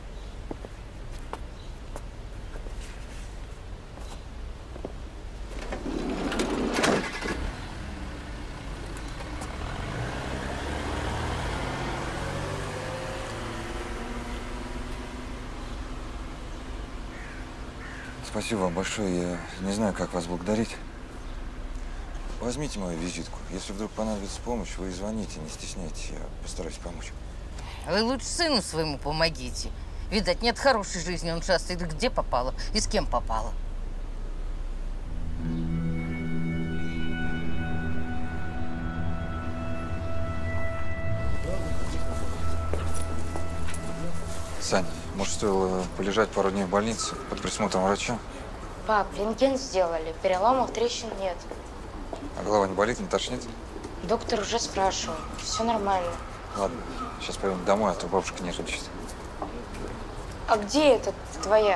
Speaker 1: Спасибо вам большое. Я не знаю, как вас благодарить. Возьмите мою визитку. Если вдруг понадобится помощь, вы звоните, не стесняйтесь. Я постараюсь помочь.
Speaker 19: Вы лучше сыну своему помогите. Видать, нет хорошей жизни. Он шастает где попало и с кем попало.
Speaker 1: Сань, может, стоило полежать пару дней в больнице под присмотром врача?
Speaker 6: Пап, рентген сделали, переломов, трещин нет.
Speaker 1: А голова не болит, не тошнит?
Speaker 6: Доктор уже спрашивал, все нормально.
Speaker 1: Ладно, сейчас пойдем домой, а то бабушка нервничает.
Speaker 6: А где эта твоя?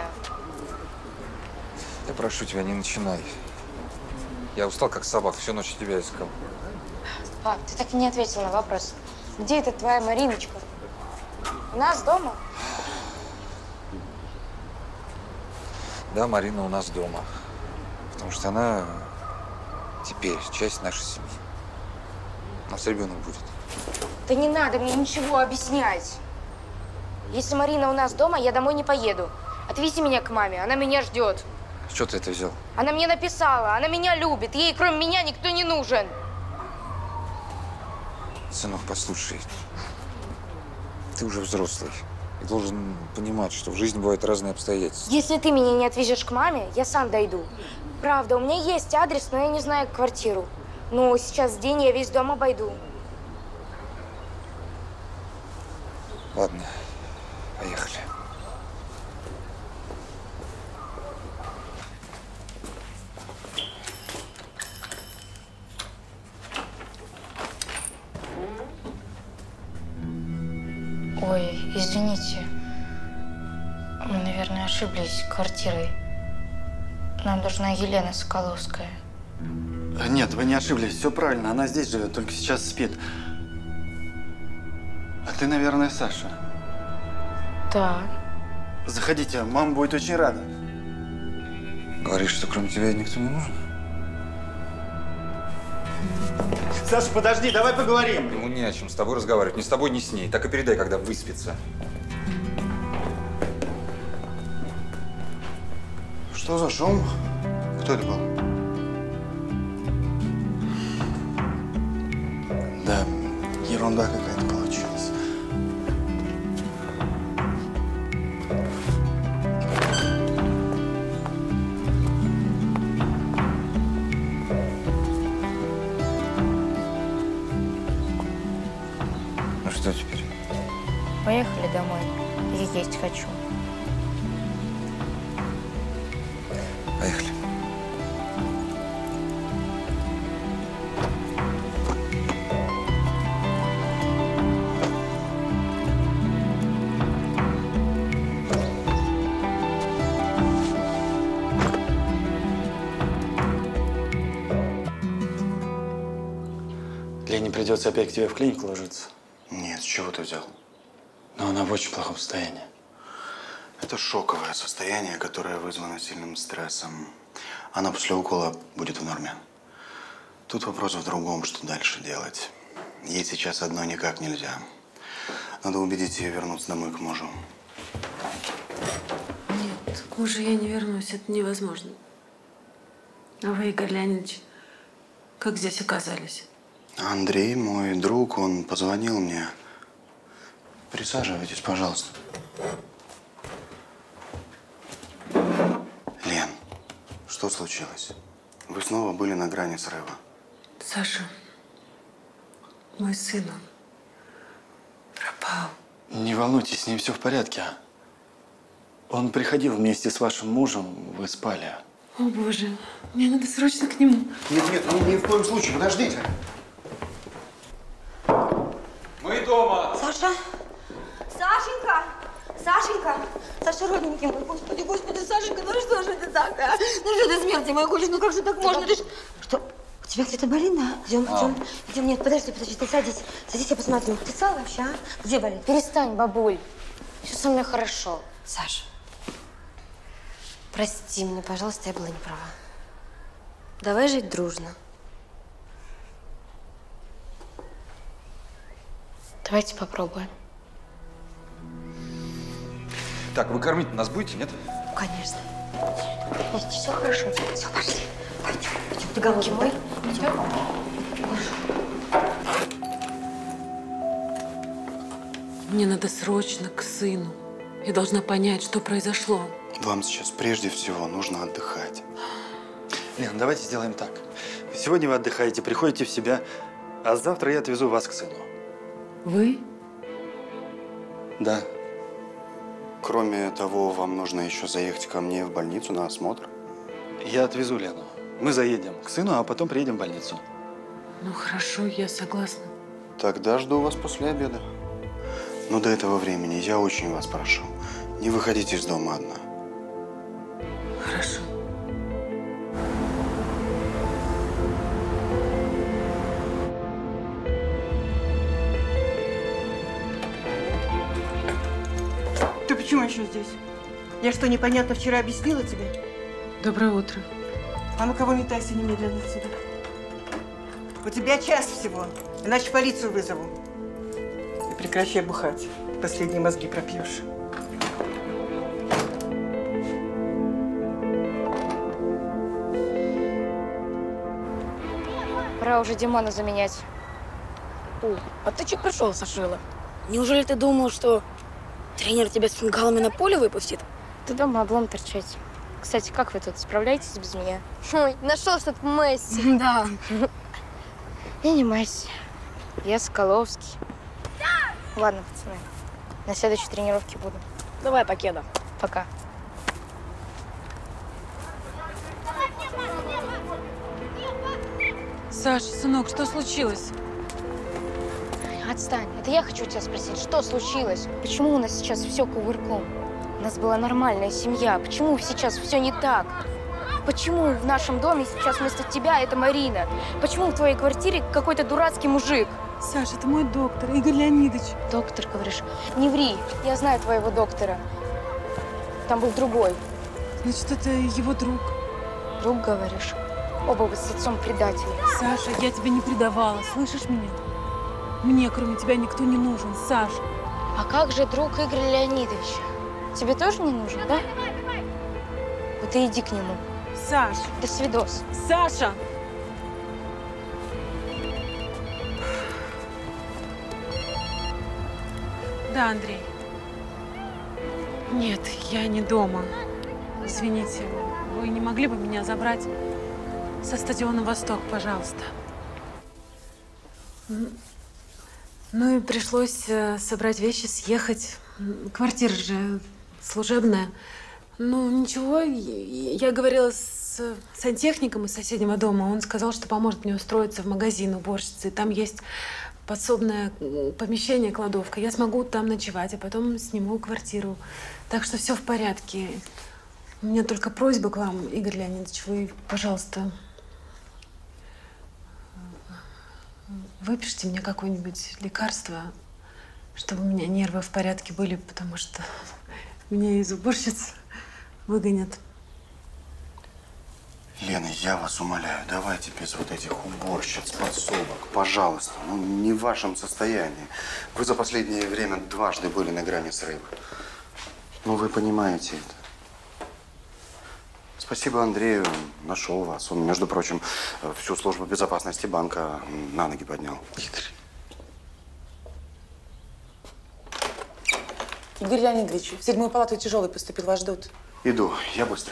Speaker 1: Я прошу тебя, не начинай. Я устал, как собака, всю ночь тебя искал.
Speaker 6: Пап, ты так и не ответил на вопрос. Где эта твоя Мариночка? У нас дома?
Speaker 1: Да, Марина у нас дома. Потому что она теперь часть нашей семьи. У нас ребенок будет.
Speaker 6: Да не надо мне ничего объяснять. Если Марина у нас дома, я домой не поеду. Отвези меня к маме, она меня ждет.
Speaker 1: Что ты это взял?
Speaker 6: Она мне написала, она меня любит. Ей, кроме меня, никто не нужен.
Speaker 1: Сынок, послушай. Ты уже взрослый и должен понимать, что в жизни бывают разные обстоятельства.
Speaker 6: Если ты меня не отвезешь к маме, я сам дойду. Правда, у меня есть адрес, но я не знаю квартиру. Но сейчас день, я весь дом обойду.
Speaker 1: Ладно, поехали.
Speaker 6: Ой, извините. Мы, наверное, ошиблись квартирой. Нам нужна Елена Соколовская.
Speaker 18: Нет, вы не ошиблись, все правильно. Она здесь живет, только сейчас спит. А ты, наверное, Саша?
Speaker 6: Да.
Speaker 18: Заходите, мама будет очень рада.
Speaker 1: Говоришь, что кроме тебя никто не нужен?
Speaker 18: Саша, подожди, давай поговорим.
Speaker 1: Ему не о чем с тобой разговаривать. Ни с тобой, ни с ней. Так и передай, когда выспится.
Speaker 15: Что за шум? Кто это был? Да, ерунда какая-то получилась.
Speaker 1: Ну что теперь?
Speaker 6: Поехали домой. Я есть хочу.
Speaker 1: Поехали.
Speaker 18: Лене придется опять к тебе в клинику ложиться.
Speaker 15: Нет, с чего ты взял?
Speaker 18: Но она в очень плохом состоянии.
Speaker 15: Это шоковое состояние, которое вызвано сильным стрессом. Она после укола будет в норме. Тут вопрос в другом, что дальше делать. Ей сейчас одной никак нельзя. Надо убедить ее вернуться домой к мужу.
Speaker 3: Нет, к мужу я не вернусь, это невозможно. А вы, Игорь Леонидович, как здесь оказались?
Speaker 15: Андрей, мой друг, он позвонил мне. Присаживайтесь, пожалуйста. Лен, что случилось? Вы снова были на грани срыва.
Speaker 3: Саша, мой сын, он пропал.
Speaker 18: Не волнуйтесь, с ним все в порядке. Он приходил вместе с вашим мужем, вы спали.
Speaker 3: О, Боже, мне надо срочно к нему.
Speaker 15: Нет, нет, ни, ни в коем случае, подождите.
Speaker 1: Мы дома.
Speaker 7: Саша? Сашенька! Сашенька! Саша, родненький мой, господи, господи, Сашенька, ну что же это так, а? Ну что ты смерти моей хочешь, ну как же так можно? Ты ж... Что, у тебя где-то болит, да? Идем,
Speaker 1: А.
Speaker 7: идем, идем, нет, подожди, подожди, ты садись, садись, я посмотрю. Ты цела вообще, а? Где болит?
Speaker 6: Перестань, бабуль. Все со мной хорошо.
Speaker 16: Саша, прости меня, пожалуйста, я была не права. Давай жить дружно.
Speaker 6: Давайте попробуем.
Speaker 1: Так, вы кормить нас будете, нет?
Speaker 16: Конечно.
Speaker 7: Все хорошо, все, пошли. Пойдем, пойдем, ты голодный, мой? Идем.
Speaker 3: Мне надо срочно к сыну. Я должна понять, что произошло.
Speaker 15: Вам сейчас прежде всего нужно отдыхать.
Speaker 18: Лен, давайте сделаем так. Сегодня вы отдыхаете, приходите в себя, а завтра я отвезу вас к сыну.
Speaker 3: Вы?
Speaker 18: Да.
Speaker 15: Кроме того, вам нужно еще заехать ко мне в больницу на осмотр.
Speaker 18: Я отвезу Лену. Мы заедем к сыну, а потом приедем в больницу.
Speaker 3: Ну хорошо, я согласна.
Speaker 15: Тогда жду вас после обеда. Но до этого времени я очень вас прошу, не выходите из дома одна.
Speaker 3: Хорошо.
Speaker 14: Ты почему еще здесь? Я что, непонятно вчера объяснила тебе?
Speaker 3: Доброе утро.
Speaker 14: А ну кого метайся немедленно отсюда. У тебя час всего, иначе полицию вызову. И прекращай бухать. Последние мозги пропьешь.
Speaker 6: Пора уже Димона заменять.
Speaker 22: О, а ты че пришел, Сашила? Неужели ты думал, что тренер тебя с фингалами на поле выпустит?
Speaker 6: Ты дома облом торчать. Кстати, как вы тут справляетесь без меня?
Speaker 2: Ой, нашел что-то Месси.
Speaker 22: Да.
Speaker 6: Я не Месси. Я Соколовский. Ладно, пацаны. На следующей тренировке буду.
Speaker 22: Давай, покеда.
Speaker 6: Пока.
Speaker 3: Саша, сынок, что случилось?
Speaker 6: Отстань. Это я хочу тебя спросить, что случилось? Почему у нас сейчас все кувырком? У нас была нормальная семья. Почему сейчас все не так? Почему в нашем доме сейчас вместо тебя это Марина? Почему в твоей квартире какой-то дурацкий мужик?
Speaker 3: Саша, это мой доктор, Игорь Леонидович.
Speaker 6: Доктор, говоришь? Не ври. Я знаю твоего доктора. Там был другой.
Speaker 3: Значит, это его друг.
Speaker 6: Друг, говоришь? Оба вы с отцом предатели.
Speaker 3: Саша, я тебя не предавала, слышишь меня? Мне, кроме тебя, никто не нужен, Саша.
Speaker 6: А как же друг Игоря Леонидовича? Тебе тоже не нужен, да? Вот и иди к нему.
Speaker 3: Саш!
Speaker 6: До свидос.
Speaker 3: Саша! Да, Андрей. Нет, я не дома. Извините, вы не могли бы меня забрать со стадиона «Восток», пожалуйста? Ну и пришлось собрать вещи, съехать. Квартира же служебная. Ну, ничего, я говорила с сантехником из соседнего дома. Он сказал, что поможет мне устроиться в магазин уборщицы. Там есть подсобное помещение, кладовка. Я смогу там ночевать, а потом сниму квартиру. Так что все в порядке. У меня только просьба к вам, Игорь Леонидович, вы, пожалуйста, выпишите мне какое-нибудь лекарство, чтобы у меня нервы в порядке были, потому что меня из уборщиц выгонят.
Speaker 15: Лена, я вас умоляю, давайте без вот этих уборщиц, подсобок, пожалуйста. Ну, не в вашем состоянии. Вы за последнее время дважды были на грани срыва. Ну, вы понимаете это. Спасибо Андрею, нашел вас. Он, между прочим, всю службу безопасности банка на ноги поднял.
Speaker 17: Игорь Леонидович, в седьмую палату тяжелый поступил, вас ждут.
Speaker 15: Иду, я быстро.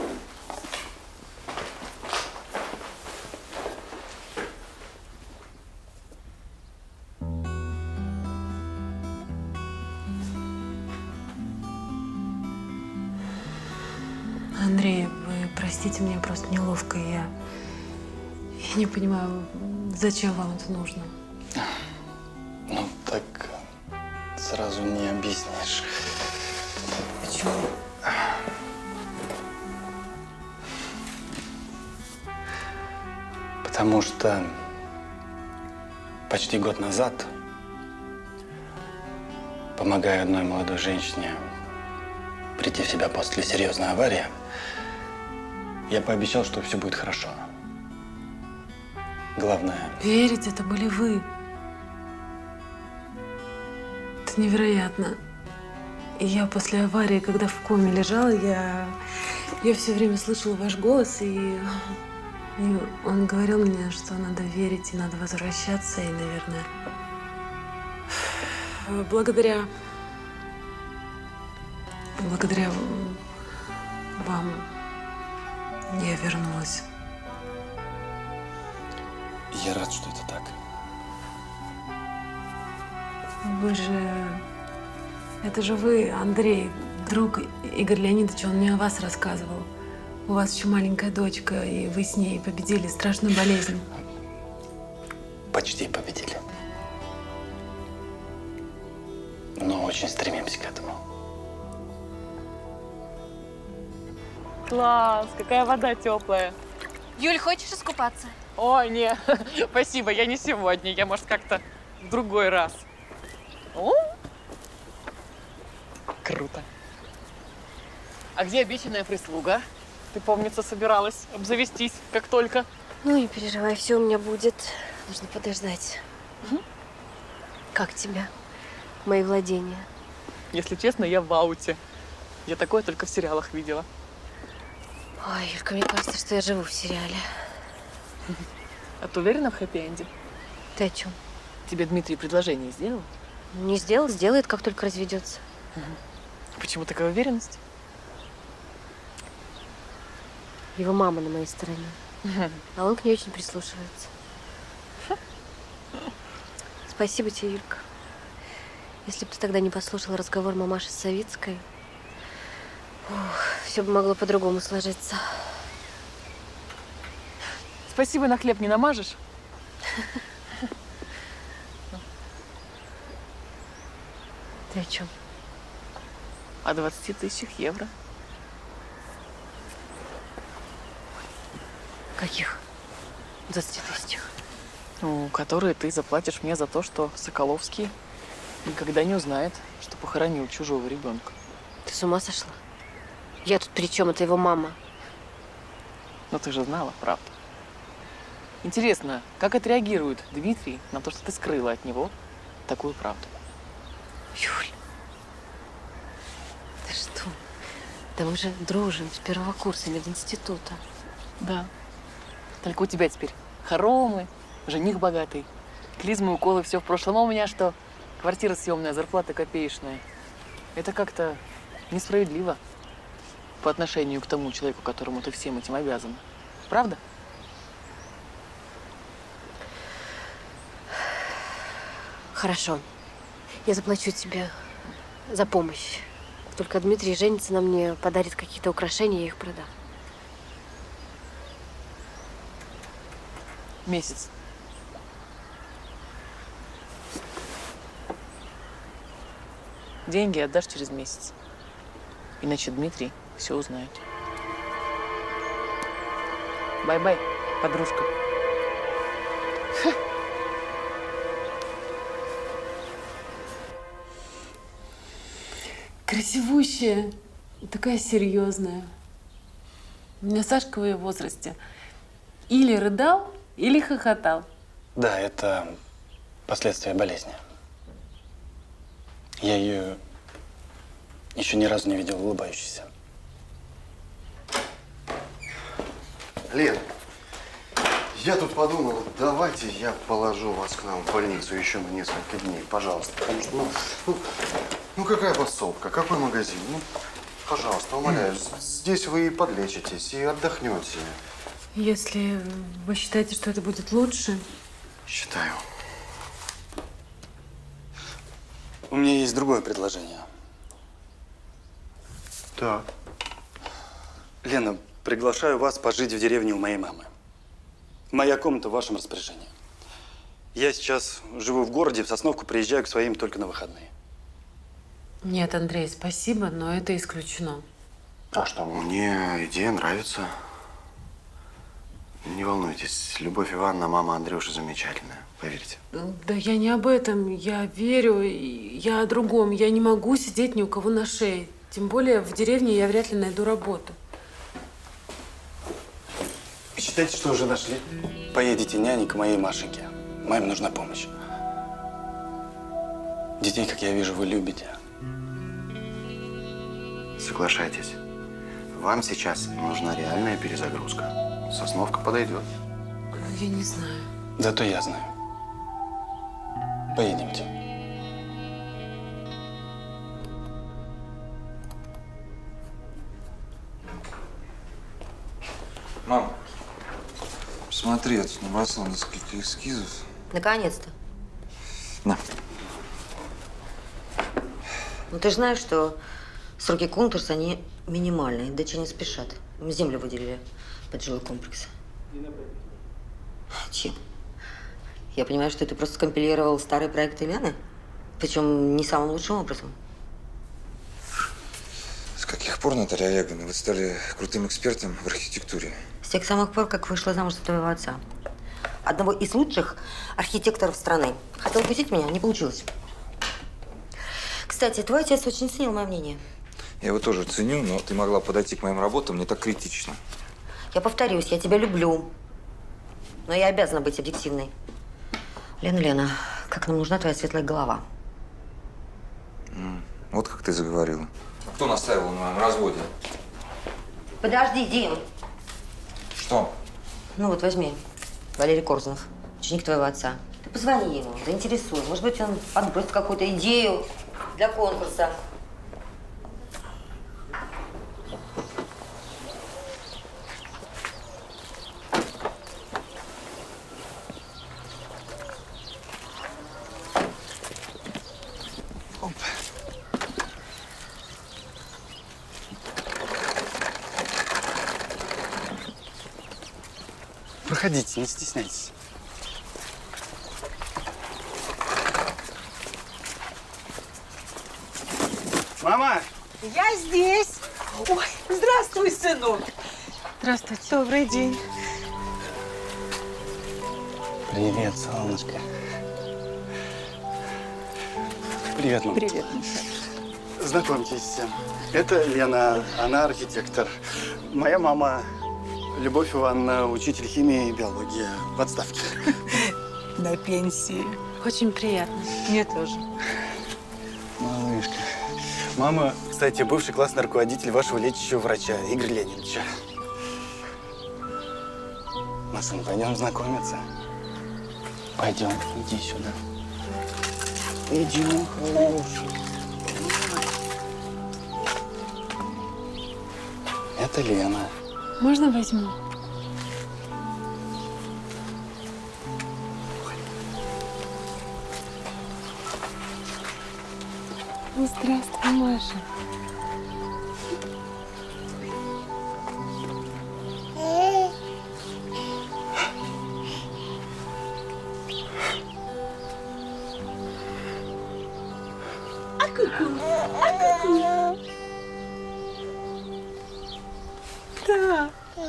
Speaker 3: Андрей, вы простите, мне просто неловко. Я, я не понимаю, зачем вам это нужно.
Speaker 18: Ну, так сразу не объяснишь.
Speaker 3: Почему?
Speaker 18: Потому что почти год назад, помогая одной молодой женщине прийти в себя после серьезной аварии, я пообещал, что все будет хорошо. Главное…
Speaker 3: Верить, это были вы. Это невероятно. И я после аварии, когда в коме лежала, я, я все время слышала ваш голос, и, и он говорил мне, что надо верить и надо возвращаться, и, наверное, благодаря, благодаря вам я вернулась.
Speaker 18: Я рад, что это так.
Speaker 3: Вы же… Это же вы, Андрей, друг Игорь Леонидович, он мне о вас рассказывал. У вас еще маленькая дочка, и вы с ней победили страшную болезнь.
Speaker 18: Почти победили. Но очень стремимся к этому.
Speaker 17: Класс, какая вода теплая.
Speaker 2: Юль, хочешь искупаться?
Speaker 17: Ой, не, спасибо, я не сегодня. Я, может, как-то в другой раз. О, круто. А где обещанная прислуга? Ты, помнится, собиралась обзавестись, как только.
Speaker 16: Ну, не переживай, все у меня будет. Нужно подождать.
Speaker 17: Угу.
Speaker 16: Как тебя? Мои владения.
Speaker 17: Если честно, я в ауте. Я такое только в сериалах видела.
Speaker 16: Ой, Юлька, мне кажется, что я живу в сериале.
Speaker 17: А ты уверена в хэппи-энде?
Speaker 16: Ты о чем?
Speaker 17: Тебе Дмитрий предложение сделал?
Speaker 16: Не сделал, сделает, как только разведется.
Speaker 17: Угу. Почему такая уверенность?
Speaker 16: Его мама на моей стороне. Угу. А он к ней очень прислушивается. Спасибо тебе, Юлька. Если бы ты тогда не послушала разговор мамаши с Савицкой, все бы могло по-другому сложиться.
Speaker 17: Спасибо, на хлеб не намажешь?
Speaker 16: Ты о чем?
Speaker 17: О двадцати тысячах евро.
Speaker 16: Каких двадцати тысячах?
Speaker 17: Ну, которые ты заплатишь мне за то, что Соколовский никогда не узнает, что похоронил чужого ребенка.
Speaker 16: Ты с ума сошла? Я тут при чем? Это его мама.
Speaker 17: Но ты же знала, правда. Интересно, как отреагирует Дмитрий на то, что ты скрыла от него такую правду?
Speaker 16: Юль, ты что? Да мы же дружим с первого курса, мединститута.
Speaker 17: Да. Только у тебя теперь хоромы, жених богатый, клизмы, уколы, все в прошлом. А у меня что? Квартира съемная, зарплата копеечная. Это как-то несправедливо по отношению к тому человеку, которому ты всем этим обязана. Правда?
Speaker 16: Хорошо. Я заплачу тебе за помощь. Только Дмитрий женится на мне, подарит какие-то украшения, я их продам.
Speaker 17: Месяц. Деньги отдашь через месяц. Иначе Дмитрий все узнает. Бай-бай, подружка.
Speaker 3: Красивущая, такая серьезная. У меня Сашка в ее возрасте или рыдал, или хохотал.
Speaker 18: Да, это последствия болезни. Я ее еще ни разу не видел улыбающейся.
Speaker 15: Лен, я тут подумал, давайте я положу вас к нам в больницу еще на несколько дней, пожалуйста. Потому что, ну, ну, ну какая подсобка, какой магазин? Ну, пожалуйста, умоляю, здесь вы и подлечитесь, и отдохнете.
Speaker 3: Если вы считаете, что это будет лучше.
Speaker 15: Считаю.
Speaker 18: У меня есть другое предложение.
Speaker 15: Так.
Speaker 18: Лена, приглашаю вас пожить в деревне у моей мамы. Моя комната в вашем распоряжении. Я сейчас живу в городе, в Сосновку приезжаю к своим только на выходные.
Speaker 3: Нет, Андрей, спасибо, но это исключено.
Speaker 15: А что, мне идея нравится. Не волнуйтесь, Любовь Ивановна, мама Андрюши замечательная, поверьте.
Speaker 3: Да я не об этом, я верю, я о другом. Я не могу сидеть ни у кого на шее. Тем более в деревне я вряд ли найду работу.
Speaker 18: Считайте, что уже нашли. Поедете няней к моей Машеньке. Маме нужна помощь. Детей, как я вижу, вы любите.
Speaker 15: Соглашайтесь. Вам сейчас нужна реальная перезагрузка. Сосновка подойдет.
Speaker 3: Я не знаю.
Speaker 18: Зато я знаю. Поедемте.
Speaker 1: Мам, смотри, я тут набросал несколько эскизов.
Speaker 7: Наконец-то.
Speaker 1: На.
Speaker 7: Ну, ты же знаешь, что Сроки конкурса, они минимальные. Дачи не спешат. Им землю выделили под жилой комплекс. Чем? Я понимаю, что ты просто скомпилировал старые проекты Лены? Причем не самым лучшим образом.
Speaker 1: С каких пор, Наталья Олеговна, вы стали крутым экспертом в архитектуре?
Speaker 7: С тех самых пор, как вышла замуж за твоего отца. Одного из лучших архитекторов страны. Хотел укусить меня, не получилось. Кстати, твой отец очень ценил мое мнение.
Speaker 1: Я его тоже ценю, но ты могла подойти к моим работам не так критично.
Speaker 7: Я повторюсь, я тебя люблю. Но я обязана быть объективной. Лена, Лена, как нам нужна твоя светлая голова?
Speaker 1: М, Вот как ты заговорила. Кто настаивал на моем разводе?
Speaker 7: Подожди, Дим.
Speaker 1: Что?
Speaker 7: Ну вот, возьми. Валерий Корзунов, ученик твоего отца. Ты позвони ему, заинтересуй. Может быть, он подбросит какую-то идею для конкурса.
Speaker 18: Проходите, не стесняйтесь. Мама!
Speaker 10: Я здесь. Ой, здравствуй, сынок.
Speaker 3: Здравствуйте.
Speaker 10: Добрый день.
Speaker 18: Привет, солнышко. Привет, мама.
Speaker 10: Привет.
Speaker 18: Знакомьтесь, это Лена, она архитектор. Моя мама Любовь Ивановна, учитель химии и биологии в отставке.
Speaker 10: На пенсии.
Speaker 3: Очень приятно.
Speaker 10: Мне тоже.
Speaker 18: Малышка. Мама, кстати, бывший классный руководитель вашего лечащего врача Игоря Леонидовича. Масын, пойдем знакомиться. Пойдем, иди сюда. Идем, хороший. Это Лена.
Speaker 3: Можно возьму? Ну, здравствуй, Маша.
Speaker 10: А ку-ку? А ку-ку? Да.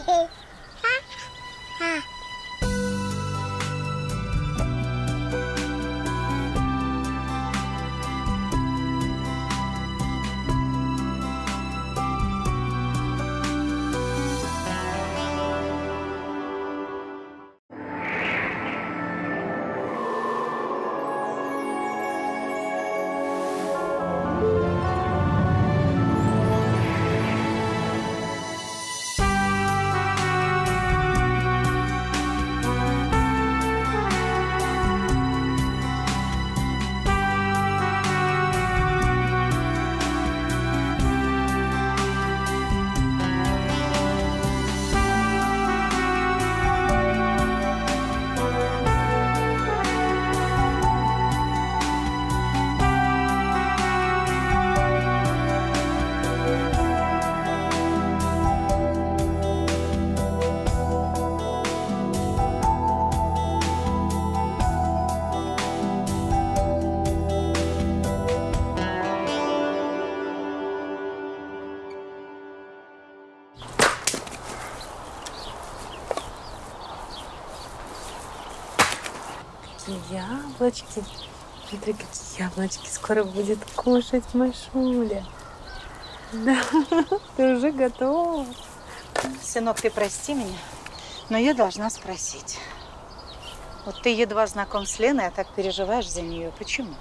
Speaker 3: Яблочки. Смотри, какие яблочки скоро будет кушать Машуля. Да, ты уже готова.
Speaker 10: Сынок, ты прости меня, но я должна спросить. Вот ты едва знаком с Леной, а так переживаешь за нее. Почему?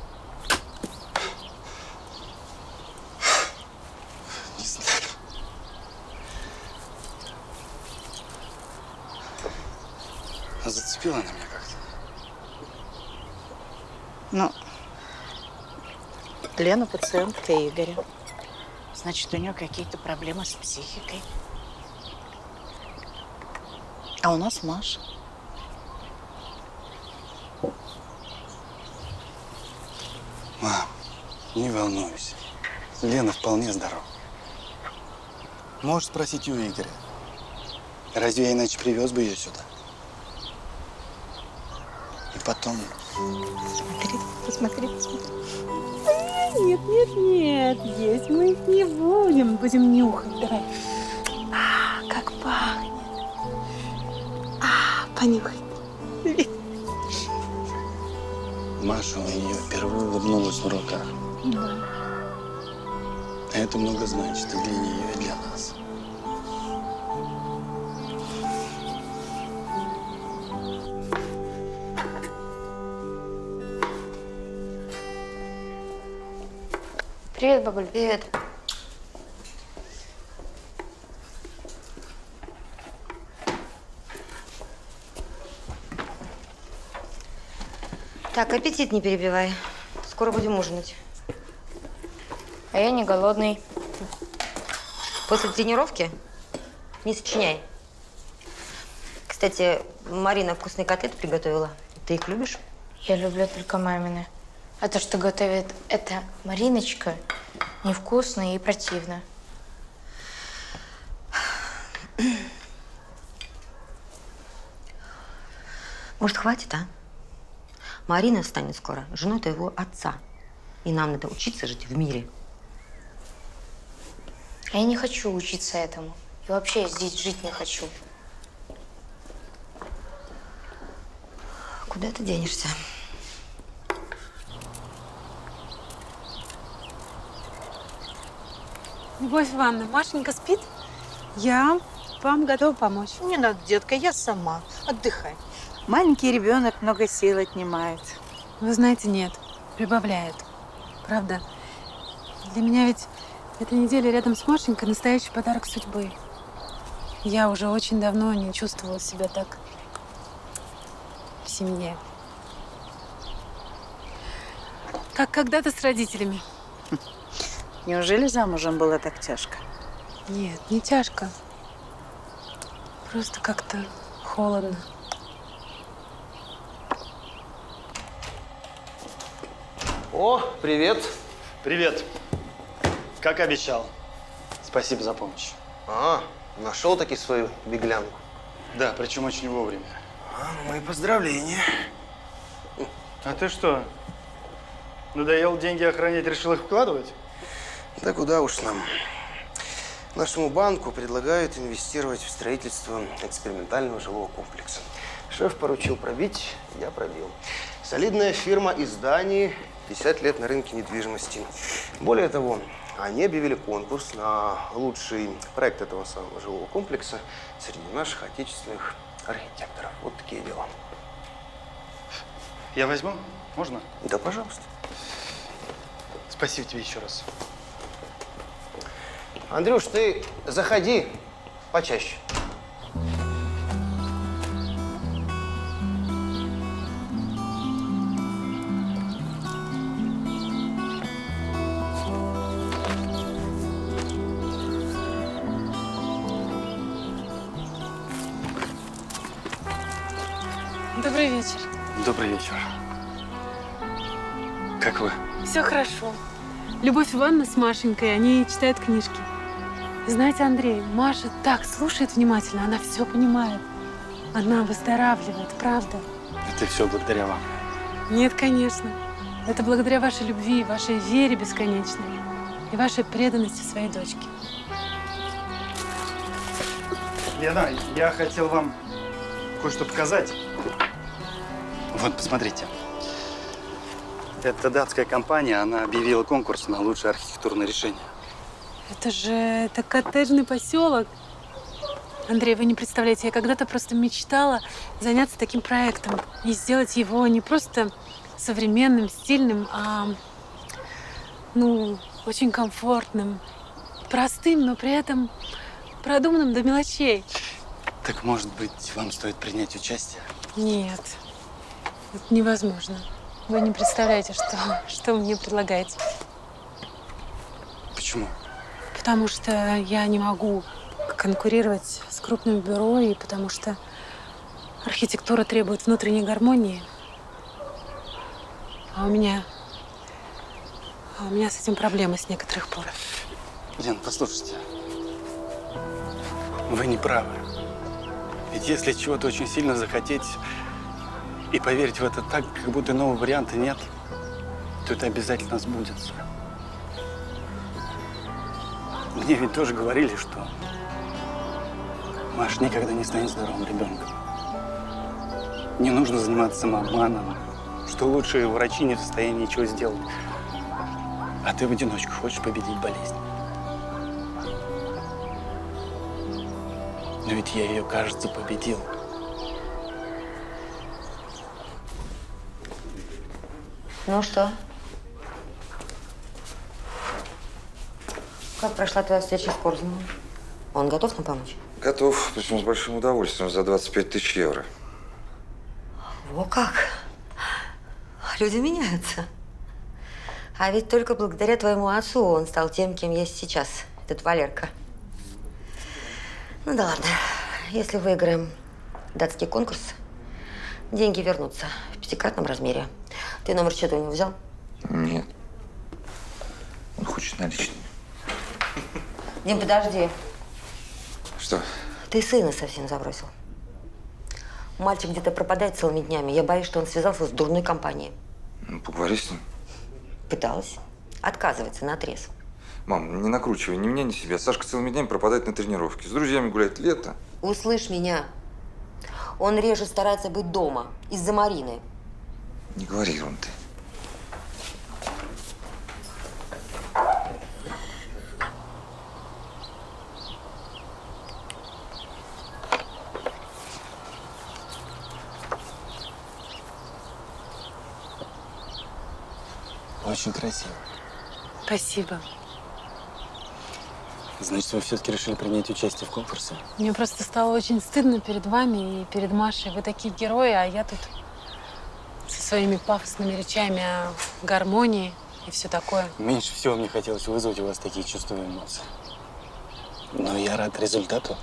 Speaker 18: Не знаю. Зацепила она меня как-то.
Speaker 10: Ну, Лена пациентка Игоря. Значит, у нее какие-то проблемы с психикой. А у нас Маша.
Speaker 18: Мам, не волнуйся. Лена вполне здорова. Можешь спросить у Игоря. Разве я иначе привез бы ее сюда? И потом…
Speaker 10: Смотри, посмотри, посмотри. Нет, нет, нет, есть мы их не будем. Будем нюхать, давай. А, как пахнет. А, понюхай.
Speaker 18: Маша у нее впервые улыбнулась в руках.
Speaker 10: Да.
Speaker 18: Это много значит и для нее, и для нас.
Speaker 6: Привет, бабуль. Привет.
Speaker 7: Так, аппетит не перебивай. Скоро будем ужинать.
Speaker 6: А я не голодный.
Speaker 7: После тренировки не сочиняй. Кстати, Марина вкусные котлеты приготовила. Ты их любишь?
Speaker 6: Я люблю только мамины. А то, что готовит эта Мариночка, невкусно и противно.
Speaker 7: Может, хватит, а? Марина станет скоро женой твоего отца. И нам надо учиться жить в мире.
Speaker 6: А я не хочу учиться этому. И вообще я здесь жить не хочу.
Speaker 7: Куда ты денешься?
Speaker 3: Любовь Ивановна, Машенька спит? Я вам готова помочь.
Speaker 10: Не надо, детка, я сама. Отдыхай. Маленький ребенок много сил отнимает.
Speaker 3: Вы знаете, нет, прибавляет. Правда. Для меня ведь эта неделя рядом с Машенькой настоящий подарок судьбы. Я уже очень давно не чувствовала себя так в семье. Как когда-то с родителями.
Speaker 10: Неужели замужем было так тяжко?
Speaker 3: Нет, не тяжко. Просто как-то холодно.
Speaker 4: О, привет.
Speaker 18: Привет. Как обещал. Спасибо за помощь.
Speaker 4: А, нашел таки свою беглянку.
Speaker 18: Да, причем очень вовремя.
Speaker 4: А, ну, мои поздравления.
Speaker 18: А ты что, надоел деньги охранять, решил их вкладывать?
Speaker 4: Да куда уж нам. Нашему банку предлагают инвестировать в строительство экспериментального жилого комплекса. Шеф поручил пробить, я пробил. Солидная фирма из Дании, пятьдесят лет на рынке недвижимости. Более того, они объявили конкурс на лучший проект этого самого жилого комплекса среди наших отечественных архитекторов. Вот такие дела.
Speaker 18: Я возьму? Можно?
Speaker 4: Да, пожалуйста.
Speaker 18: Спасибо тебе еще раз.
Speaker 4: Андрюш, ты заходи почаще.
Speaker 3: Добрый вечер.
Speaker 18: Добрый вечер. Как вы?
Speaker 3: Все хорошо. Любовь Ивановна с Машенькой, они читают книжки. И знаете, Андрей, Маша так слушает внимательно, она все понимает. Она выздоравливает, правда.
Speaker 18: Это все благодаря вам.
Speaker 3: Нет, конечно. Это благодаря вашей любви, вашей вере бесконечной и вашей преданности своей дочке.
Speaker 18: Лена, я хотел вам кое-что показать. Вот, посмотрите. Это датская компания, она объявила конкурс на лучшее архитектурное решение.
Speaker 3: Это же это коттеджный поселок. Андрей, вы не представляете, я когда-то просто мечтала заняться таким проектом и сделать его не просто современным, стильным, а ну, очень комфортным, простым, но при этом продуманным до мелочей.
Speaker 18: Так, может быть, вам стоит принять участие?
Speaker 3: Нет, это невозможно. Вы не представляете, что, что вы мне предлагаете.
Speaker 18: Почему?
Speaker 3: Потому что я не могу конкурировать с крупным бюро, и потому что архитектура требует внутренней гармонии. А у меня, а у меня с этим проблемы с некоторых пор.
Speaker 18: Лен, послушайте. Вы не правы. Ведь если чего-то очень сильно захотеть и поверить в это так, как будто нового варианта нет, то это обязательно сбудется. Мне ведь тоже говорили, что Маша никогда не станет здоровым ребенком. Не нужно заниматься самообманом, что лучшие врачи не в состоянии ничего сделать. А ты в одиночку хочешь победить болезнь. Но ведь я ее, кажется, победил.
Speaker 7: Ну что? Как прошла твоя встреча с Корзуновым? Он готов нам помочь?
Speaker 1: Готов, причем с большим удовольствием, за двадцать пять тысяч евро.
Speaker 7: О, как! Люди меняются. А ведь только благодаря твоему отцу он стал тем, кем есть сейчас, этот Валерка. Ну да ладно. Если выиграем датский конкурс, деньги вернутся в пятикратном размере. Ты номер счета у него взял?
Speaker 1: Нет. Он хочет наличные.
Speaker 7: Дим, подожди.
Speaker 1: Что?
Speaker 7: Ты сына совсем забросил. Мальчик где-то пропадает целыми днями. Я боюсь, что он связался с дурной компанией.
Speaker 1: Ну, поговори с ним.
Speaker 7: Пыталась. Отказывается наотрез.
Speaker 1: Мам, не накручивай ни меня, ни себя. Сашка целыми днями пропадает на тренировке. С друзьями гуляет лето.
Speaker 7: Услышь меня. Он реже старается быть дома из-за Марины.
Speaker 1: Не говори ерунды.
Speaker 18: Очень красиво.
Speaker 3: Спасибо.
Speaker 18: Значит, вы все-таки решили принять участие в конкурсе?
Speaker 3: Мне просто стало очень стыдно перед вами и перед Машей. Вы такие герои, а я тут со своими пафосными речами о гармонии и все такое.
Speaker 18: Меньше всего мне хотелось вызвать у вас такие чувства и эмоции. Но я рад результату.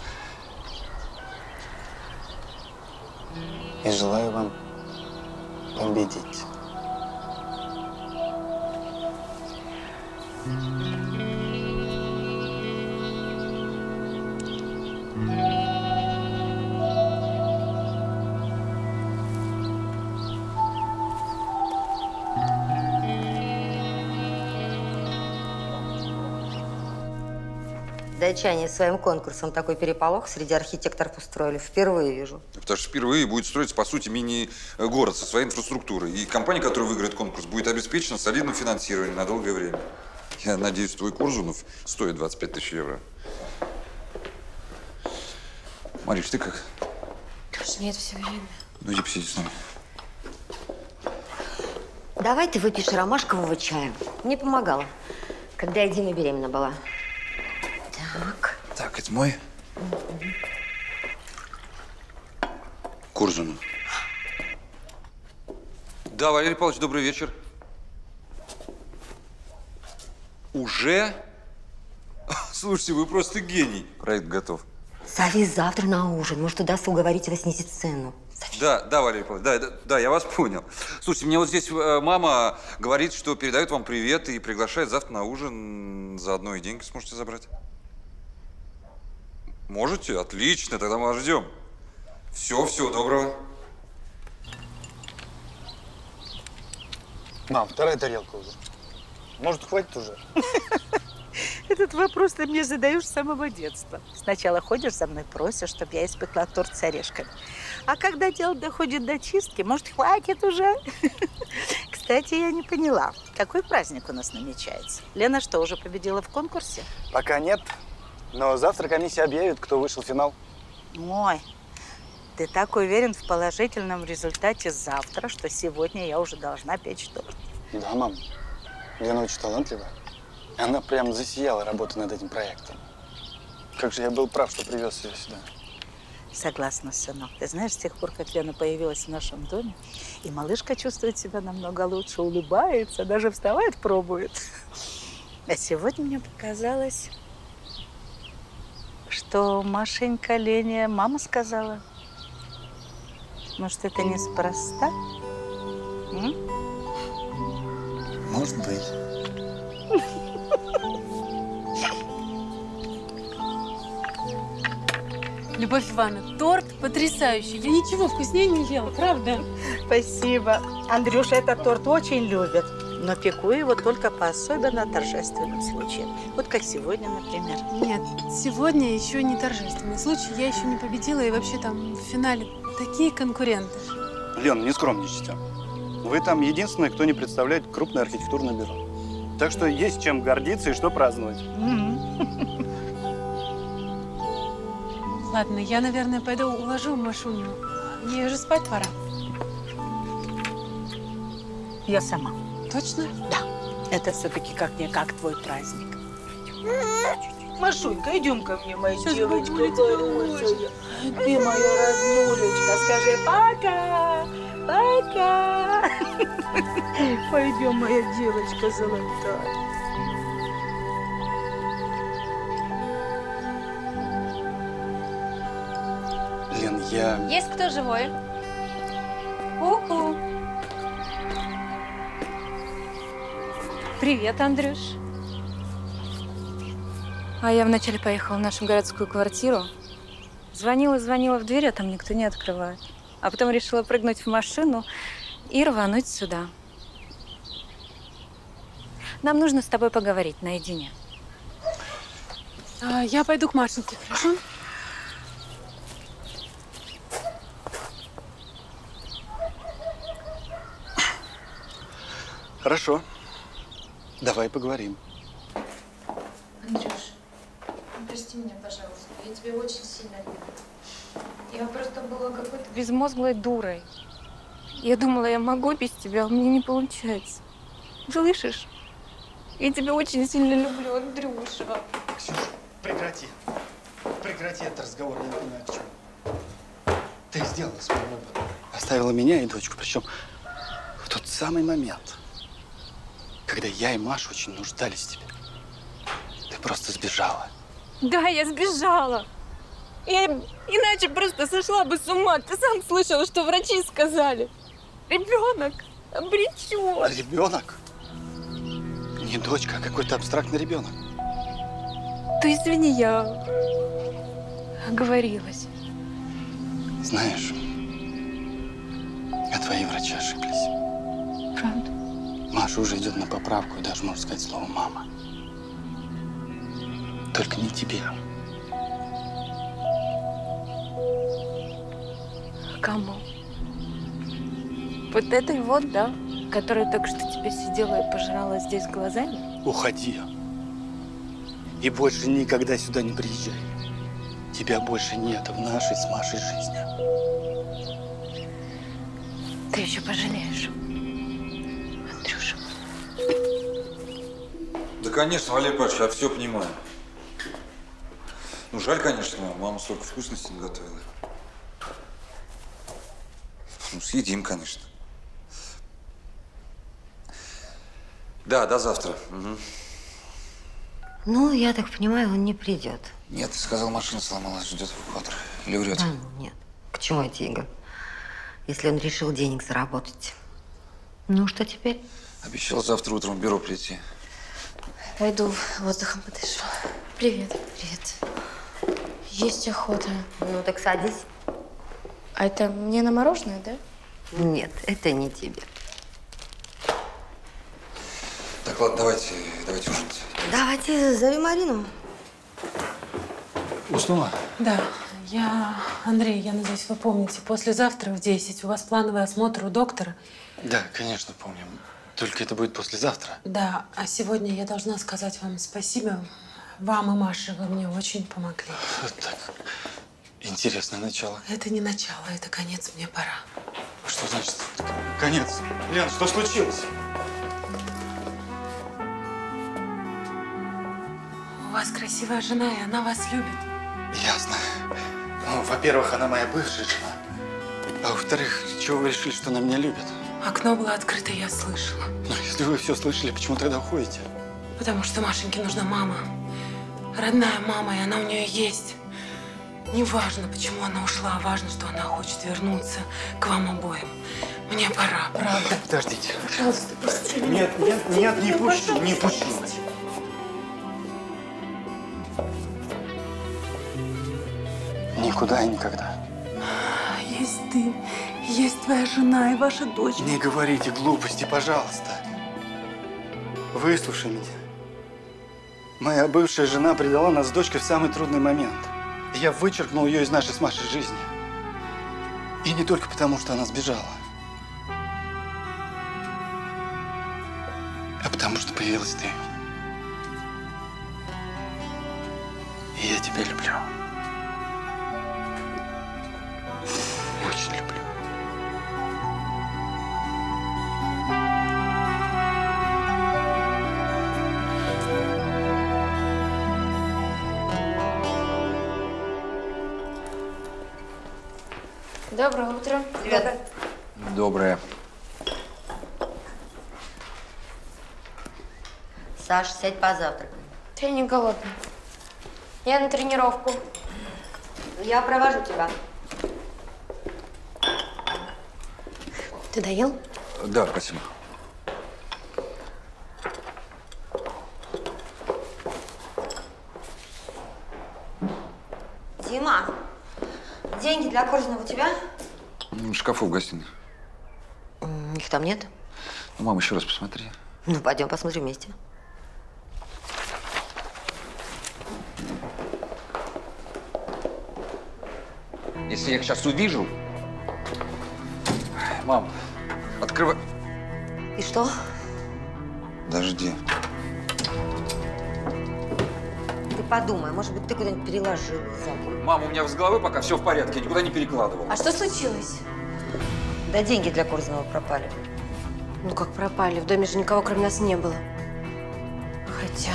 Speaker 18: И желаю вам победить.
Speaker 7: Датчане своим конкурсом такой переполох среди архитекторов устроили. Впервые вижу.
Speaker 1: Потому что впервые будет строиться, по сути, мини-город со своей инфраструктурой. И компания, которая выиграет конкурс, будет обеспечена солидным финансированием на долгое время. Я надеюсь, твой Корзунов стоит двадцать пять тысяч евро. Мариш, ты как?
Speaker 7: Конечно, нет, все время.
Speaker 1: Ну, иди посиди с нами.
Speaker 7: Давай ты выпьешь ромашкового чая. Мне помогала, когда я Диме беременна была. Так.
Speaker 1: Так, это мой. Корзунов. Да, Валерий Павлович, добрый вечер. Уже? Слушайте, вы просто гений. Проект готов.
Speaker 7: Зови завтра на ужин. Может, удастся уговорить его снизить цену.
Speaker 1: Да, да, Валерий Павлович, да, да, да, я вас понял. Слушайте, мне вот здесь э, мама говорит, что передает вам привет и приглашает завтра на ужин. Заодно и деньги сможете забрать. Можете? Отлично, тогда мы вас ждем. Все, всего доброго.
Speaker 18: Мам, вторая тарелка уже. Может, хватит уже?
Speaker 10: Этот вопрос ты мне задаешь с самого детства. Сначала ходишь за мной, просишь, чтобы я испекла торт с орешками. А когда дело доходит до чистки, может, хватит уже? Кстати, я не поняла, какой праздник у нас намечается? Лена что, уже победила в конкурсе?
Speaker 18: Пока нет, но завтра комиссия объявит, кто вышел в финал.
Speaker 10: Ой, ты так уверен в положительном результате завтра, что сегодня я уже должна печь торт.
Speaker 18: Да, мам. Лена очень талантливая. Она прям засияла работой над этим проектом. Как же я был прав, что привез ее сюда.
Speaker 10: Согласна, сынок. Ты знаешь, с тех пор, как Лена появилась в нашем доме, и малышка чувствует себя намного лучше, улыбается, даже вставать пробует. А сегодня мне показалось, что Машенька Лене мама сказала. Может, это неспроста? М?
Speaker 18: Может быть.
Speaker 3: Любовь Ивановна, торт потрясающий. Я ничего вкуснее не ела, правда?
Speaker 10: Спасибо. Андрюша этот торт очень любит. Но пеку его только по особенно торжественным случаям. Вот как сегодня, например.
Speaker 3: Нет, сегодня еще не торжественный случай. Я еще не победила. И вообще там в финале такие конкуренты.
Speaker 18: Лен, не скромничайте. Вы там единственный, кто не представляет крупное архитектурное бюро. Так что есть чем гордиться и что праздновать.
Speaker 3: Ладно, я, наверное, пойду уложу Машуню. Мне уже спать пора.
Speaker 10: Я сама.
Speaker 3: Точно?
Speaker 10: Да. Это все-таки как-никак твой праздник. Машунька, идем ко мне, моя
Speaker 3: Сейчас
Speaker 10: девочка.
Speaker 3: будет.
Speaker 10: Ты моя роднулечка. Скажи пока. Пока. Пойдем, моя девочка золотая.
Speaker 18: Лен, я…
Speaker 2: Есть кто живой? У-у. Привет, Андрюш. А я вначале поехала в нашу городскую квартиру. Звонила, звонила в дверь, а там никто не открывает. А потом решила прыгнуть в машину и рвануть сюда. Нам нужно с тобой поговорить наедине.
Speaker 3: А, я пойду к Машеньке, хорошо?
Speaker 18: Хорошо. Давай поговорим.
Speaker 6: Андрюш, прости меня, пожалуйста. Я тебя очень сильно люблю. Я просто была какой-то безмозглой дурой. Я думала, я могу без тебя, а у меня не получается. Слышишь? Я тебя очень сильно люблю, Андрюша.
Speaker 18: Ксюша, прекрати. Прекрати этот разговор, я не понимаю, к чему. Ты сделала свой выбор. Оставила меня и дочку, причем в тот самый момент, когда я и Маша очень нуждались в тебе. Ты просто сбежала.
Speaker 6: Да, я сбежала. Я иначе просто сошла бы с ума. Ты сам слышал, что врачи сказали. Ребенок обречен.
Speaker 18: Ребенок? Не дочка, а какой-то абстрактный ребенок.
Speaker 6: Ты извини, я оговорилась.
Speaker 18: Знаешь, а твои врачи ошиблись.
Speaker 6: Правда?
Speaker 18: Маша уже идет на поправку и даже может сказать слово «мама». Только не тебе.
Speaker 6: Кому? Вот этой вот, да? Которая только что тебе сидела и пожирала здесь глазами?
Speaker 18: Уходи. И больше никогда сюда не приезжай. Тебя больше нет в нашей с Машей жизни.
Speaker 6: Ты еще пожалеешь. Андрюша.
Speaker 1: Да, конечно, Валерий Павлович, я все понимаю. Ну, жаль, конечно, мама столько вкусностей наготовила. Ну, съедим, конечно. Да, до завтра. Угу.
Speaker 7: Ну, я так понимаю, он не придет.
Speaker 1: Нет, сказал, машина сломалась, ждет эвакуатор. Или врет?
Speaker 7: Да, нет. К чему эти игры? Если он решил денег заработать. Ну, что теперь?
Speaker 1: Обещал завтра утром в бюро прийти.
Speaker 6: Пойду воздухом подышу. Привет. Привет. Есть охота.
Speaker 7: Ну, так садись.
Speaker 6: А это мне на мороженое, да?
Speaker 7: Нет, это не тебе.
Speaker 1: Так, ладно, давайте, давайте ужинать.
Speaker 7: Давайте зови Марину.
Speaker 18: Уснула?
Speaker 3: Да. Я… Андрей, я надеюсь, вы помните, послезавтра в десять у вас плановый осмотр у доктора.
Speaker 18: Да, конечно, помню. Только это будет послезавтра.
Speaker 3: Да, а сегодня я должна сказать вам спасибо. Вам и Маше, вы мне очень помогли.
Speaker 18: Так, интересное начало.
Speaker 3: Это не начало, это конец, мне пора.
Speaker 18: Что значит конец? Лен, что случилось?
Speaker 3: У вас красивая жена, и она вас любит.
Speaker 18: Ясно. Ну, во-первых, она моя бывшая жена. А во-вторых, чего вы решили, что она меня любит?
Speaker 3: Окно было открыто, я слышала.
Speaker 18: Ну, если вы все слышали, почему тогда уходите?
Speaker 3: Потому что Машеньке нужна мама. Родная мама, и она у нее есть. Не важно, почему она ушла, а важно, что она хочет вернуться к вам обоим. Мне пора, правда.
Speaker 18: Подождите.
Speaker 3: Пожалуйста, пусти меня.
Speaker 18: Нет, нет, нет, не пущу, не пущу. Никуда и никогда.
Speaker 3: Есть ты, есть твоя жена и ваша дочь.
Speaker 18: Не говорите глупости, пожалуйста. Выслушай меня. Моя бывшая жена предала нас с дочкой в самый трудный момент. Я вычеркнул ее из нашей с Машей жизни. И не только потому, что она сбежала. А потому что появилась ты. И я тебя люблю. Очень люблю.
Speaker 6: Доброе утро.
Speaker 1: Привет. Доброе.
Speaker 7: Саш, сядь позавтракай.
Speaker 6: Я не голодная. Я на тренировку.
Speaker 7: Я провожу тебя.
Speaker 16: Ты доел?
Speaker 1: Да, спасибо.
Speaker 7: Дима, деньги для Корзина у тебя?
Speaker 1: В шкафу в гостиной.
Speaker 7: Их там нет?
Speaker 1: Ну, мам, еще раз посмотри.
Speaker 7: Ну, пойдем посмотрим вместе.
Speaker 1: Если я их сейчас увижу… Мам, открывай…
Speaker 7: И что?
Speaker 1: Подожди.
Speaker 7: Ты подумай, может быть, ты куда-нибудь переложил, забыл.
Speaker 1: Мам, у меня с головы пока все в порядке, я никуда не перекладывал.
Speaker 16: А что случилось?
Speaker 7: Да деньги для Корзинова пропали.
Speaker 16: Ну как пропали? В доме же никого кроме нас не было. Хотя…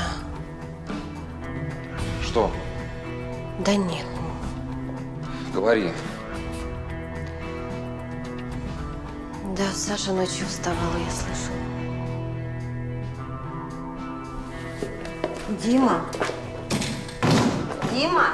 Speaker 1: Что?
Speaker 16: Да нет.
Speaker 1: Говори.
Speaker 16: Да, Саша ночью вставала, я слышала.
Speaker 7: Дима! Дима!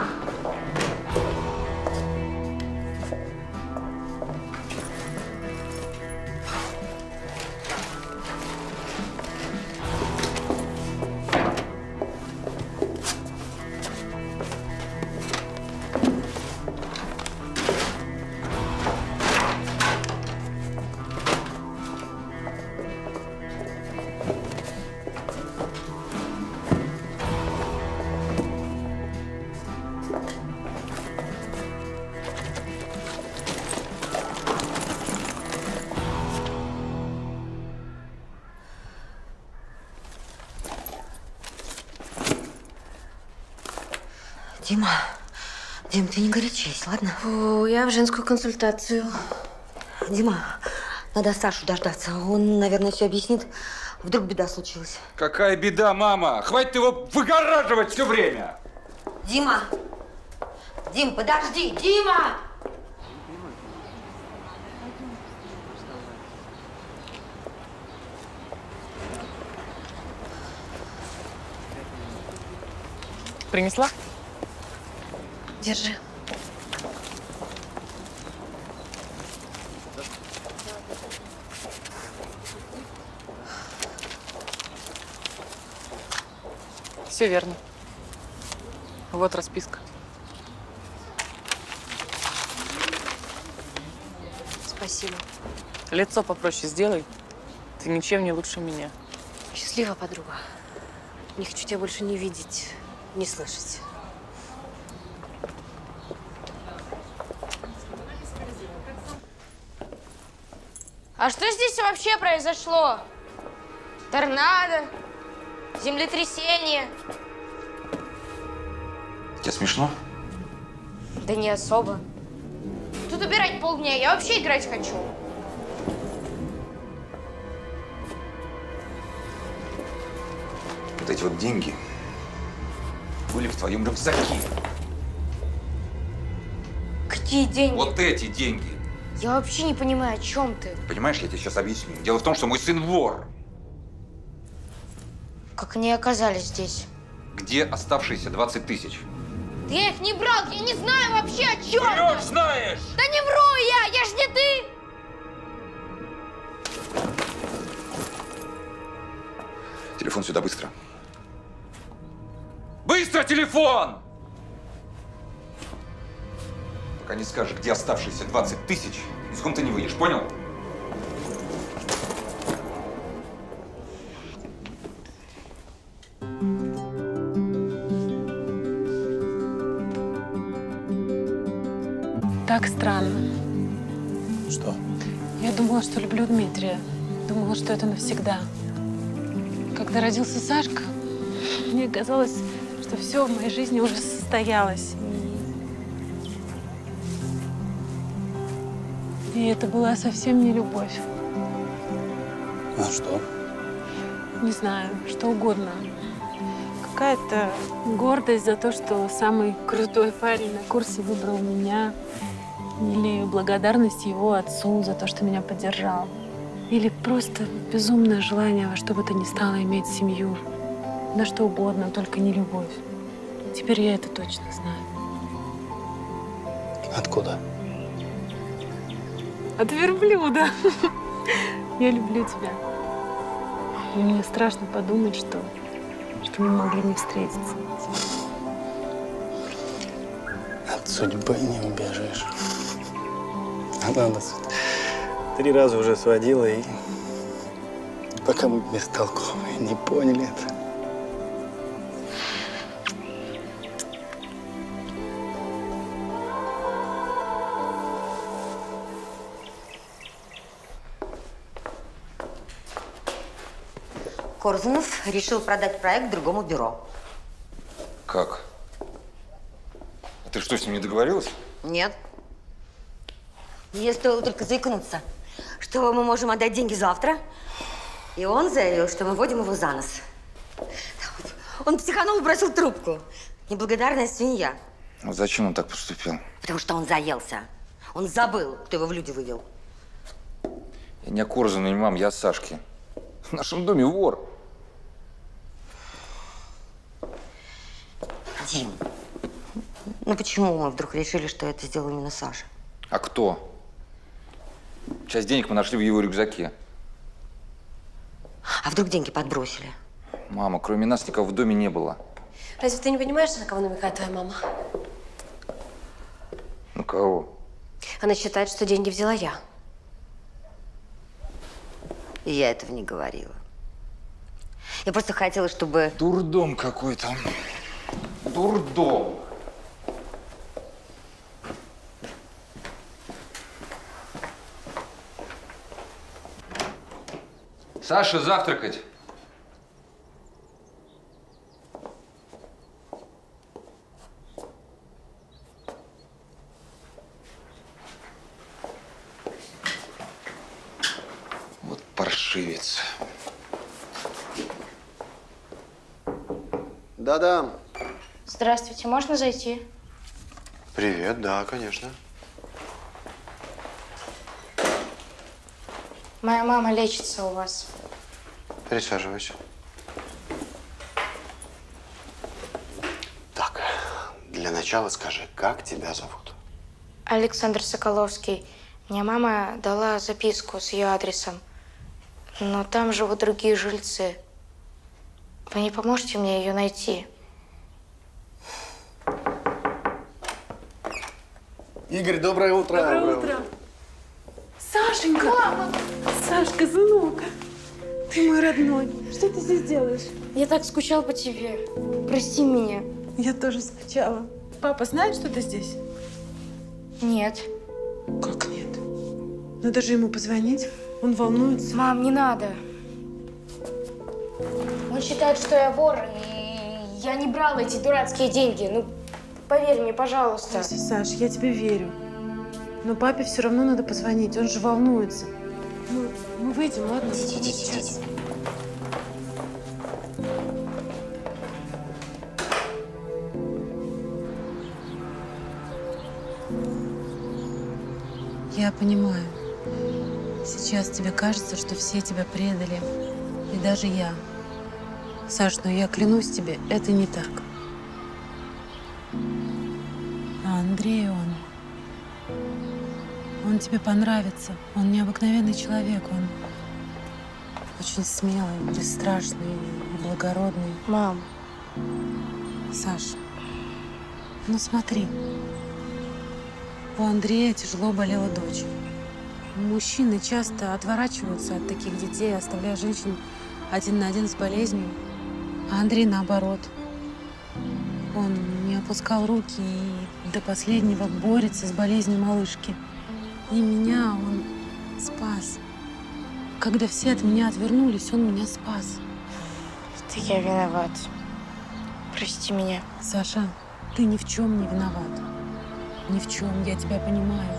Speaker 7: Дима, Дим, ты не горячись, ладно?
Speaker 16: О, я в женскую консультацию.
Speaker 7: Дима, надо Сашу дождаться. Он, наверное, все объяснит. Вдруг беда случилась.
Speaker 1: Какая беда, мама? Хватит его выгораживать все время!
Speaker 7: Дима! Дим, подожди! Дима!
Speaker 17: Принесла?
Speaker 16: Держи.
Speaker 17: Все верно. Вот расписка.
Speaker 16: Спасибо.
Speaker 17: Лицо попроще сделай. Ты ничем не лучше меня.
Speaker 16: Счастлива, подруга. Не хочу тебя больше не видеть, не слышать.
Speaker 6: А что здесь вообще произошло? Торнадо? Землетрясение?
Speaker 1: Тебе смешно?
Speaker 6: Да не особо. Тут убирать полдня, я вообще играть хочу.
Speaker 1: Вот эти вот деньги были в твоем рюкзаке.
Speaker 6: Какие деньги?
Speaker 1: Вот эти деньги.
Speaker 6: Я вообще не понимаю, о чем ты.
Speaker 1: Понимаешь, я тебе сейчас объясню. Дело в том, что мой сын вор.
Speaker 6: Как они оказались здесь?
Speaker 1: Где оставшиеся двадцать тысяч?
Speaker 6: Да я их не брал, я не знаю вообще, о чем.
Speaker 1: Врешь, знаешь!
Speaker 6: Да не вру я, я ж не ты!
Speaker 1: Телефон сюда, быстро. Быстро телефон! Пока не скажешь, где оставшиеся двадцать тысяч, из комнаты не выйдешь, понял?
Speaker 3: Так странно.
Speaker 18: Что?
Speaker 3: Я думала, что люблю Дмитрия. Думала, что это навсегда. Когда родился Сашка, мне казалось, что все в моей жизни уже состоялось. И это была совсем не любовь.
Speaker 18: А что?
Speaker 3: Не знаю, что угодно. Какая-то гордость за то, что самый крутой парень на курсе выбрал меня. Или благодарность его отцу за то, что меня поддержал. Или просто безумное желание во что бы то ни стало иметь семью. На что угодно, только не любовь. Теперь я это точно знаю.
Speaker 18: Откуда?
Speaker 3: От верблюда. Я люблю тебя. И мне страшно подумать, что, что мы могли не встретиться.
Speaker 18: От судьбы не убежишь. Она нас три раза уже сводила, и пока мы бестолковые не поняли это.
Speaker 7: Корзунов решил продать проект другому бюро.
Speaker 1: Как? А ты что, с ним не договорилась?
Speaker 7: Нет. Мне стоило только заикнуться, что мы можем отдать деньги завтра. И он заявил, что мы вводим его за нос. Он психанул и бросил трубку. Неблагодарная свинья.
Speaker 1: Ну зачем он так поступил?
Speaker 7: Потому что он заелся. Он забыл, кто его в люди вывел.
Speaker 1: Я не о Корзунове, мам, я о Сашке. В нашем доме вор.
Speaker 7: Дим, ну почему мы вдруг решили, что это сделал именно Саша?
Speaker 1: А кто? Часть денег мы нашли в его рюкзаке.
Speaker 7: А вдруг деньги подбросили?
Speaker 1: Мама, кроме нас никого в доме не было.
Speaker 16: Разве ты не понимаешь, на кого намекает твоя мама?
Speaker 1: На кого?
Speaker 16: Она считает, что деньги взяла я.
Speaker 7: И я этого не говорила. Я просто хотела, чтобы…
Speaker 1: Дурдом какой-то. Дурдом. Саша, завтракать. Вот паршивец.
Speaker 15: Да-да.
Speaker 6: Здравствуйте, можно зайти?
Speaker 15: Привет, да, конечно.
Speaker 6: Моя мама лечится у вас.
Speaker 15: Присаживайся. Так, для начала скажи, как тебя зовут?
Speaker 6: Александр Соколовский. Мне мама дала записку с ее адресом. Но там живут другие жильцы. Вы не поможете мне ее найти?
Speaker 18: Игорь, доброе утро.
Speaker 3: Доброе утро. Сашенька! Мама! Сашка, сынок! Ты мой родной. Что ты здесь делаешь?
Speaker 6: Я так скучал по тебе. Прости меня.
Speaker 3: Я тоже скучала. Папа знает, что ты здесь?
Speaker 6: Нет.
Speaker 3: Как нет? Надо же ему позвонить. Он волнуется.
Speaker 6: Мам, не надо. Он считает, что я вор, и я не брала эти дурацкие деньги. Ну, поверь мне, пожалуйста.
Speaker 3: Саш, я тебе верю. Но папе все равно надо позвонить. Он же волнуется. Ну, мы выйдем, ладно?
Speaker 7: Идите, идите, идите.
Speaker 3: Я понимаю. Сейчас тебе кажется, что все тебя предали. И даже я. Саш, но я клянусь тебе, это не так. А Андрей, он… Он тебе понравится. Он необыкновенный человек. Он очень смелый, бесстрашный и благородный.
Speaker 6: Мам.
Speaker 3: Саш, ну смотри. У Андрея тяжело болела дочь. Мужчины часто отворачиваются от таких детей, оставляя женщин один на один с болезнью. А Андрей наоборот. Он не опускал руки и до последнего борется с болезнью малышки. И меня он спас. Когда все от меня отвернулись, он меня спас.
Speaker 6: Это я виноват. Прости меня.
Speaker 3: Саша, ты ни в чем не виноват. Ни в чем, я тебя понимаю.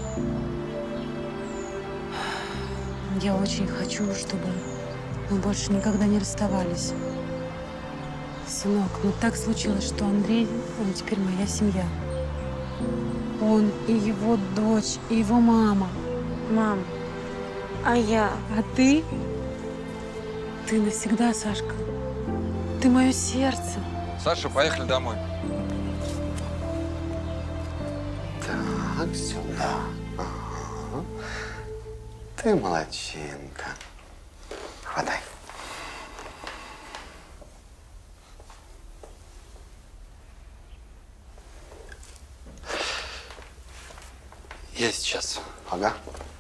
Speaker 3: Я очень хочу, чтобы мы больше никогда не расставались. Сынок, ну так случилось, что Андрей, он теперь моя семья. Он и его дочь, и его мама.
Speaker 6: Мам, а я?
Speaker 3: А ты? Ты навсегда, Сашка. Ты мое сердце.
Speaker 1: Саша, поехали домой.
Speaker 15: Так, сюда. Ага. Ты молодчинка. Хватай.
Speaker 18: Я сейчас.
Speaker 15: Ага.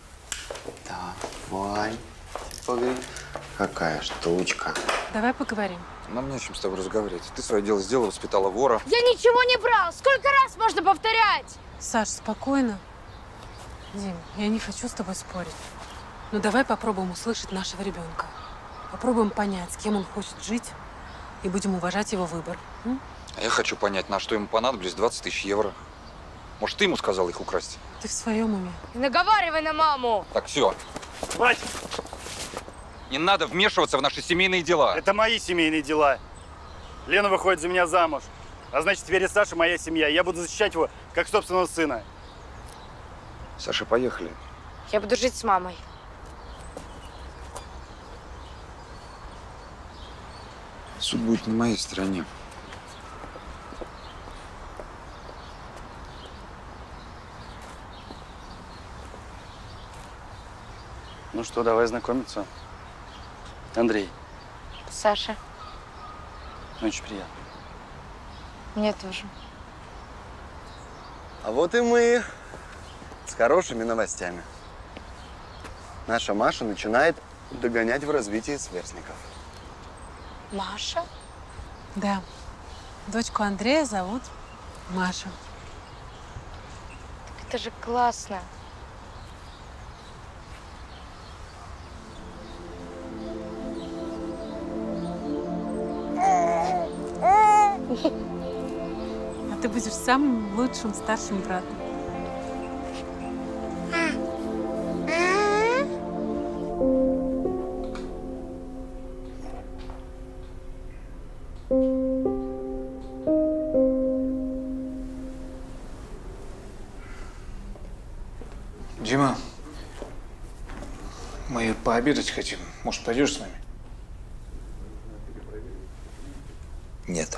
Speaker 15: Давай. Погоди. Какая штучка.
Speaker 3: Давай поговорим.
Speaker 1: Нам не о чем с тобой разговаривать. Ты свое дело сделала, воспитала вора.
Speaker 2: Я ничего не брал! Сколько раз можно повторять?
Speaker 3: Саш, спокойно. Дим, я не хочу с тобой спорить. Но давай попробуем услышать нашего ребенка. Попробуем понять, с кем он хочет жить, и будем уважать его выбор. М?
Speaker 1: А я хочу понять, на что ему понадобились двадцать тысяч евро. Может, ты ему сказал их украсть?
Speaker 3: Ты в своем уме?
Speaker 2: Не наговаривай на маму!
Speaker 1: Так, все.
Speaker 18: Хватит!
Speaker 1: Не надо вмешиваться в наши семейные дела.
Speaker 18: Это мои семейные дела. Лена выходит за меня замуж. А значит, теперь и Саша моя семья. Я буду защищать его, как собственного сына.
Speaker 1: Саша, поехали.
Speaker 2: Я буду жить с мамой.
Speaker 1: Суд будет на моей стороне.
Speaker 18: Ну что, давай знакомиться. Андрей.
Speaker 6: Саша,
Speaker 18: Очень приятно.
Speaker 6: мне тоже.
Speaker 15: А вот и мы с хорошими новостями. Наша Маша начинает догонять в развитии сверстников.
Speaker 6: Маша?
Speaker 3: Да. Дочку Андрея зовут Маша.
Speaker 6: Это же классно.
Speaker 3: А ты будешь самым лучшим старшим братом.
Speaker 8: Дима, мы пообедать хотим. Может, пойдешь с нами?
Speaker 1: Нет.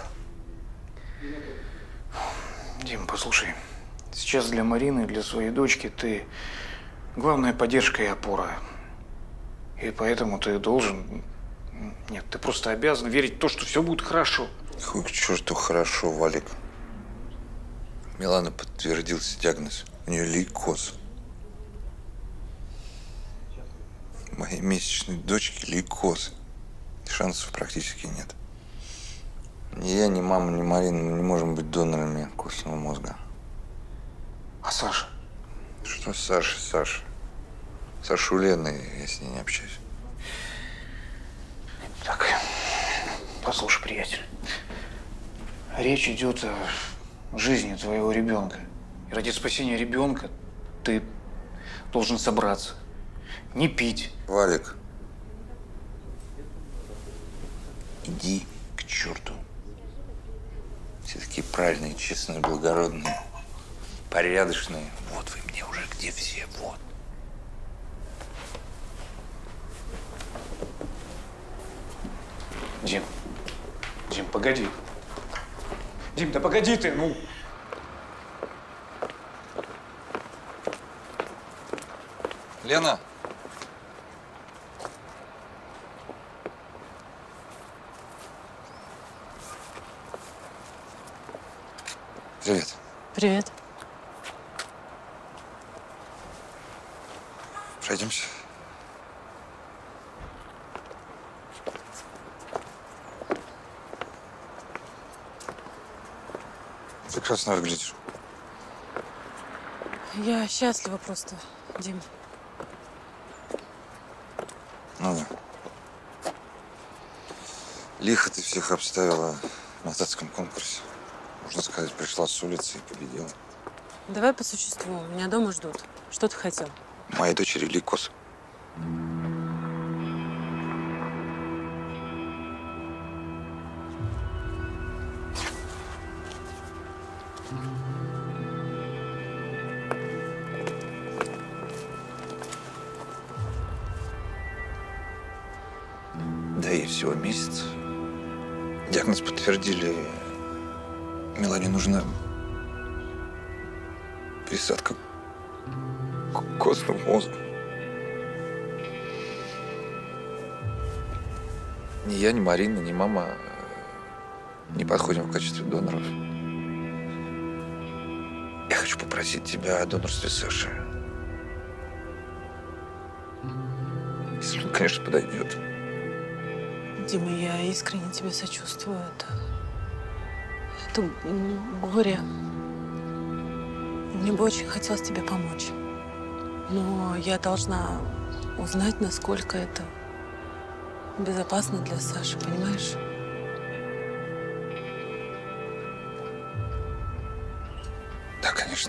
Speaker 8: Дим, послушай, сейчас для Марины, для своей дочки ты главная поддержка и опора. И поэтому ты должен… Нет, ты просто обязан верить в то, что все будет хорошо.
Speaker 1: Хуй к черту хорошо, Валик. Милана подтвердился диагноз. У нее лейкоз. Моей месячной дочке лейкоз. Шансов практически нет. Ни я, ни мама, ни Марина мы не можем быть донорами костного мозга.
Speaker 8: А Саша?
Speaker 1: Что Саша, Саша? Саша у Лены, я с ней не общаюсь.
Speaker 8: Так, послушай, приятель. Речь идет о жизни твоего ребенка. И ради спасения ребенка ты должен собраться. Не пить.
Speaker 1: Валик, иди к черту. Все такие правильные, честные, благородные, порядочные. Вот вы мне уже где все, вот.
Speaker 8: Дим, Дим, погоди. Дим, да погоди ты, ну.
Speaker 1: Лена. Привет.
Speaker 3: Привет.
Speaker 1: Пройдемся. Прекрасно выглядишь.
Speaker 3: Я счастлива просто, Дим.
Speaker 1: Ну да. Лихо ты всех обставила на татском конкурсе. Можно сказать, пришла с улицы и победила.
Speaker 3: Давай по существу. Меня дома ждут. Что ты хотел?
Speaker 1: Моей дочери лейкоз. Да ей всего месяц. Диагноз подтвердили. Мелане нужна пересадка костного мозга. Ни я, ни Марина, ни мама не подходим в качестве доноров. Я хочу попросить тебя о донорстве Саши. Если он, конечно, подойдет.
Speaker 3: Дима, я искренне тебе сочувствую. Это, это горе. Мне бы очень хотелось тебе помочь. Но я должна узнать, насколько это безопасно для Саши, понимаешь?
Speaker 1: Да, конечно.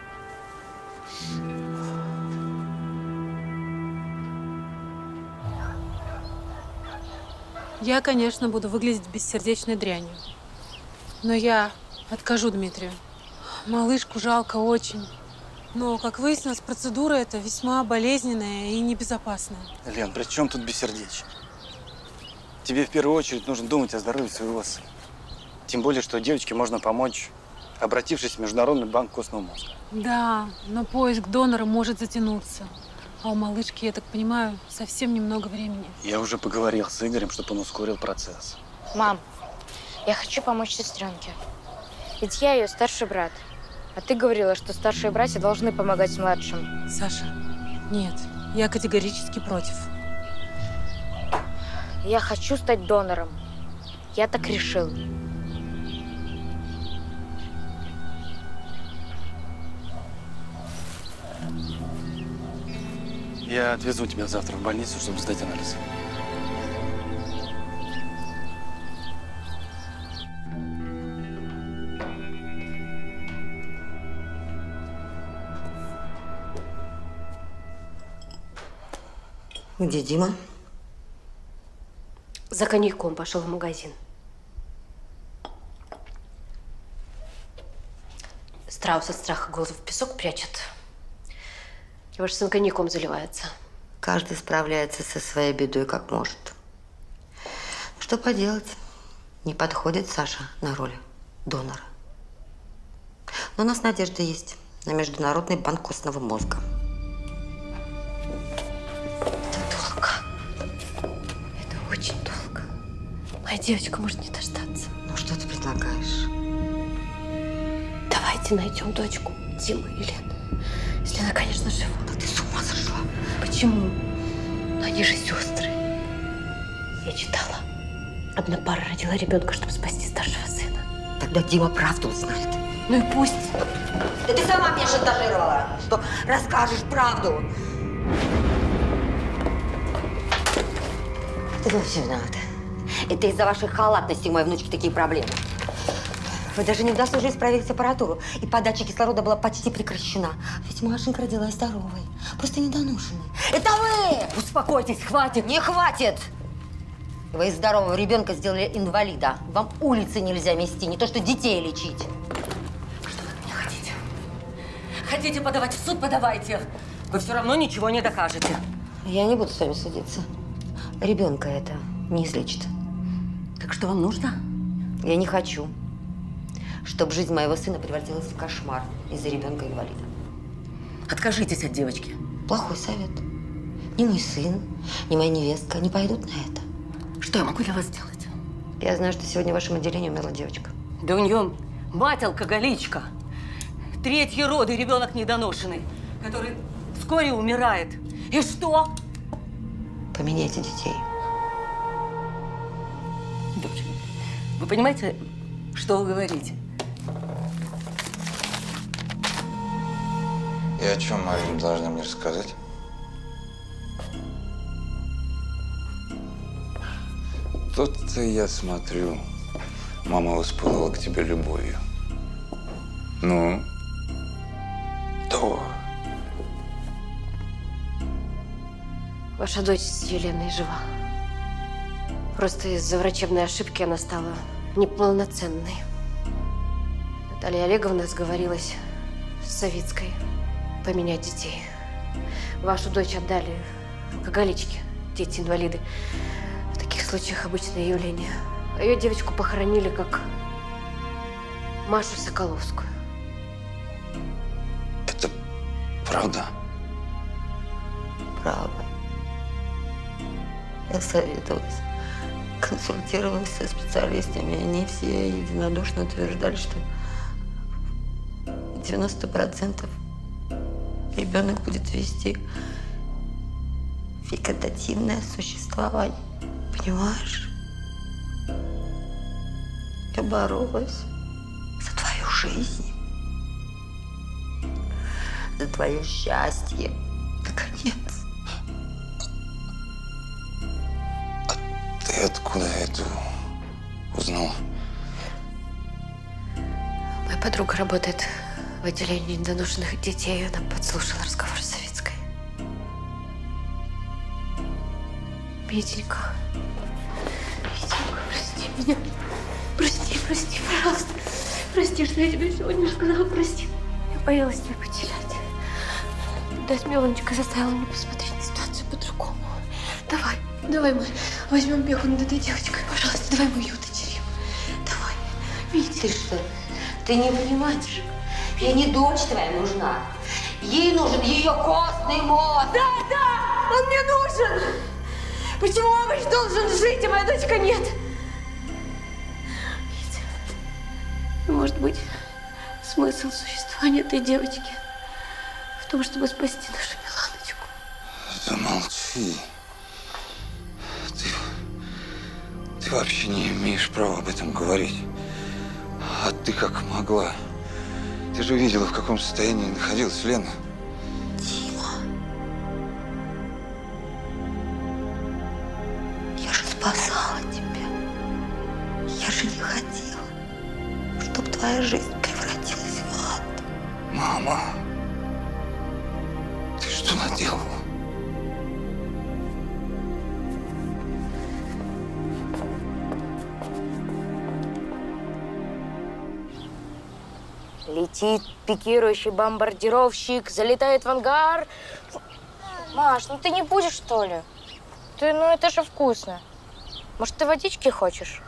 Speaker 3: Я, конечно, буду выглядеть бессердечной дрянью. Но я откажу Дмитрию. Малышку жалко очень. Но, как выяснилось, процедура эта весьма болезненная и небезопасная.
Speaker 18: Лен, при чем тут бессердечие? Тебе в первую очередь нужно думать о здоровье своего сына. Тем более, что девочке можно помочь, обратившись в Международный банк костного мозга.
Speaker 3: Да, но поиск донора может затянуться. А у малышки, я так понимаю, совсем немного времени.
Speaker 18: Я уже поговорил с Игорем, чтобы он ускорил процесс.
Speaker 6: Мам, я хочу помочь сестренке. Ведь я ее старший брат. А ты говорила, что старшие братья должны помогать младшим.
Speaker 3: Саша, нет, я категорически против.
Speaker 6: Я хочу стать донором. Я так решил.
Speaker 18: Я отвезу тебя завтра в больницу, чтобы сдать анализ.
Speaker 7: Где Дима?
Speaker 16: За коньяком пошел в магазин. Страус от страха голову в песок прячет. Ваш сын коньяком заливается.
Speaker 7: Каждый справляется со своей бедой как может. Что поделать? Не подходит Саша на роль донора. Но у нас надежда есть на Международный банк костного мозга.
Speaker 16: Очень долго. Моя девочка может не дождаться.
Speaker 7: Ну, что ты предлагаешь?
Speaker 16: Давайте найдем дочку Димы и Лены. Если она, конечно, жива.
Speaker 7: Да ты с ума сошла.
Speaker 16: Почему? Но они же сестры. Я читала. Одна пара родила ребенка, чтобы спасти старшего сына.
Speaker 7: Тогда Дима правду узнает.
Speaker 16: Ну и пусть.
Speaker 7: Да ты сама меня шантажировала, что расскажешь правду. Ты во всем виновата. Это из-за вашей халатности у моей внучки такие проблемы. Вы даже не досужили исправить аппаратуру, и подача кислорода была почти прекращена. Ведь Машенька родилась здоровой, просто недоношенной. Это вы!
Speaker 16: Успокойтесь, хватит!
Speaker 7: Не хватит! Вы из здорового ребенка сделали инвалида. Вам улицы нельзя мести, не то что детей лечить.
Speaker 16: Что вы от меня хотите? Хотите подавать в суд, подавайте. Вы все равно ничего не докажете.
Speaker 7: Я не буду с вами судиться. Ребенка это не излечит.
Speaker 16: Так что вам нужно?
Speaker 7: Я не хочу, чтобы жизнь моего сына превратилась в кошмар из-за ребенка-инвалида.
Speaker 16: Откажитесь от девочки.
Speaker 7: Плохой совет. Ни мой сын, ни моя невестка не пойдут на это.
Speaker 16: Что я могу для вас сделать?
Speaker 7: Я знаю, что сегодня в вашем отделении умерла девочка.
Speaker 16: Да у нее мать алкоголичка. Третьи роды, ребенок недоношенный, который вскоре умирает.
Speaker 7: И что? Поменяйте детей.
Speaker 5: Девочки, вы понимаете, что вы говорите?
Speaker 1: И о чем Марина должна мне рассказать? Тут-то я смотрю, мама воспылала к тебе любовью. Ну? То.
Speaker 16: Ваша дочь с Еленой жива. Просто из-за врачебной ошибки она стала неполноценной. Наталья Олеговна сговорилась с Савицкой поменять детей. Вашу дочь отдали алкоголичке, дети-инвалиды. В таких случаях обычное явление. А ее девочку похоронили как Машу Соколовскую.
Speaker 1: Это правда?
Speaker 7: Правда. Я советовалась, консультировалась со специалистами. Они все единодушно утверждали, что девяносто процентов ребенок будет вести вегетативное существование. Понимаешь? Я боролась за твою жизнь, за твое счастье. Наконец.
Speaker 1: Ты откуда это узнал?
Speaker 16: Моя подруга работает в отделении недоношенных детей. Она подслушала разговор с Савицкой. Митенька. Митенька, прости меня. Прости, прости, пожалуйста. Прости, что я тебе сегодня сказала. Прости. Я боялась тебя потерять. Дать Меланечка заставила меня посмотреть на ситуацию по-другому. Давай, давай мы возьмем опеку над этой девочкой. Пожалуйста, давай мы ее удочерим. Давай. Митя.
Speaker 7: Ты что? Ты не понимаешь? Ей не дочь твоя нужна. Ей нужен ее костный мозг.
Speaker 19: Да, да, он мне нужен. Почему овощ должен жить, а моя дочка нет?
Speaker 16: Митя, может быть, смысл существования этой девочки в том, чтобы спасти нашу Миланочку?
Speaker 1: Замолчи. Ты, ты вообще не имеешь права об этом говорить. А ты как могла? Ты же видела, в каком состоянии находилась Лена.
Speaker 7: Дима. Я же спасала тебя. Я же не хотела, чтобы твоя жизнь превратилась в ад.
Speaker 1: Мама, ты что наделала?
Speaker 6: Летит пикирующий бомбардировщик, залетает в ангар. Маш, ну ты не будешь, что ли? Ты, ну это же вкусно. Может, ты водички хочешь?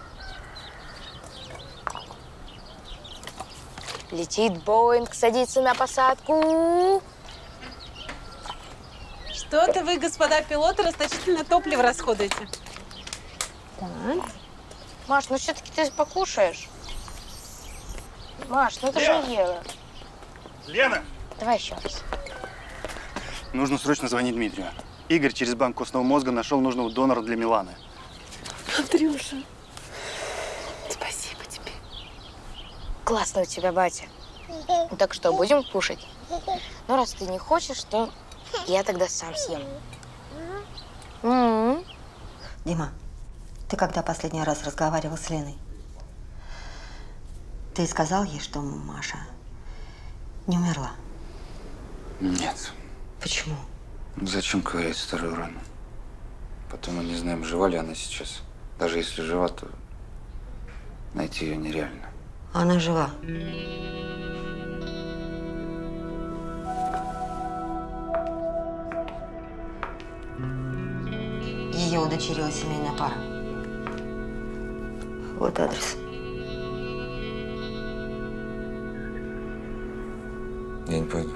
Speaker 6: Летит Боинг, садится на посадку.
Speaker 3: Что-то вы, господа пилоты, расточительно топливо расходуете.
Speaker 6: Так. Маш, ну все-таки ты покушаешь. Маш, ну ты же
Speaker 18: Лена!
Speaker 6: не ела.
Speaker 18: Лена!
Speaker 6: Давай еще раз.
Speaker 18: Нужно срочно звонить Дмитрию. Игорь через банк костного мозга нашел нужного донора для Миланы.
Speaker 6: Андрюша, спасибо тебе. Классно у тебя, батя. Ну, так что, будем кушать? Ну, раз ты не хочешь, то я тогда сам съем.
Speaker 7: М-м-м. Дима, ты когда последний раз разговаривал с Леной? Ты сказал ей, что Маша не умерла?
Speaker 1: Нет.
Speaker 7: Почему?
Speaker 1: Зачем ковырять старую рану? Потом мы не знаем, жива ли она сейчас. Даже если жива, то найти ее нереально.
Speaker 7: Она жива. Ее удочерила семейная пара. Вот адрес.
Speaker 1: Я не пойду.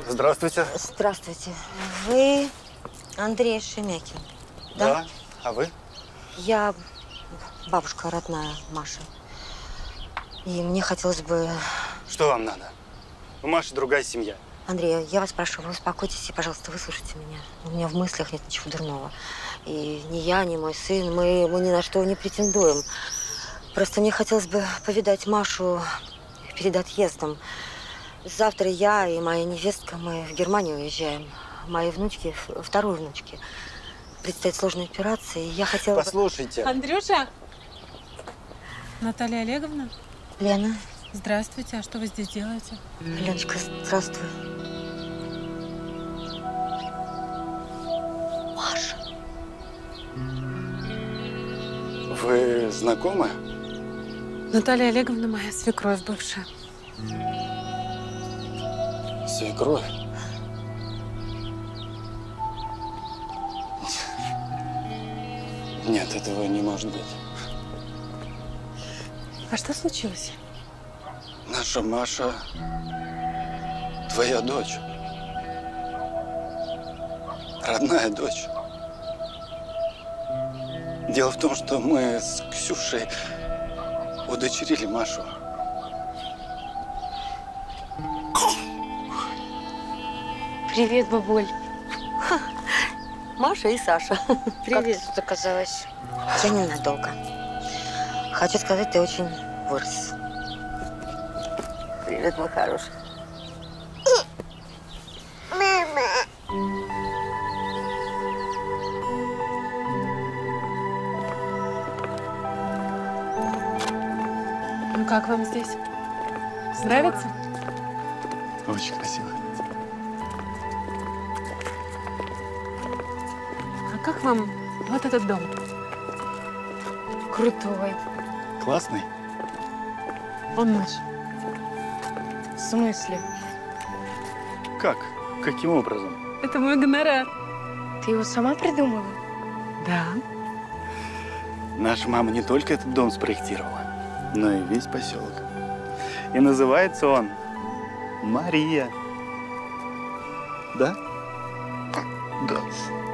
Speaker 18: Здравствуйте.
Speaker 7: Здравствуйте. Вы Андрей Шемякин, да?
Speaker 18: Да. А вы?
Speaker 7: Я бабушка родная Маши. И мне хотелось бы…
Speaker 18: Что вам надо? У Маши другая семья.
Speaker 7: Андрей, я вас прошу, вы успокойтесь и, пожалуйста, выслушайте меня. У меня в мыслях нет ничего дурного. И ни я, ни мой сын, мы, мы ни на что не претендуем. Просто мне хотелось бы повидать Машу перед отъездом. Завтра я и моя невестка, мы в Германию уезжаем. Мои внучки, второй внучки. Предстоит сложная операция, и я хотела бы…
Speaker 18: Послушайте.
Speaker 3: Андрюша! Наталья Олеговна?
Speaker 7: Лена.
Speaker 3: Здравствуйте. А что вы здесь делаете?
Speaker 7: Леночка, здравствуй. Маша.
Speaker 18: Вы знакомы?
Speaker 3: Наталья Олеговна моя свекровь бывшая.
Speaker 18: Свекровь? Нет, этого не может быть.
Speaker 3: А что случилось?
Speaker 18: Наша Маша твоя дочь. Родная дочь. Дело в том, что мы с Ксюшей удочерили Машу.
Speaker 7: Привет, бабуль. Ха. Маша и Саша. Привет.
Speaker 6: Как ты тут оказалась?
Speaker 7: Я ненадолго. Хочу сказать, ты очень вырос. Привет, мой хороший.
Speaker 3: Ну как вам здесь? Нравится?
Speaker 18: Очень красиво.
Speaker 3: А как вам вот этот дом?
Speaker 6: Крутой.
Speaker 18: Классный?
Speaker 3: Он наш.
Speaker 6: В смысле?
Speaker 18: Как? Каким образом?
Speaker 3: Это мой гонорар.
Speaker 6: Ты его сама придумала?
Speaker 3: Да.
Speaker 18: Наша мама не только этот дом спроектировала, но и весь поселок. И называется он Мария. Да? Да.